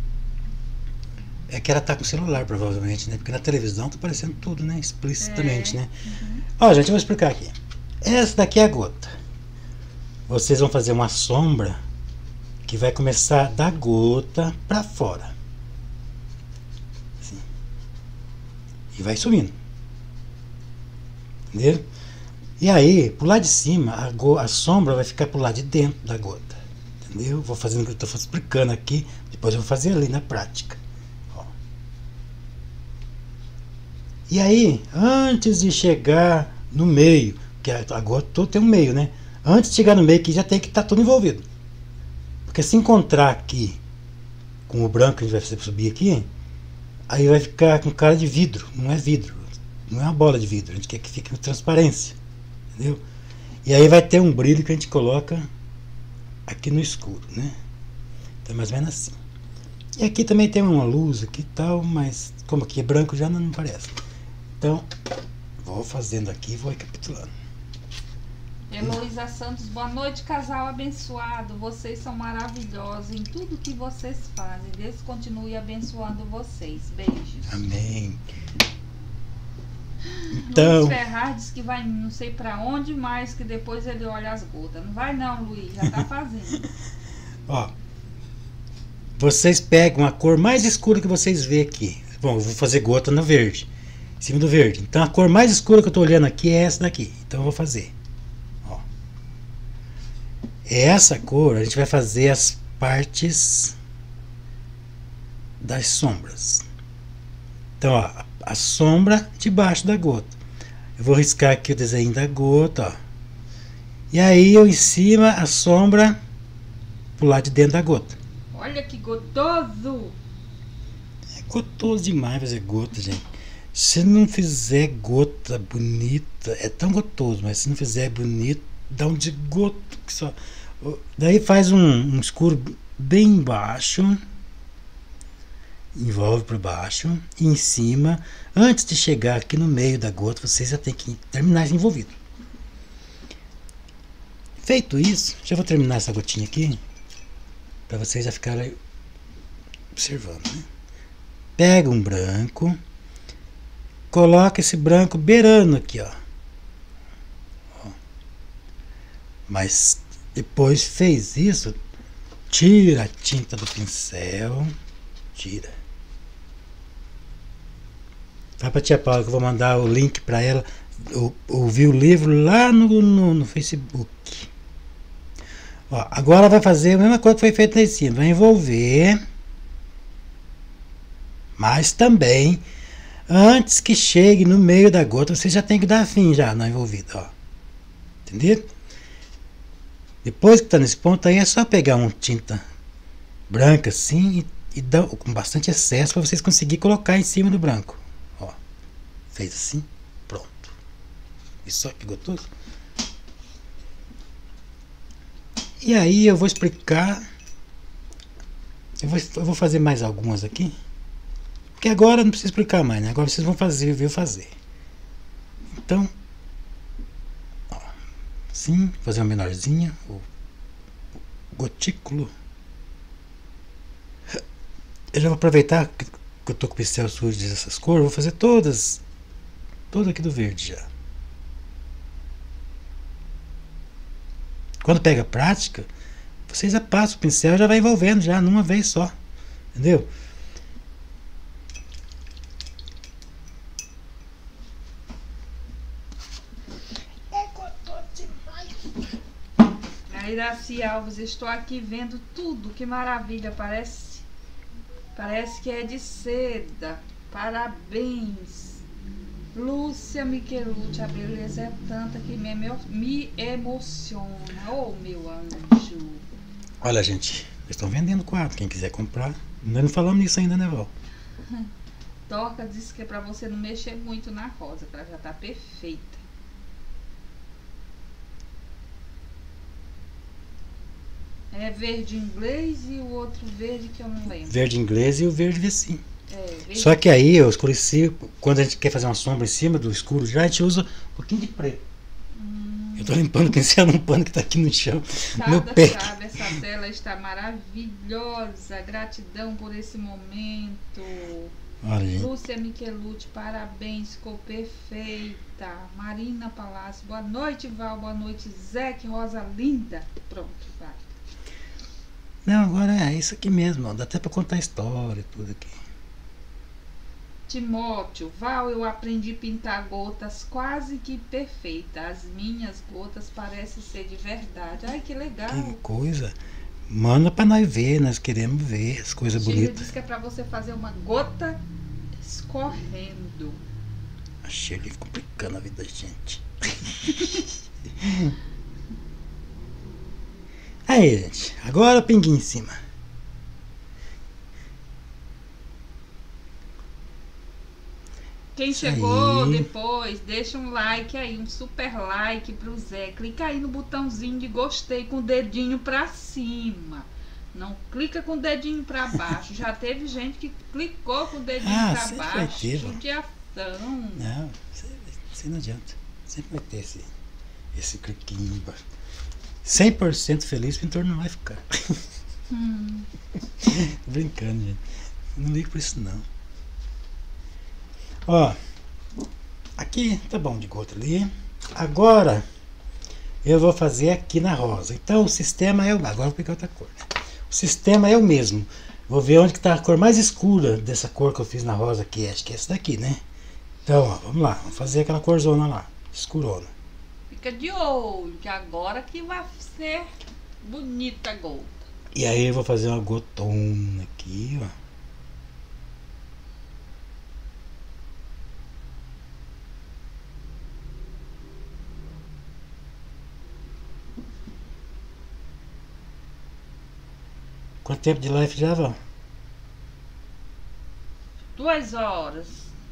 É que ela tá com o celular, provavelmente, né? Porque na televisão tá aparecendo tudo, né? Explicitamente, né? Ó, gente, eu vou explicar aqui. Essa daqui é a gota. Vocês vão fazer uma sombra que vai começar da gota pra fora. Assim. E vai subindo. Entendeu? E aí, pro lado de cima, a sombra vai ficar pro lado de dentro da gota. Entendeu? Vou fazendo o que eu tô explicando aqui, depois eu vou fazer ali na prática. Ó. E aí, antes de chegar no meio, que a gota toda tem um meio, né? Antes de chegar no meio, que já tem que estar tudo envolvido. Porque se encontrar aqui com o branco que a gente vai subir aqui, aí vai ficar com cara de vidro. Não é vidro, não é uma bola de vidro, a gente quer que fique com transparência. Entendeu? E aí vai ter um brilho que a gente coloca aqui no escuro, né? Então é mais ou menos assim. E aqui também tem uma luz aqui e tal, mas como aqui é branco já não parece. Então, vou fazendo aqui e vou recapitulando. Heloísa Santos, boa noite, casal abençoado. Vocês são maravilhosos em tudo que vocês fazem. Deus continue abençoando vocês. Beijos. Amém. Então, Luiz Ferraz diz que vai não sei pra onde, mas que depois ele olha as gotas. Não vai não, Luiz, já tá fazendo. ó, vocês pegam a cor mais escura que vocês vê aqui. Bom, eu vou fazer gota no verde, em cima do verde. Então a cor mais escura que eu tô olhando aqui é essa daqui. Então eu vou fazer. Ó. Essa cor a gente vai fazer as partes das sombras. Então, ó, a sombra debaixo da gota. Eu vou riscar aqui o desenho da gota, ó. E aí eu em cima a sombra pro lado de dentro da gota. Olha que gostoso! É gostoso demais fazer gota, gente. Se não fizer gota bonita, é tão gostoso, mas se não fizer bonito, dá um desgosto que só. Daí faz um escuro bem baixo. envolve por baixo e em cima. Antes de chegar aqui no meio da gota, vocês já tem que terminar esse envolvido. Feito isso, já vou terminar essa gotinha aqui, para vocês já ficarem observando, né? Pega um branco, coloca esse branco beirando aqui, ó. Mas depois fez isso, tira a tinta do pincel, tira. Vai pra tia Paula que eu vou mandar o link para ela ouvir o livro lá no Facebook. Ó, agora vai fazer a mesma coisa que foi feita lá em cima, vai envolver, mas também antes que chegue no meio da gota, você já tem que dar fim já na envolvida, ó. Entendeu? Depois que está nesse ponto aí é só pegar uma tinta branca assim e dar com bastante excesso para vocês conseguirem colocar em cima do branco. Ó, fez assim, pronto. Isso aqui gostoso. E aí eu vou explicar. Eu vou fazer mais algumas aqui. Porque agora não precisa explicar mais, né? Agora vocês vão fazer, ver eu fazer. Então, ó, assim, fazer uma menorzinha, o gotículo. Eu já vou aproveitar que eu tô com o pincel sujo dessas cores, vou fazer todas, todo aqui do verde já. Quando pega a prática, vocês já passam o pincel e já vai envolvendo já numa vez só, entendeu? Iraci Alves, estou aqui vendo tudo, que maravilha, parece que é de seda, parabéns. Lúcia Michelucci, a beleza é tanta que me emociona, oh meu anjo. Olha gente, eles estão vendendo quadro, quem quiser comprar, nós não falamos nisso ainda, né Val? Dorca disse que é pra você não mexer muito na rosa, que ela já tá perfeita. É verde inglês e o outro verde que eu não lembro. Verde inglês e o verde vesim. Verde... Só que aí eu escureci, quando a gente quer fazer uma sombra em cima do escuro, já a gente usa um pouquinho de preto. Eu tô limpando o pincel num pano que tá aqui no chão. Meu pé. Sabe, essa tela está maravilhosa. Gratidão por esse momento. Olha, Lúcia Michelucci, parabéns, ficou perfeita. Marina Palácio, boa noite, Val, boa noite, Zé, que rosa linda. Pronto, vai. Não, agora é isso aqui mesmo, ó. Dá até pra contar a história e tudo aqui. Timóteo, Val, eu aprendi a pintar gotas quase que perfeitas. As minhas gotas parecem ser de verdade. Ai, que legal. Que coisa. Manda pra nós ver, nós queremos ver as coisas bonitas. Disse que é pra você fazer uma gota escorrendo. A Shirley complicando a vida da gente. Aí, gente. Agora pinguinho em cima. Quem chegou depois, deixa um like aí, um super like pro Zé. Clica aí no botãozinho de gostei com o dedinho pra cima. Não clica com o dedinho pra baixo. Já teve gente que clicou com o dedinho pra baixo. Judiação. Não, você não adianta. Sempre vai ter esse cliquinho embaixo. 100% feliz, o pintor não vai ficar. Brincando, gente. Não ligo pra isso não. Ó, aqui tá bom de gota ali. Agora eu vou fazer aqui na rosa. Então o sistema é o... Agora eu vou pegar outra cor. O sistema é o mesmo. Vou ver onde que tá a cor mais escura dessa cor que eu fiz na rosa aqui. Acho que é essa daqui, né? Então, ó, vamos lá. Vamos fazer aquela corzona lá, escurona. Fica de olho, que agora que vai ser bonita a gota. E aí eu vou fazer uma gotona aqui, ó. Quanto tempo de live já, Val? 2 horas.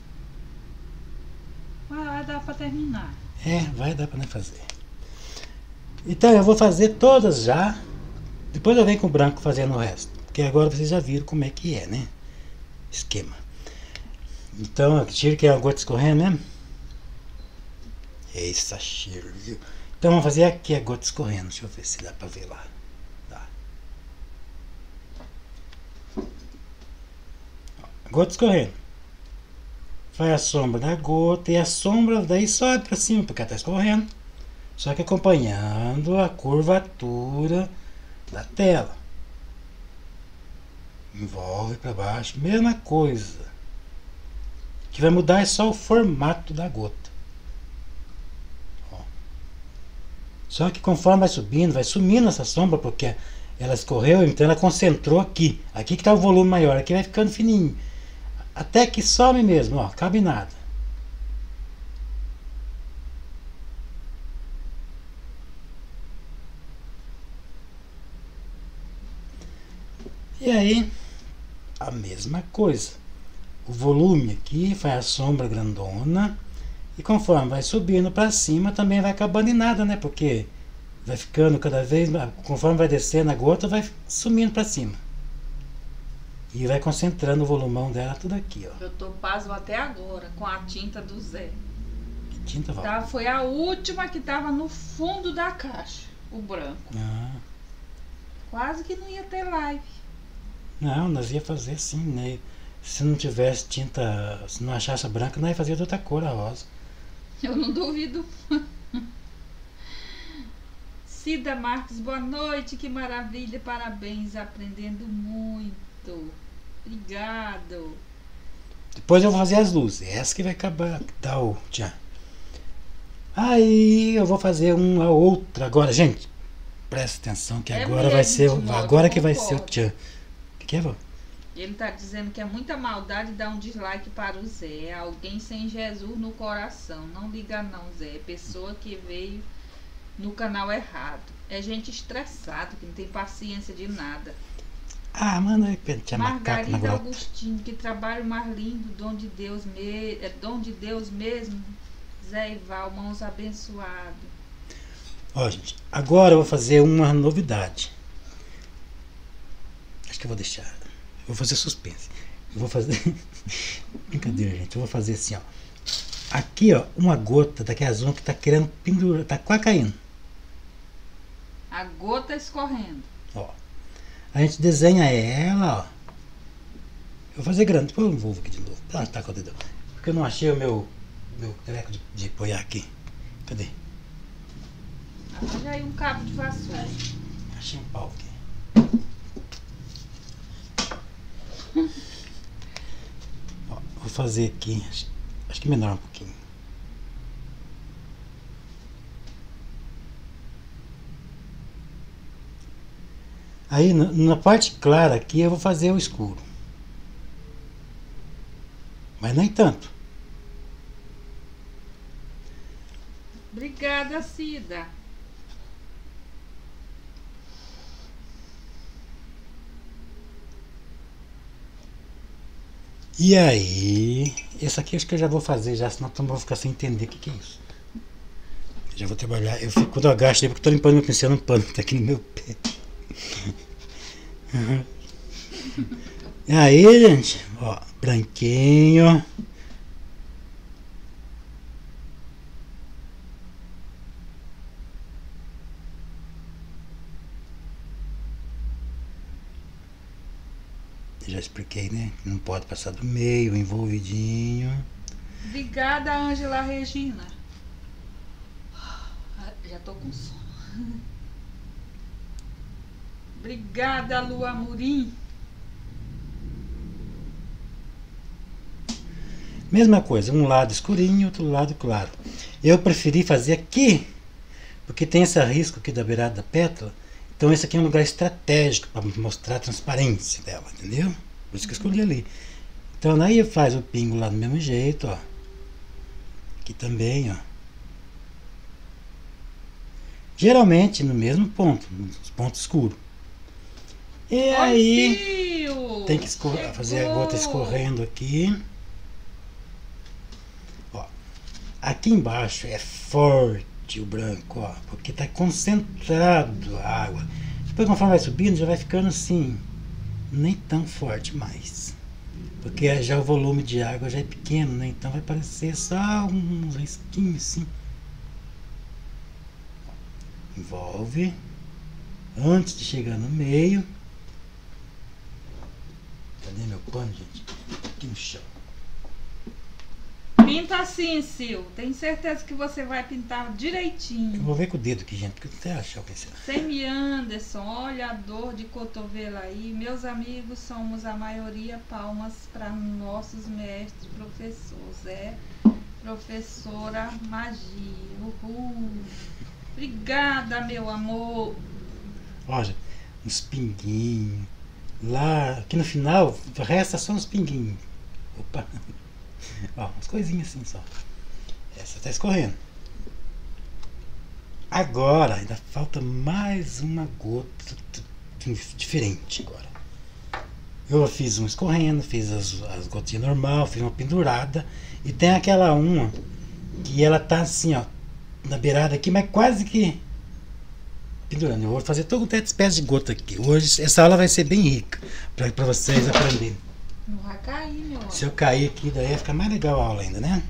Vai dar pra terminar. É, vai dar pra nós fazer. Então eu vou fazer todas já. Depois eu venho com o branco fazendo o resto. Porque agora vocês já viram como é que é, né? esquema. Então, tira que é a gota escorrendo mesmo. Esse cheiro, viu? Então vamos fazer aqui a gota escorrendo. Deixa eu ver se dá pra ver lá. Dá. Gota escorrendo. Faz a sombra da gota e a sombra daí sobe pra cima, porque ela tá escorrendo. Só que acompanhando a curvatura da tela. Envolve para baixo, mesma coisa. O que vai mudar é só o formato da gota. Ó. Só que conforme vai sumindo essa sombra, porque ela escorreu, então ela concentrou aqui. Aqui que está o volume maior, aqui vai ficando fininho. Até que some mesmo, ó, cabe nada. E aí, a mesma coisa. O volume aqui faz a sombra grandona. E conforme vai subindo para cima, também vai acabando em nada, né? Porque vai ficando cada vez, conforme vai descendo a gota, vai sumindo para cima. E vai concentrando o volumão dela tudo aqui, ó. Eu tô pasmo até agora com a tinta do Zé. Que tinta, Val? Tá, foi a última que tava no fundo da caixa, o branco. Ah. Quase que não ia ter live. Não, nós ia fazer sim, né? Se não tivesse tinta, se não achasse branca, nós ia fazer de outra cor, a rosa. Eu não duvido. Cida Marques, boa noite, que maravilha, parabéns, aprendendo muito. Obrigado. Depois eu vou fazer as luzes. Essa que vai acabar, dar o tchan. Aí eu vou fazer uma outra agora, gente. Presta atenção que agora vai ser, agora que vai ser o tchan. O que é, Vô? Ele tá dizendo que é muita maldade dar um dislike para o Zé. É alguém sem Jesus no coração. Não liga não, Zé. É pessoa que veio no canal errado. É gente estressada, que não tem paciência de nada. Ah, manda aí pentear macaco na Margarida grota. Agostinho, que trabalho mais lindo, dom de Deus, dom de Deus mesmo. Zé e Val, mãos abençoadas. Ó, gente, agora eu vou fazer uma novidade. Acho que eu vou deixar. Eu vou fazer suspense. Eu vou fazer. Brincadeira, gente. Eu vou fazer assim, ó. Aqui, ó, uma gota daquela azul que tá querendo pendurar, tá quase caindo. A gota escorrendo. Ó. A gente desenha ela, ó. Eu vou fazer grande, depois eu envolvo aqui de novo. Tá com o dedo. Porque eu não achei o meu treco de apoiar aqui. Cadê? Arranja aí um cabo de vassoura. Achei um pau aqui. Ó, vou fazer aqui. Acho que menor um pouquinho. Aí na parte clara aqui eu vou fazer o escuro. Mas nem tanto. Obrigada, Cida. E aí, esse aqui acho que eu já vou fazer já, senão eu vou ficar sem entender o que é isso. Já vou trabalhar. Eu fico, quando eu agacho, porque eu tô limpando meu pincel no pano que tá aqui no meu pé. E aí, gente, ó, branquinho. Já expliquei, né? Não pode passar do meio, envolvidinho. Obrigada, Ângela Regina. Já tô com sono. Obrigada, Lu Amorim. Mesma coisa, um lado escurinho, outro lado claro. Eu preferi fazer aqui, porque tem esse risco aqui da beirada da pétala. Então esse aqui é um lugar estratégico para mostrar a transparência dela, entendeu? Por isso que eu escolhi ali. Então aí faz o pingo lá do mesmo jeito, ó. Aqui também, ó. Geralmente no mesmo ponto, nos pontos escuros. E aí Fio, tem que fazer a gota escorrendo aqui. Ó, aqui embaixo é forte o branco, ó, porque está concentrado a água. Depois conforme vai subindo já vai ficando assim, nem tão forte mais. Porque já o volume de água já é pequeno, né? Então vai parecer só uns risquinhos assim. Envolve. Antes de chegar no meio. Cadê meu pano, gente? Aqui no chão. Pinta assim, Sil. Tenho certeza que você vai pintar Eu direitinho. vou ver com o dedo aqui, gente, porque eu até achar o pincel. Semi Anderson, olha a dor de cotovelo aí. Meus amigos, somos a maioria. Palmas para nossos mestres, professores. É, professora Magia. Uhul. Obrigada, meu amor. Olha, uns pinguinhos. Lá, aqui no final, resta só uns pinguinhos. Opa! Ó, umas coisinhas assim só. Essa tá escorrendo. Agora, ainda falta mais uma gota diferente agora. Eu fiz um escorrendo, fiz as gotinhas normal, fiz uma pendurada. E tem aquela uma que ela tá assim, ó, na beirada aqui, mas quase que pendurando. Eu vou fazer todo um espécie de gota aqui. Hoje, essa aula vai ser bem rica, para vocês aprenderem. Não vai cair, meu amor. Se eu cair aqui, daí vai ficar mais legal a aula ainda, né?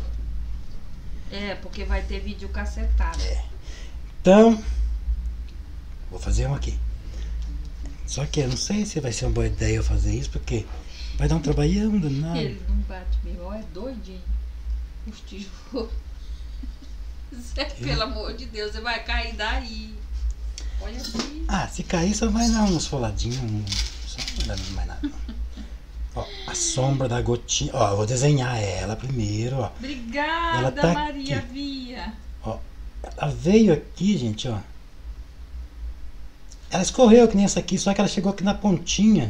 É, porque vai ter vídeo cacetado. Então, vou fazer uma aqui. Só que eu não sei se vai ser uma boa ideia eu fazer isso, porque vai dar um trabalhão danado. Ele não bate mesmo, ó, é doidinho. Os tijolos. Zé, pelo amor de Deus, você vai cair daí. Olha assim. Ah, se cair só vai dar uns foladinhos, só não vai dar mais nada. Ó, a sombra da gotinha. Ó, eu vou desenhar ela primeiro, ó. Obrigada, Ela tá Maria aqui. Via. Ó, ela veio aqui, gente, ó. Ela escorreu que nem essa aqui, só que ela chegou aqui na pontinha.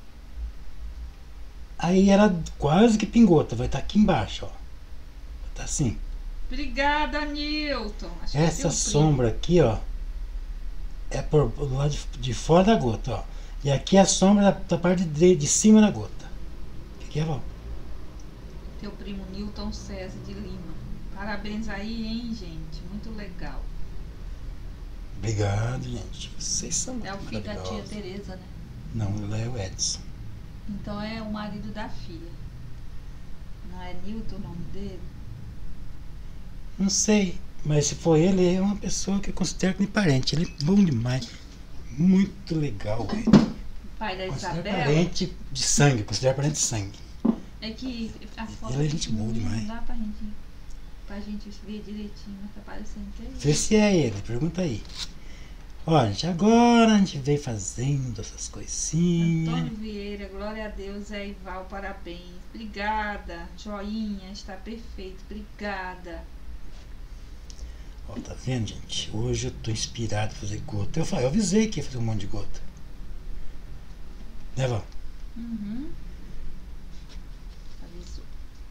Aí ela quase que pingou, vai estar aqui embaixo, ó. Tá assim. Obrigada, Nilton. Acho que é Essa teu sombra aqui, ó, é por do lado de fora da gota, ó. E aqui é a sombra da parte de cima da gota. Aqui é, ó. Teu primo Nilton César de Lima. Parabéns aí, hein, gente? Muito legal. Obrigado, gente. Vocês são É o filho da tia maravilhosos. Tereza, né? Não, ela é o Edson. Então é o marido da filha. Não é Nilton o nome dele? Não sei, mas se for ele, é uma pessoa que eu considero que me parente. Ele é bom demais. Muito legal, velho. O pai da Considero Isabela. parente de sangue, considero parente de sangue. É que a foto Ele é gente boa demais. não dá pra gente ver direitinho, mas tá parecendo que é ele. Vê se é ele, pergunta aí. Olha, gente, agora a gente veio fazendo essas coisinhas. Antônio Vieira, glória a Deus, é Ival, parabéns. Obrigada, joinha, está perfeito, obrigada. Ó, tá vendo, gente? Hoje eu tô inspirado a fazer gota. Eu avisei que ia fazer um monte de gota. Né, Val? Uhum. Avisou.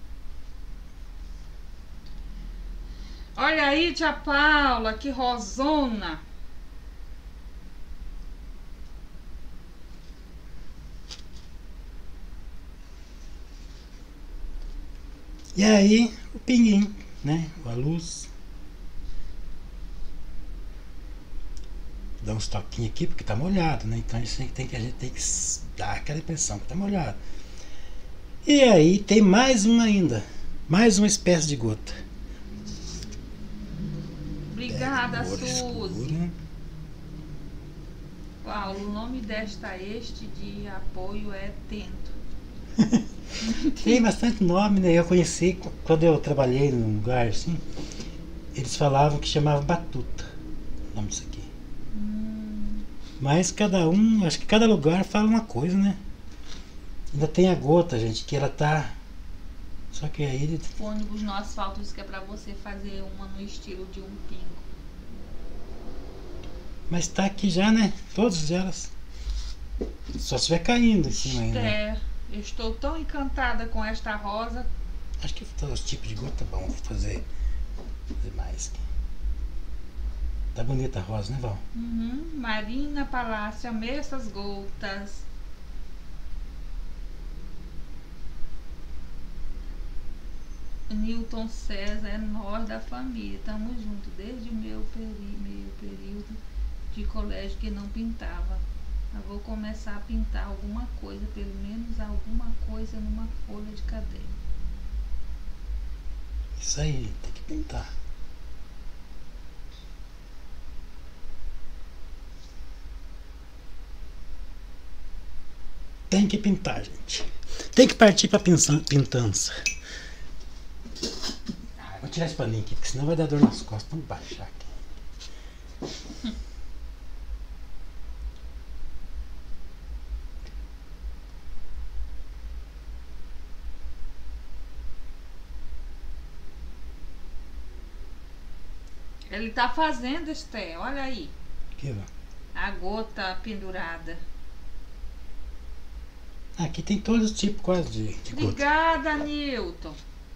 Olha aí, tia Paula, que rosona. E aí, o pinguim, né? A luz. Dá uns toquinhos aqui porque tá molhado, né? Então a gente tem que dar aquela impressão que tá molhado. E aí tem mais uma ainda. Mais uma espécie de gota. Obrigada, Cor Suzy. escura. Paulo, o nome desta de apoio é Tento. Tem bastante nome, né? Eu conheci quando eu trabalhei num lugar assim. Eles falavam que chamava Batuta. O nome disso aqui. Mas cada um, acho que cada lugar fala uma coisa, né? Ainda tem a gota, gente, que ela tá. Só que aí. O ônibus no asfalto diz que é pra você fazer uma no estilo de um pingo. Mas tá aqui já, né? Todas elas. Só se estiver caindo em cima ainda. É, eu estou tão encantada com esta rosa. Acho que todos os tipos de gota bom. Vou fazer mais aqui. Tá bonita a rosa, né, Val? Uhum. Marina Palácio, amei essas gotas. Nilton César, é nós da família, estamos juntos desde o meu período de colégio que não pintava. Eu vou começar a pintar alguma coisa, pelo menos alguma coisa numa folha de caderno. Isso aí, tem que pintar. Tem que pintar, gente. Tem que partir para pintança. Vou tirar esse paninho aqui, porque senão vai dar dor nas costas. Vamos baixar aqui. Ele tá fazendo, Esté, olha aí. Aqui, ó. A gota pendurada. Aqui tem todos os tipos quase de gota. Obrigada, Nilton.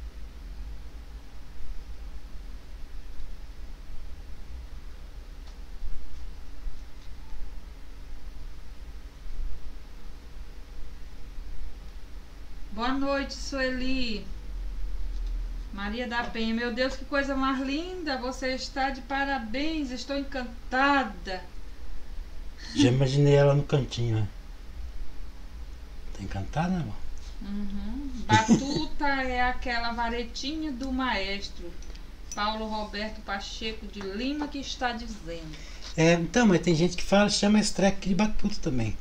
Boa noite, Sueli. Maria da Penha. Meu Deus, que coisa mais linda. Você está de parabéns. Estou encantada. Já imaginei ela no cantinho, né? Tá encantada, né, amor? Uhum. Batuta é aquela varetinha do maestro Paulo Roberto Pacheco de Lima que está dizendo. É, então, mas tem gente que fala, chama esse treco de batuta também.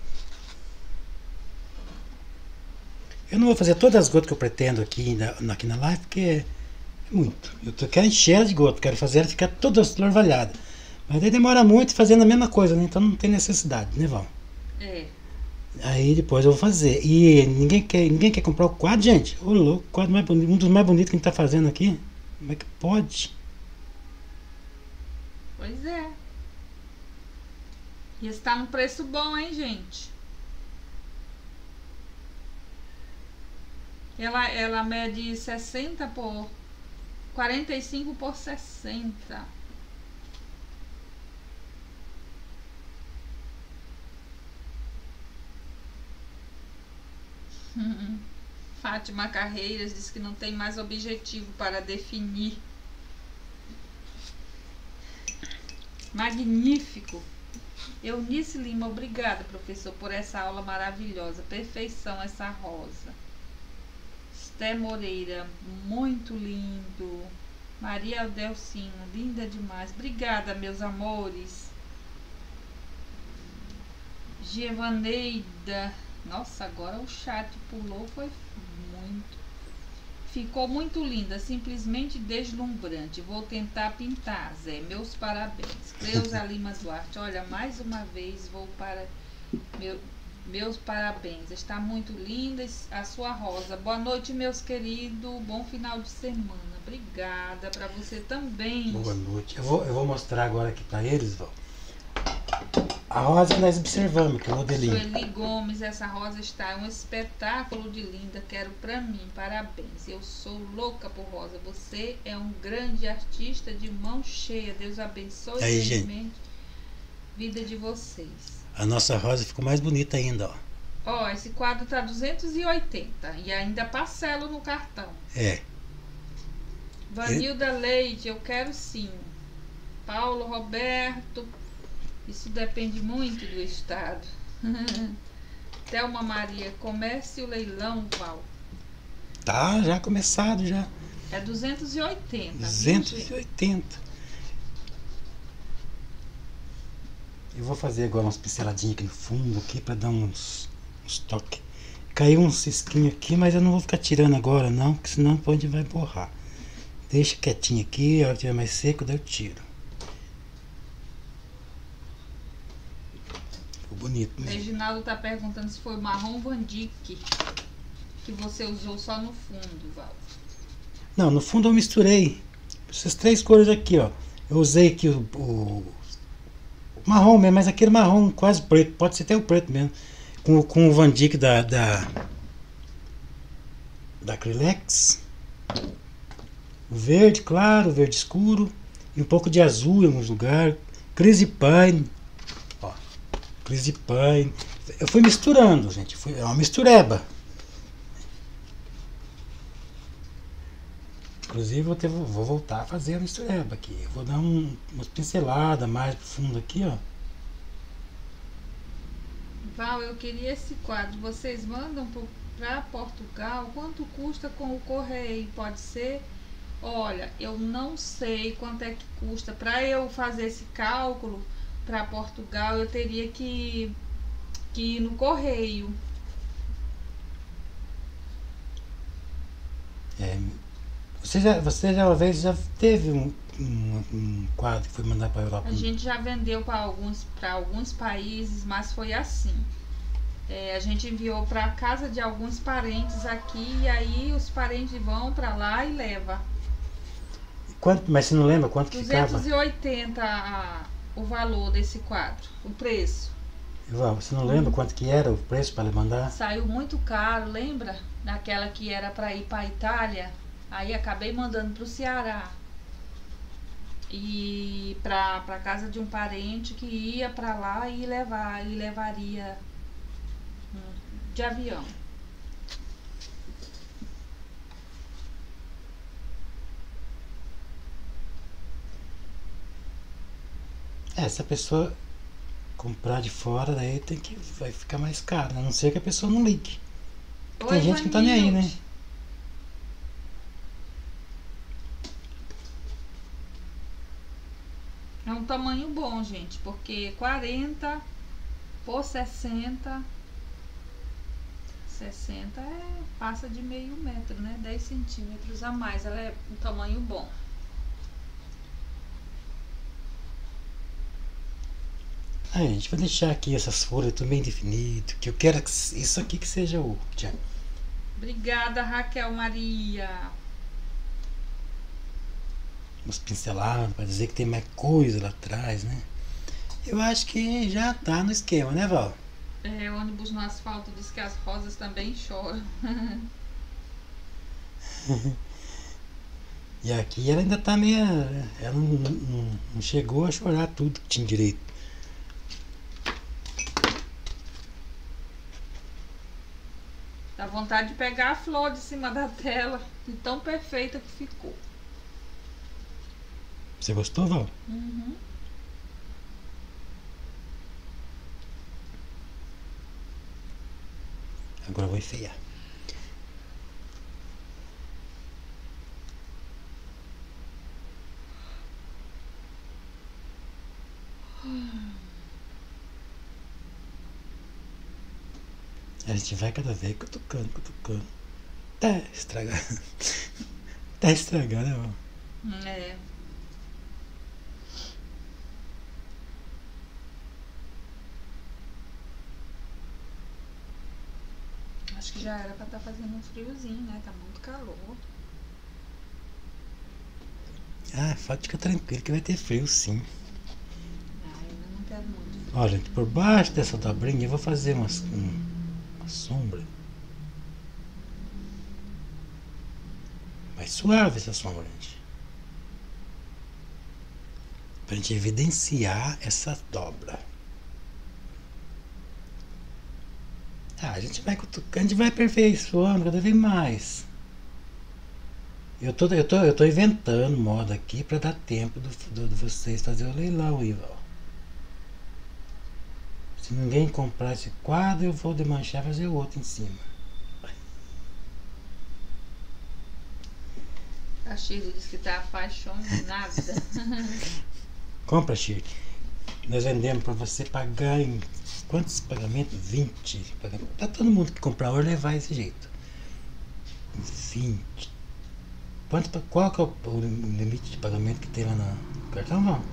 Eu não vou fazer todas as gotas que eu pretendo aqui na live, porque é muito. Eu quero encher ela de gota, quero fazer ela ficar toda orvalhada. Mas aí demora muito fazendo a mesma coisa, né? Então não tem necessidade, né, Val? É. Aí depois eu vou fazer. E ninguém quer comprar o quadro, gente. Ô louco, o quadro mais bonito, um dos mais bonitos que a gente tá fazendo aqui. Como é que pode? Pois é. E está num preço bom, hein, gente? Ela mede 60 por 45 por 60. Fátima Carreiras diz que não tem mais objetivo para definir. Magnífico. Eunice Lima, obrigada, professor, por essa aula maravilhosa. Perfeição essa rosa. Esté Moreira, muito lindo. Maria Aldelcino, linda demais. Obrigada, meus amores. Gevaneida. Nossa, agora o chat pulou, foi muito. Ficou muito linda, simplesmente deslumbrante. Vou tentar pintar, Zé. Meus parabéns. Cleusa Lima Duarte. Olha, mais uma vez vou para meus parabéns. Está muito linda a sua rosa. Boa noite, meus queridos. Bom final de semana. Obrigada para você também. Boa noite. Eu vou mostrar agora aqui para eles, Val. A rosa que nós observamos, que é o modelinho. Sueli Gomes, essa rosa está um espetáculo de linda. Quero pra mim, parabéns. Eu sou louca por rosa. Você é um grande artista de mão cheia. Deus abençoe aí, grandemente a vida de vocês. A nossa rosa ficou mais bonita ainda, ó. Ó, esse quadro tá 280 e ainda parcelo no cartão. É. Vanilda Leite, eu quero sim. Paulo Roberto. Isso depende muito do estado. Thelma Maria, comece o leilão, Val. Tá, já começado, já. É 280. 280. Eu vou fazer agora umas pinceladinhas aqui no fundo, aqui, pra dar uns toques. Caiu um cisquinho aqui, mas eu não vou ficar tirando agora, não, porque senão pode vai borrar. Deixa quietinho aqui, a hora que tiver mais seco, daí eu tiro. Bonito, né? Reginaldo tá perguntando se foi marrom Van Dyck que você usou só no fundo, Val. Não, no fundo eu misturei essas três cores aqui, ó. Eu usei aqui o marrom mesmo, mas aquele marrom quase preto, pode ser até o preto mesmo, com o Van Dyck da Acrylex, o verde claro, o verde escuro e um pouco de azul em alguns lugares, Crazy Pine. Crazy Pine. Eu fui misturando, gente. É uma mistureba. Inclusive vou voltar a fazer a mistureba aqui. Eu vou dar umas pinceladas mais pro fundo aqui, ó. Val, eu queria esse quadro. Vocês mandam para Portugal? Quanto custa com o correio? Pode ser? Olha, eu não sei quanto é que custa. Para eu fazer esse cálculo para Portugal, eu teria que ir no correio. Você já uma vez já teve um quadro que foi mandado para a Europa? A gente já vendeu para alguns países, mas foi assim. A gente enviou para casa de alguns parentes aqui e aí os parentes vão para lá e levam. Mas você não lembra quanto que ficava? 280 o valor desse quadro, o preço. Ivan, você não lembra quanto que era o preço para mandar? Saiu muito caro, lembra? Daquela que era para ir para a Itália. Aí acabei mandando para o Ceará. E para casa de um parente que ia para lá e levaria de avião. Se a pessoa comprar de fora, daí vai ficar mais caro, a não ser que a pessoa não ligue. Tem gente que não tá nem aí, né? É um tamanho bom, gente, porque 40 por 60 passa de meio metro, né? 10 centímetros a mais. Ela é um tamanho bom. A gente vai deixar aqui essas folhas tudo bem definido, que eu quero que isso aqui que seja o Tiago. Obrigada, Raquel Maria. Uns pincelados para dizer que tem mais coisa lá atrás, né? Eu acho que já tá no esquema, né, Val? O ônibus no asfalto diz que as rosas também choram. E aqui ela ainda tá meio. Ela não chegou a chorar tudo que tinha direito. Dá vontade de pegar a flor de cima da tela, de tão perfeita que ficou. Você gostou, Val? Uhum. Agora eu vou enfeiar. A gente vai cada vez cutucando. Até estragar. Até estragar, né, Val? Acho que já era pra estar fazendo um friozinho, né? Tá muito calor. Pode ficar tranquilo que vai ter frio, sim. Eu não quero muito frio. Olha, por baixo dessa dobrinha eu vou fazer uma sombra. Mais suave essa sombra, gente. Pra gente evidenciar essa dobra. A gente vai cutucando, a gente vai aperfeiçoando cada vez mais. Eu tô inventando moda aqui para dar tempo de vocês fazer o leilão, Ival. Se ninguém comprar esse quadro, eu vou desmanchar e fazer outro em cima. A Shirley disse que tá apaixonada. Compra, Shirley. Nós vendemos para você pagar em quantos pagamentos? 20 pagamentos. Pra todo mundo que comprar hoje levar esse jeito. 20. Qual que é o limite de pagamento que tem lá no cartão, Val?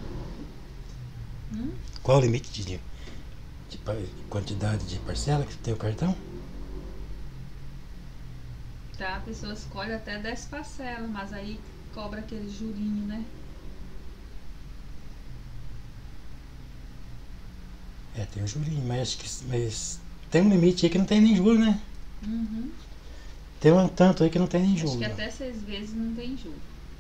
Qual o limite de quantidade de parcela que tem o cartão? Tá, a pessoa escolhe até 10 parcelas, mas aí cobra aquele jurinho, né? Tem o jurinho, mas tem um limite aí que não tem nem juro, né? Uhum. Tem um tanto aí que não tem nem juro. Acho que até 6 vezes não tem juro.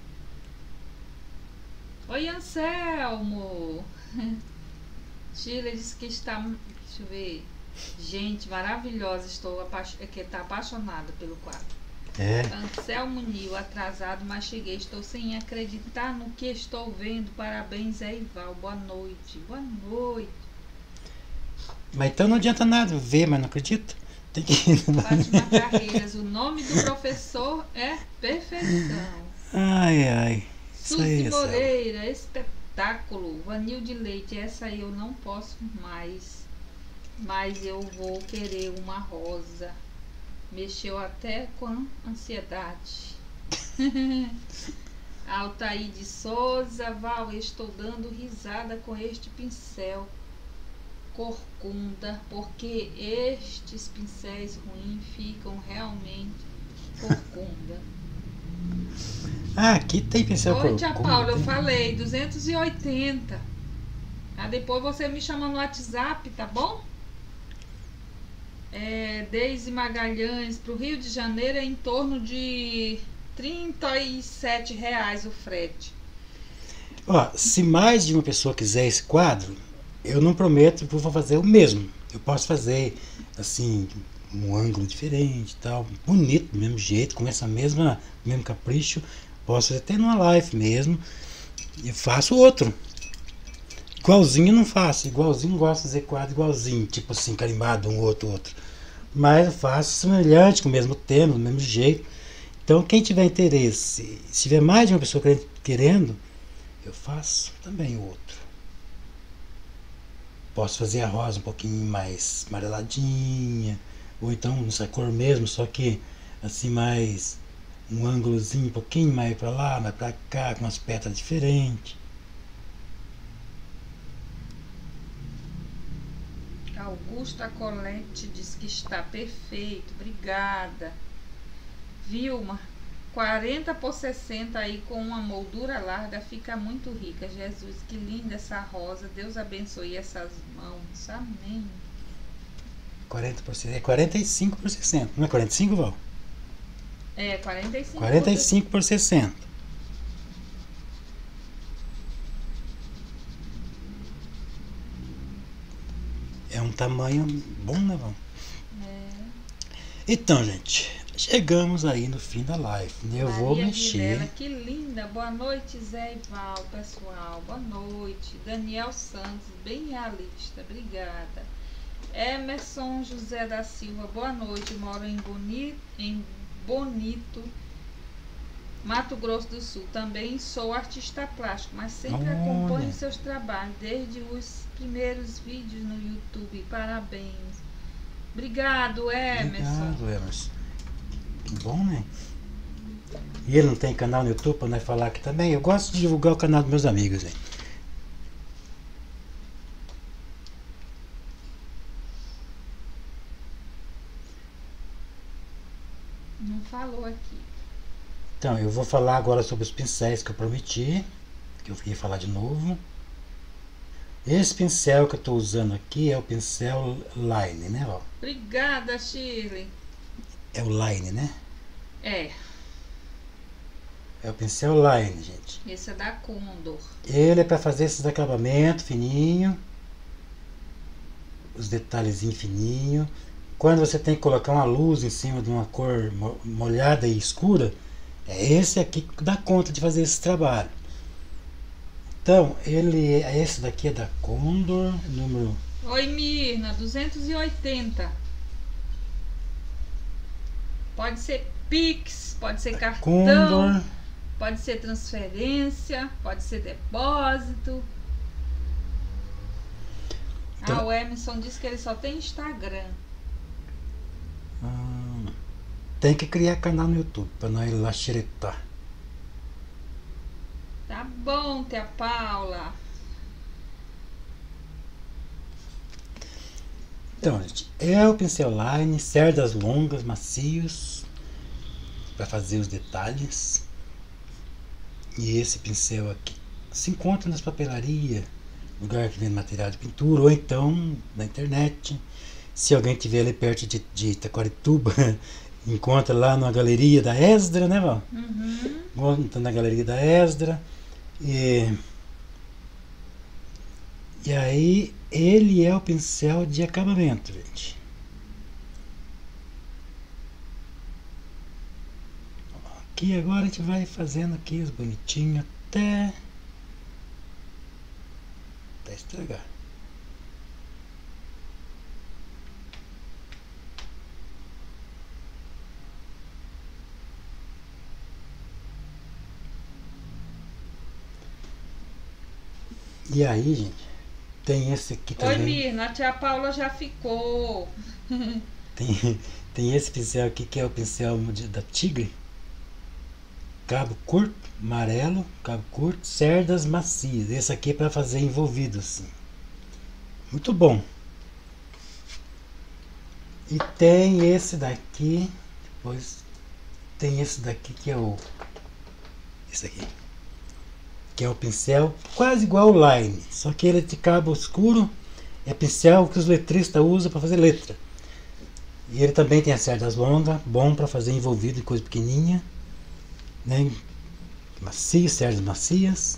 Oi, Anselmo! Sheila disse que está... Deixa eu ver. Gente, maravilhosa. Que está apaixonada pelo quadro. Anselmo Nil, atrasado, mas cheguei. Estou sem acreditar no que estou vendo. Parabéns, Ival. Boa noite. Boa noite. Mas então não adianta nada ver, mas não acredito. Tem que... Fátima Carreiras, o nome do professor é perfeição. Ai, ai. Isso aí, Suzy Céu. Moreira, espetáculo. Vanilde Leite, essa aí eu não posso mais. Mas eu vou querer uma rosa. Mexeu até com ansiedade. Altair de Souza, Val, estou dando risada com este pincel corcunda, porque estes pincéis ruins ficam realmente corcunda. Ah, aqui tem pincel Oi, tia corcunda, Paula, eu tem. falei 280. Depois você me chama no WhatsApp, tá bom? Deise Magalhães, pro Rio de Janeiro é em torno de R$ 37 o frete. Ó, se mais de uma pessoa quiser esse quadro, eu não prometo que eu vou fazer o mesmo. Eu posso fazer, assim, um ângulo diferente e tal, bonito do mesmo jeito, com essa mesmo capricho. Posso fazer até numa live mesmo. E faço outro. Igualzinho eu não faço, igualzinho eu gosto de fazer quadro igualzinho, tipo assim, carimbado, um outro. Mas eu faço semelhante, com o mesmo tema, do mesmo jeito. Então, quem tiver interesse, se tiver mais de uma pessoa querendo, eu faço também o outro. Posso fazer a rosa um pouquinho mais amareladinha, ou então nessa cor mesmo, só que assim mais um ângulozinho um pouquinho mais para lá, mais para cá, com umas pétalas diferentes. Augusta Colette diz que está perfeito, obrigada. Vilma, 40 por 60 aí com uma moldura larga fica muito rica. Jesus, que linda essa rosa. Deus abençoe essas mãos. Amém. 40%, é 45 por 60. Não é 45, Val? 45. 45 por 60. É um tamanho bom, né, Val? Então, gente, chegamos aí no fim da live. Eu vou mexer. Vilela, que linda. Boa noite, Zé e Val, pessoal. Boa noite. Daniel Santos, bem realista. Obrigada. Emerson José da Silva, boa noite. Moro em Bonito, Mato Grosso do Sul. Também sou artista plástico, mas sempre acompanho seus trabalhos, desde os primeiros vídeos no YouTube. Parabéns. Obrigado, Emerson. Obrigado, Emerson. Que bom, né? E ele não tem canal no YouTube para nós falar aqui também? Eu gosto de divulgar o canal dos meus amigos, hein? Não falou aqui. Então, eu vou falar agora sobre os pincéis que eu prometi, que eu fiquei falar de novo. Esse pincel que eu estou usando aqui é o pincel Line, né, Val? Obrigada, Shirley. É o Line, né? É o pincel Line, gente. Esse é da Condor. Ele é para fazer esses acabamentos fininho, os detalhezinhos fininho. Quando você tem que colocar uma luz em cima de uma cor molhada e escura, é esse aqui que dá conta de fazer esse trabalho. Então, esse daqui é da Condor, número... Oi, Mirna, 280. Pode ser Pix, pode ser cartão, Condor. Pode ser transferência, pode ser depósito. Então, o Emerson disse que ele só tem Instagram. Tem que criar canal no YouTube para nós ir lá xeretar. Tá bom, tia Paula. Então, gente, é o pincel Line, cerdas longas, macios, para fazer os detalhes. E esse pincel aqui se encontra nas papelarias, lugar que vende material de pintura, ou então na internet. Se alguém estiver ali perto de Itaquarituba, encontra lá na galeria da Esdra, né, Val? Encontra na galeria da Esdra. E aí, ele é o pincel de acabamento, gente. Aqui agora a gente vai fazendo aqui os bonitinhos até estragar. E aí, gente, tem esse aqui Oi, também. Mirna, a tia Paula já ficou. Tem esse pincel aqui que é o pincel da Tigre. Cabo curto, amarelo, cabo curto, cerdas macias. Esse aqui é para fazer envolvido assim. Muito bom. E tem esse daqui, depois tem esse daqui que é esse aqui, que é o pincel quase igual ao Line, só que ele é de cabo escuro, é pincel que os letristas usam para fazer letra. E ele também tem as cerdas longas, bom para fazer envolvido em coisa pequenininha, né? Macio, cerdas macias.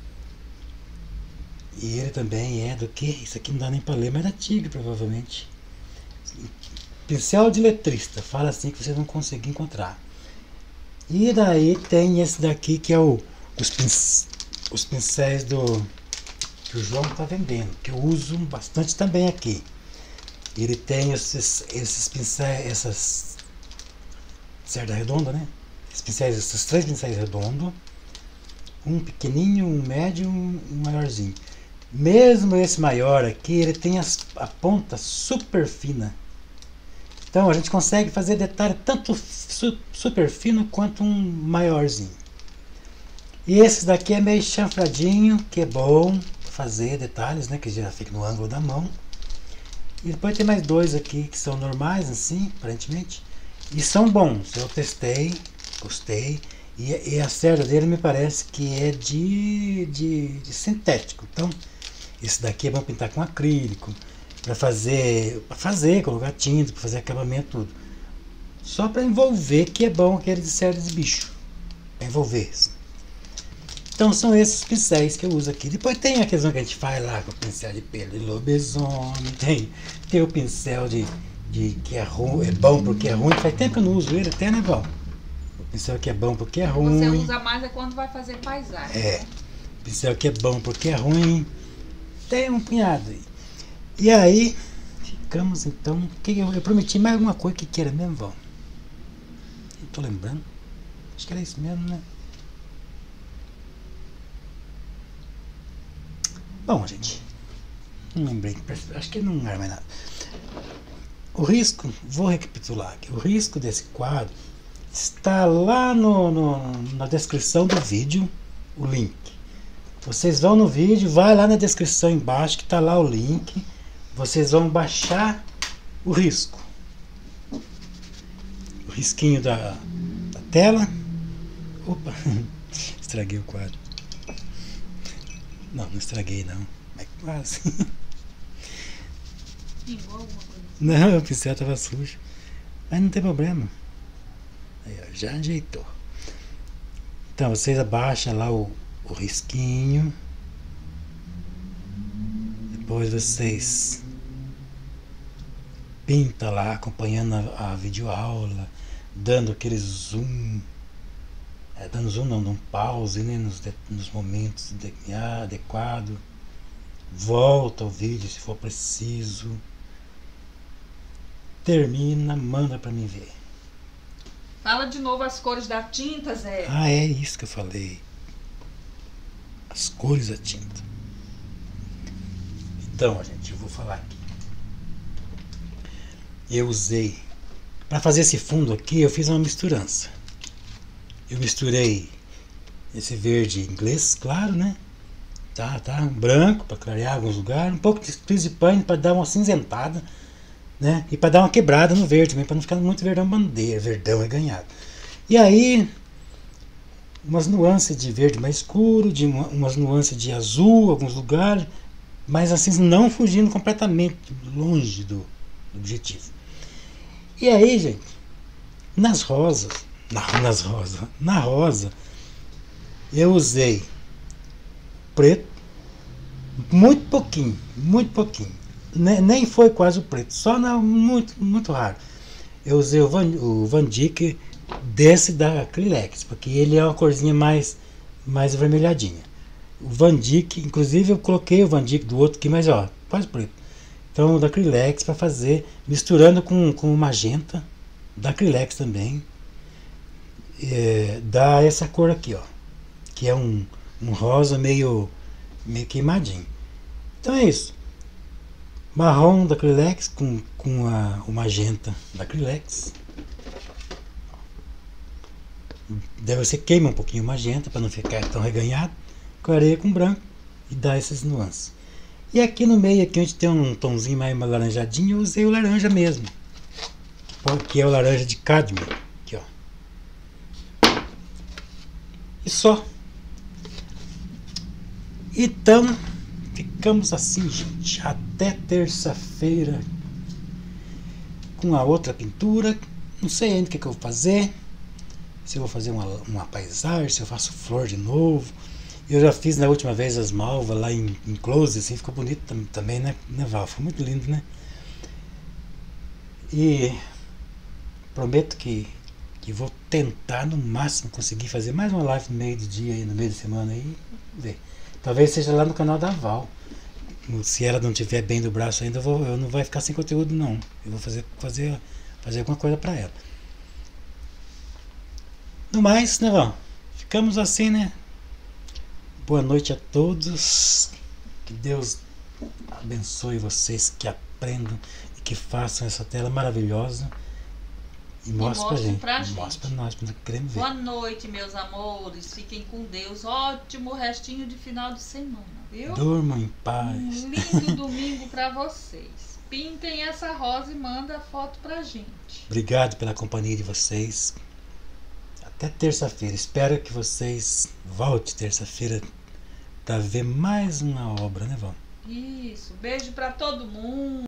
E ele também é do que? Isso aqui não dá nem para ler, mas é da Tigre provavelmente. Pincel de letrista, fala assim que você não consegue encontrar. E daí tem esse daqui que é os pincéis que o João está vendendo, que eu uso bastante também aqui. Ele tem esses pincéis, essas cerda redonda, né? Esses 3 pincéis redondos, um pequenininho, um médio e um maiorzinho. Mesmo esse maior aqui, ele tem a ponta super fina. Então a gente consegue fazer detalhe tanto super fino quanto um maiorzinho. E esse daqui é meio chanfradinho, que é bom fazer detalhes, né? Que já fica no ângulo da mão. E depois tem mais 2 aqui que são normais, assim, aparentemente. E são bons. Eu testei, gostei. E a cerda dele me parece que é de sintético. Então, esse daqui é bom pintar com acrílico, para fazer, colocar tinta, para fazer acabamento, tudo. Só para envolver, que é bom aquele de cerda de bicho. Para envolver. Então são esses pincéis que eu uso aqui. Depois tem aqueles que a gente faz lá com o pincel de pelo de lobisomem. Tem o pincel de que é ruim, é bom porque é ruim. Faz tempo que eu não uso ele, até não é bom. O pincel que é bom porque é ruim. Você usa mais é quando vai fazer paisagem. É. O pincel que é bom porque é ruim. Tem um punhado aí. E aí, ficamos então. Eu prometi mais alguma coisa que era mesmo, Val? Não tô lembrando. Acho que era isso mesmo, né? Bom, gente. Não lembrei. Acho que não era mais nada. O risco, vou recapitular aqui. O risco desse quadro está lá na descrição do vídeo, o link. Vocês vão no vídeo, vai lá na descrição embaixo que está lá o link. Vocês vão baixar o risco. O risquinho da tela. Opa, estraguei o quadro. Não estraguei não. É quase. Pingou alguma coisa? Não, o pincel estava sujo. Mas não tem problema. Aí, ó, já ajeitou. Então vocês abaixam lá o risquinho. Depois vocês pintam lá, acompanhando a videoaula, dando aquele zoom. Dando zoom não, dando pause, né, nos momentos adequados. Volta o vídeo se for preciso. Termina, manda pra mim ver. Fala de novo as cores da tinta, Zé. Ah, é isso que eu falei. As cores da tinta. Então, gente, eu vou falar aqui. Eu usei, para fazer esse fundo aqui, eu fiz uma misturança. Eu misturei esse verde inglês, claro, né? Tá, branco, para clarear alguns lugares. Um pouco de Frangipane para dar uma cinzentada, né? E para dar uma quebrada no verde também, para não ficar muito verdão bandeira, verdão é ganhado. E aí, umas nuances de verde mais escuro, umas nuances de azul, alguns lugares, mas assim, não fugindo completamente longe do objetivo. E aí, gente, na rosa, eu usei preto, muito pouquinho, nem foi quase o preto, só muito raro. Eu usei o Van Dyck desse da Acrylex, porque ele é uma corzinha mais avermelhadinha. O Van Dyck, inclusive eu coloquei o Van Dyck do outro aqui, mas ó, quase preto. Então o da Acrylex para fazer, misturando com o magenta, da Acrylex também, dá essa cor aqui, ó, que é um rosa meio meio queimadinho. Então é isso. Marrom da Acrylex com o magenta da Acrylex. Daí você queima um pouquinho o magenta para não ficar tão reganhado. Clareia com branco e dá essas nuances. E aqui no meio, aqui onde tem um tomzinho mais alaranjadinho, eu usei o laranja mesmo. Que é o laranja de cádmio. Aqui, ó. E só. Então, ficamos assim, gente, até terça-feira com a outra pintura. Não sei ainda o que eu vou fazer. Se eu vou fazer uma paisagem, se eu faço flor de novo. Eu já fiz na última vez as malvas lá em close, assim, ficou bonito também, né, Val? Ficou muito lindo, né? E prometo que vou tentar no máximo conseguir fazer mais uma live no meio do dia, aí, no meio da semana aí, ver. Talvez seja lá no canal da Val. Se ela não estiver bem do braço ainda, eu não vai ficar sem conteúdo não. Eu vou fazer alguma coisa para ela. No mais, né, Val? Ficamos assim, né? Boa noite a todos. Que Deus abençoe vocês, que aprendam e que façam essa tela maravilhosa. E mostre pra gente. Mostre pra nós, porque queremos ver. Boa noite, meus amores. Fiquem com Deus. Ótimo restinho de final de semana, viu? Durmam em paz. Um lindo domingo pra vocês. Pintem essa rosa e manda a foto pra gente. Obrigado pela companhia de vocês. Até terça-feira. Espero que vocês voltem terça-feira para ver mais uma obra, né, Val? Isso. Beijo pra todo mundo.